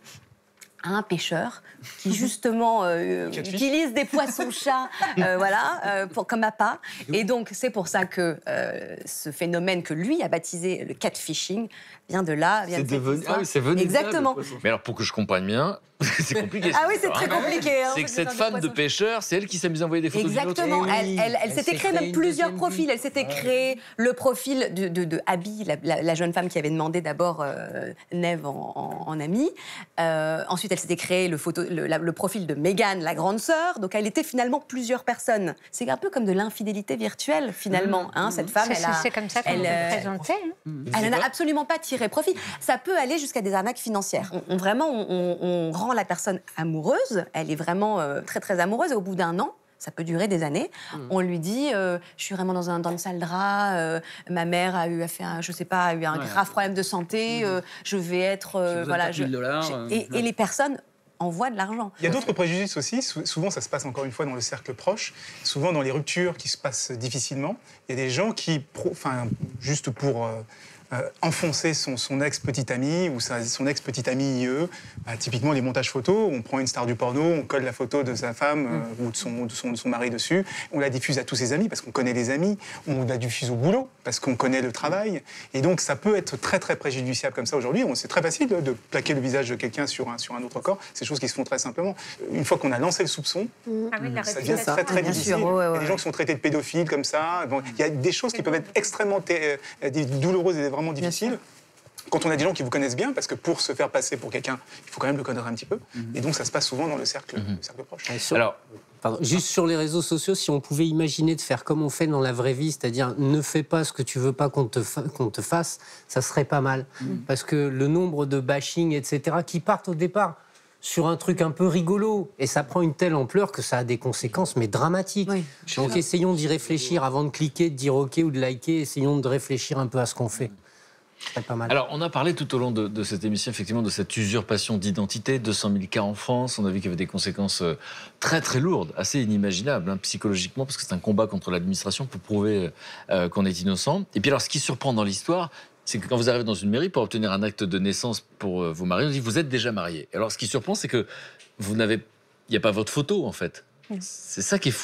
à un pêcheur qui justement euh, utilise des poissons-chats, euh, voilà, euh, pour, comme appât. Et donc c'est pour ça que euh, ce phénomène que lui a baptisé le catfishing vient de là, vient C'est de cette devenu, histoire. ah oui, c'est venu de là, Exactement. le poisson. Mais alors pour que je comprenne bien, c'est compliqué. Ah oui, c'est cette très histoire, hein. compliqué, hein, C'est faut que que cette ce soit femme des de poissons. pêcheur, c'est elle qui s'amuse à envoyer des photos d'une autre. Exactement. Eh Elle, oui. elle- elle s'était créée même plusieurs profils. Elle s'était créée le profil de, de, de Abby, la, la- la jeune femme qui avait demandé d'abord euh, Neve en, en- en amie. Euh, ensuite, elle s'était créée le, photo, le, la- le profil de Meghan, la grande sœur. Donc, elle était finalement plusieurs personnes. C'est un peu comme de l'infidélité virtuelle, finalement. hein. Cette femme, C'est- elle a, c'est comme ça qu'on elle, peut euh, le présenter, hein. Elle n'en a absolument pas tiré profit. Ça peut aller jusqu'à des arnaques financières. On, on- vraiment, on, on- on rend la personne amoureuse. Elle est vraiment euh, très, très amoureuse. Et au bout d'un an, ça peut durer des années. On lui dit, euh, je suis vraiment dans un dans une salle de drap. euh, ma mère a eu, a fait un, je sais pas, a eu un Ouais. grave problème de santé. euh, je vais être, euh, J'ai besoin de voilà. quatre mille dollars, j'ai- euh, et, ouais. et les personnes envoient de l'argent. Il y a d'autres préjudices aussi. Sou- Souvent, ça se passe encore une fois dans le cercle proche. Souvent, dans les ruptures qui se passent difficilement, il y a des gens qui, pro- enfin, juste pour euh, euh, enfoncer son, son ex-petite amie ou sa- son ex-petite amie I E, bah, typiquement les montages photos, on prend une star du porno, on colle la photo de sa femme euh, ou de son, de, son, de son mari dessus, on la diffuse à tous ses amis parce qu'on connaît les amis, on la diffuse au boulot parce qu'on connaît le travail. Et donc, ça peut être très, très préjudiciable comme ça aujourd'hui. On- C'est très facile de, de plaquer le visage de quelqu'un sur un, sur un autre corps. C'est des choses qui se font très simplement. Une fois qu'on a lancé le soupçon, Ah oui, la ça devient réputation. très, très Bien difficile. sûr, ouais, ouais, Il y a ouais. des gens qui sont traités de pédophiles comme ça. Bon, il y a des choses qui peuvent être extrêmement té- euh, douloureuses et vraiment difficiles. Quand on a des gens qui vous connaissent bien, parce que pour se faire passer pour quelqu'un, il faut quand même le connaître un petit peu. Et donc, ça se passe souvent dans le cercle, le cercle proche. Et sur- Alors, Pardon, juste sur les réseaux sociaux, si on pouvait imaginer de faire comme on fait dans la vraie vie, c'est-à-dire ne fais pas ce que tu veux pas qu'on te, fa- qu'on te fasse, ça serait pas mal. Parce que le nombre de bashing, et cetera, qui partent au départ sur un truc un peu rigolo, et ça prend une telle ampleur que ça a des conséquences, mais dramatiques. Donc essayons d'y réfléchir avant de cliquer, de dire OK ou de liker, essayons de réfléchir un peu à ce qu'on fait. C'est pas mal. Alors, on a parlé tout au long de, de cette émission, effectivement, de cette usurpation d'identité, deux cent mille cas en France. On a vu qu'il y avait des conséquences euh, très, très lourdes, assez inimaginables, hein, psychologiquement, parce que c'est un combat contre l'administration pour prouver euh, qu'on est innocent. Et puis, alors, ce qui surprend dans l'histoire, c'est que quand vous arrivez dans une mairie pour obtenir un acte de naissance pour euh, vous marier, on dit vous êtes déjà marié. Alors, ce qui surprend, c'est que vous n'avez, il n'y a pas votre photo, en fait. C'est ça qui est fou.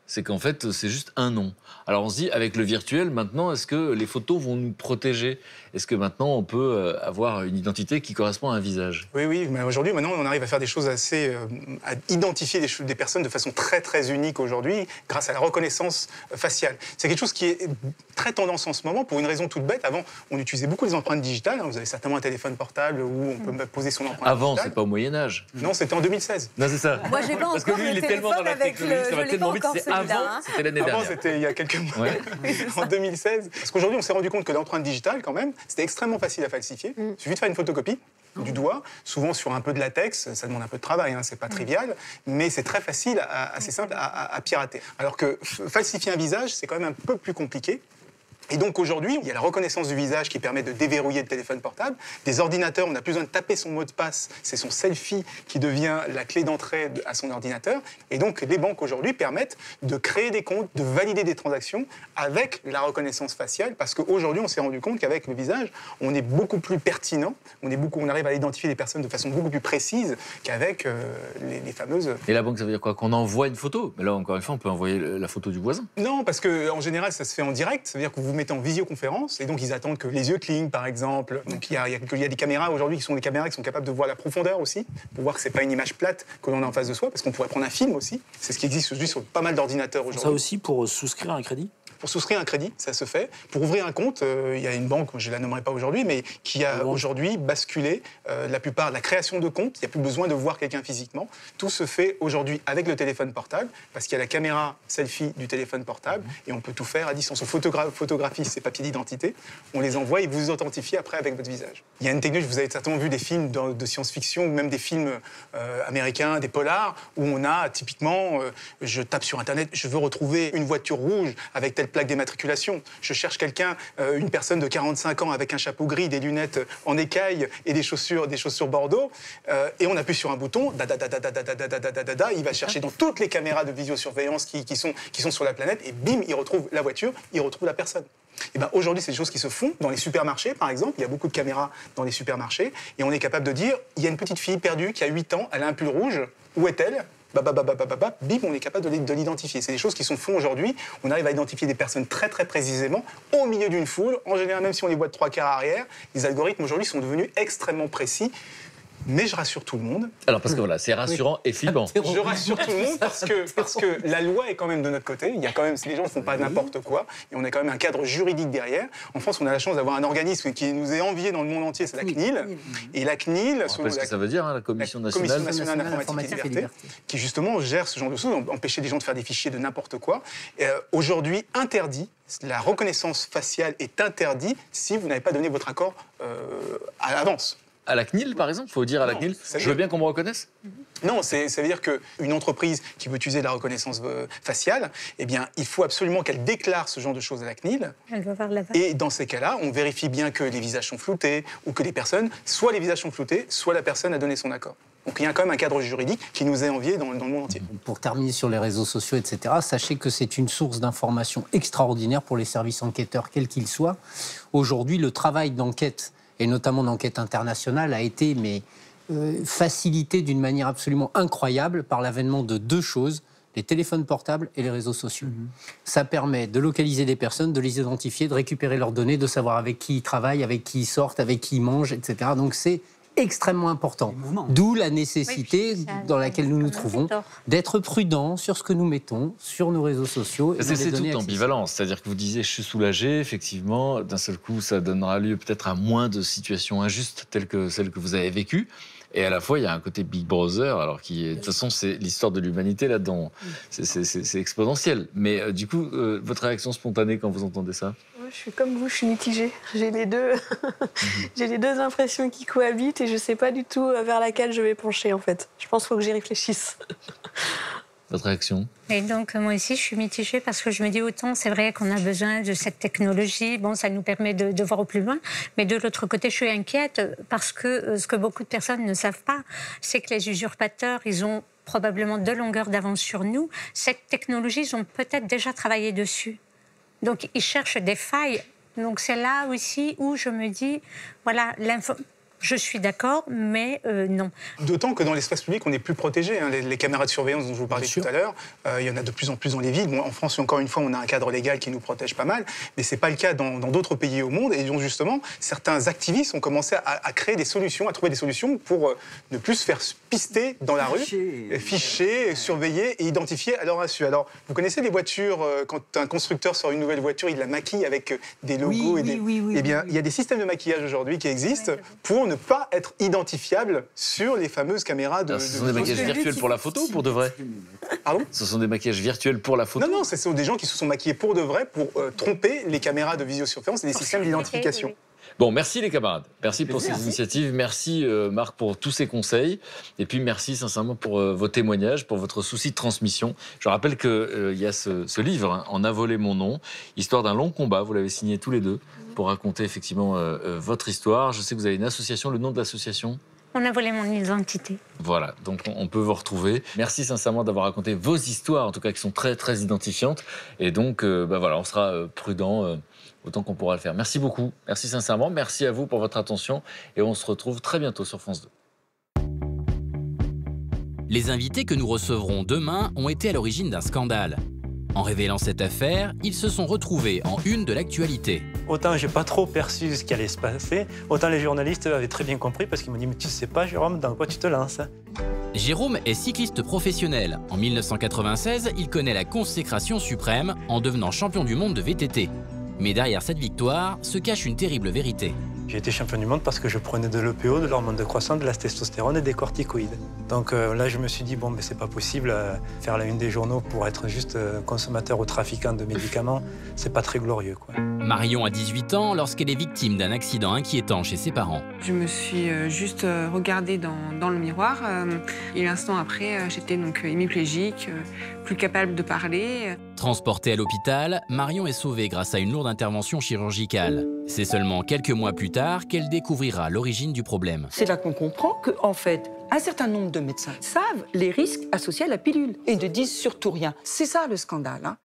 c'est qu'en fait, c'est juste un nom. Alors on se dit, avec le virtuel, maintenant, est-ce que les photos vont nous protéger? Est-ce que maintenant, on peut avoir une identité qui correspond à un visage? Oui, oui, mais aujourd'hui, maintenant, on arrive à faire des choses assez... Euh, à identifier des, des personnes de façon très, très unique aujourd'hui, grâce à la reconnaissance faciale. C'est quelque chose qui est très tendance en ce moment, pour une raison toute bête. Avant, on utilisait beaucoup les empreintes digitales. Vous avez certainement un téléphone portable où on peut poser son empreinte Avant, digitale. c'est pas au Moyen-Âge. Non, c'était en deux mille seize. Non, c'est ça. Moi, j'ai pas Parce que encore lui, il le est tellement dans la téléphone technologie, avec ça va le- tellement je l'ai vite. pas C'est encore, avant, celui-là, hein. c'était l'année Avant, dernière. c'était il y a quelques mois, Ouais. en deux mille seize. Parce qu'aujourd'hui, on s'est rendu compte que l'empreinte digitale, quand même, c'était extrêmement facile à falsifier. Mm. Il suffit de faire une photocopie du doigt, souvent sur un peu de latex, ça demande un peu de travail, hein, c'est pas trivial, mais c'est très facile, à- assez simple à, à- à pirater. Alors que f- falsifier un visage, c'est quand même un peu plus compliqué. Et donc aujourd'hui, il y a la reconnaissance du visage qui permet de déverrouiller le téléphone portable. Des ordinateurs, on n'a plus besoin de taper son mot de passe, c'est son selfie qui devient la clé d'entrée de- à son ordinateur. Et donc les banques aujourd'hui permettent de créer des comptes, de valider des transactions avec la reconnaissance faciale, parce qu'aujourd'hui, on s'est rendu compte qu'avec le visage, on est beaucoup plus pertinent, on, est beaucoup, on arrive à identifier les personnes de façon beaucoup plus précise qu'avec euh, les, les fameuses... Et la banque, ça veut dire quoi? Qu'on envoie une photo? Mais là, encore une fois, on peut envoyer le- la photo du voisin. Non, parce qu'en général, ça se fait en direct. Ça veut dire que vous vous mettez en visioconférence et donc ils attendent que les yeux clignent, par exemple. Donc il y a, il y a- il y a des caméras aujourd'hui qui sont des caméras qui sont capables de voir la profondeur aussi, pour voir que c'est pas une image plate que l'on a en face de soi, parce qu'on pourrait prendre un film aussi. C'est ce qui existe aujourd'hui sur pas mal d'ordinateurs aujourd'hui. Ça aussi pour souscrire un crédit? Pour souscrire un crédit, ça se fait. Pour ouvrir un compte, euh, il y a une banque, je ne la nommerai pas aujourd'hui, mais qui a aujourd'hui basculé euh, la plupart de la création de comptes. Il n'y a plus besoin de voir quelqu'un physiquement. Tout se fait aujourd'hui avec le téléphone portable, parce qu'il y a la caméra selfie du téléphone portable, et on peut tout faire à distance. On photogra- photographie ses papiers d'identité, on les envoie et vous vous authentifiez après avec votre visage. Il y a une technique, vous avez certainement vu des films de, de science-fiction, ou même des films euh, américains, des polars, où on a typiquement, euh, je tape sur Internet, je veux retrouver une voiture rouge avec telle plaque d'immatriculation. Je cherche quelqu'un, euh, une personne de quarante-cinq ans avec un chapeau gris, des lunettes en écaille et des chaussures, des chaussures bordeaux. Euh, et on appuie sur un bouton, da, da, da, da, da, da, da, da, da, da, da, da, il va chercher dans toutes les caméras de visiosurveillance qui, qui, sont, qui sont sur la planète et bim, il retrouve la voiture, il retrouve la personne. Et ben aujourd'hui, c'est des choses qui se font dans les supermarchés, par exemple. Il y a beaucoup de caméras dans les supermarchés et on est capable de dire, il y a une petite fille perdue qui a huit ans, elle a un pull rouge, où est-elle? Bah, bah, bah, bah, bah, bah, bah, bim, on est capable de l'i- de l'identifier. C'est des choses qui sont faites aujourd'hui. On arrive à identifier des personnes très très précisément au milieu d'une foule. En général, même si on les voit de trois quarts arrière, les algorithmes aujourd'hui sont devenus extrêmement précis. Mais je rassure tout le monde. Alors, parce que voilà, c'est rassurant et flippant. Je rassure tout le monde parce que, parce que la loi est quand même de notre côté. Il y a quand même, les gens ne font pas n'importe quoi. Et on a quand même un cadre juridique derrière. En France, on a la chance d'avoir un organisme qui nous est envié dans le monde entier, c'est la C N I L. Et la C N I L, On rappelle ce que ça veut dire, hein, la Commission nationale, Commission nationale d'informatique et et liberté, qui justement gère ce genre de choses, empêcher les gens de faire des fichiers de n'importe quoi. Et, euh, aujourd'hui, interdit, la reconnaissance faciale est interdite si vous n'avez pas donné votre accord euh, à l'avance. À la C N I L, par exemple, il faut dire à la Non, C N I L, ça veut je veux dire- bien qu'on me reconnaisse. Non, c'est- ça veut dire qu'une entreprise qui veut utiliser la reconnaissance euh, faciale, eh bien, il faut absolument qu'elle déclare ce genre de choses à la C N I L. Elle doit avoir la Et dans ces cas-là, on vérifie bien que les visages sont floutés ou que les personnes, soit les visages sont floutés, soit la personne a donné son accord. Donc il y a quand même un cadre juridique qui nous est envié dans, dans le monde entier. Pour terminer sur les réseaux sociaux, et cetera, sachez que c'est une source d'information extraordinaire pour les services enquêteurs, quels qu'ils soient. Aujourd'hui, le travail d'enquête, et notamment d'enquête internationale, a été mais, euh, facilité d'une manière absolument incroyable par l'avènement de deux choses, les téléphones portables et les réseaux sociaux. Mmh. Ça permet de localiser des personnes, de les identifier, de récupérer leurs données, de savoir avec qui ils travaillent, avec qui ils sortent, avec qui ils mangent, et cetera. Donc c'est extrêmement important. D'où la nécessité oui, dans laquelle nous nous trouvons d'être prudents sur ce que nous mettons sur nos réseaux sociaux. Et c'est toute ambivalence. C'est-à-dire que vous disiez, je suis soulagé, effectivement, d'un seul coup, ça donnera lieu peut-être à moins de situations injustes telles que celles que vous avez vécues. Et à la fois, il y a un côté Big Brother, alors qui est, de toute façon, c'est l'histoire de l'humanité là-dedans. C'est exponentiel. Mais euh, du coup, euh, votre réaction spontanée quand vous entendez ça? Je suis comme vous, je suis mitigée. J'ai les deux, j'ai les deux impressions qui cohabitent et je ne sais pas du tout vers laquelle je vais pencher en fait. Je pense qu'il faut que j'y réfléchisse. Votre réaction? Et donc, moi aussi, je suis mitigée parce que je me dis autant, c'est vrai qu'on a besoin de cette technologie, bon, ça nous permet de, de voir au plus loin, mais de l'autre côté, je suis inquiète parce que euh, ce que beaucoup de personnes ne savent pas, c'est que les usurpateurs, ils ont probablement deux longueurs d'avance sur nous. Cette technologie, ils ont peut-être déjà travaillé dessus. Donc, ils cherchent des failles. Donc, c'est là aussi où je me dis, voilà, l'info... Je suis d'accord, mais euh, non. D'autant que dans l'espace public, on est plus protégé. Hein. Les, les caméras de surveillance dont je vous parlais tout à l'heure, euh, il y en a de plus en plus dans les villes. Bon, en France, encore une fois, on a un cadre légal qui nous protège pas mal, mais c'est pas le cas dans d'autres pays au monde. Et donc justement, certains activistes ont commencé à, à créer des solutions, à trouver des solutions pour euh, ne plus se faire pister dans la rue, ficher, ficher surveiller et identifier à leur insu. Alors, vous connaissez les voitures, euh, quand un constructeur sort une nouvelle voiture, il la maquille avec euh, des logos oui, et des... Oui, oui, oui, eh bien, oui. il y a des systèmes de maquillage aujourd'hui qui existent pour ne pas être identifiables sur les fameuses caméras de... Alors, ce de... sont des maquillages virtuels pour la photo ou pour de vrai? Pardon? Ce sont des maquillages virtuels pour la photo? Non, non, ce sont des gens qui se sont maquillés pour de vrai pour euh, tromper les caméras de visiosurveillance et les systèmes d'identification. Bon, merci les camarades. Merci pour ces merci. initiatives. Merci euh, Marc pour tous ces conseils. Et puis merci sincèrement pour euh, vos témoignages, pour votre souci de transmission. Je rappelle qu'il euh, y a ce, ce livre, hein, En a volé mon nom, histoire d'un long combat. Vous l'avez signé tous les deux pour raconter effectivement euh, euh, votre histoire. Je sais que vous avez une association. Le nom de l'association? On a volé mon identité. Voilà, donc on peut vous retrouver. Merci sincèrement d'avoir raconté vos histoires, en tout cas qui sont très très identifiantes. Et donc, euh, bah voilà, on sera euh, prudent euh, autant qu'on pourra le faire. Merci beaucoup, merci sincèrement, merci à vous pour votre attention. Et on se retrouve très bientôt sur France deux. Les invités que nous recevrons demain ont été à l'origine d'un scandale. En révélant cette affaire, ils se sont retrouvés en une de l'actualité. Autant j'ai pas trop perçu ce qui allait se passer, autant les journalistes avaient très bien compris parce qu'ils m'ont dit « Mais tu sais pas, Jérôme, dans quoi tu te lances ?» Jérôme est cycliste professionnel. En mille neuf cent quatre-vingt-seize, il connaît la consécration suprême en devenant champion du monde de V T T. Mais derrière cette victoire se cache une terrible vérité. J'ai été champion du monde parce que je prenais de l'E P O, de l'hormone de croissance, de la testostérone et des corticoïdes. Donc euh, là, je me suis dit, bon, mais c'est pas possible, euh, faire la une des journaux pour être juste euh, consommateur ou trafiquant de médicaments, c'est pas très glorieux, quoi. Marion a dix-huit ans lorsqu'elle est victime d'un accident inquiétant chez ses parents. Je me suis euh, juste euh, regardée dans, dans le miroir euh, et l'instant après, euh, j'étais donc hémiplégique, euh, plus capable de parler. Transportée à l'hôpital, Marion est sauvée grâce à une lourde intervention chirurgicale. C'est seulement quelques mois plus tard qu'elle découvrira l'origine du problème. C'est là qu'on comprend qu'en fait, un certain nombre de médecins savent les risques associés à la pilule et ne disent surtout rien. C'est ça le scandale, hein.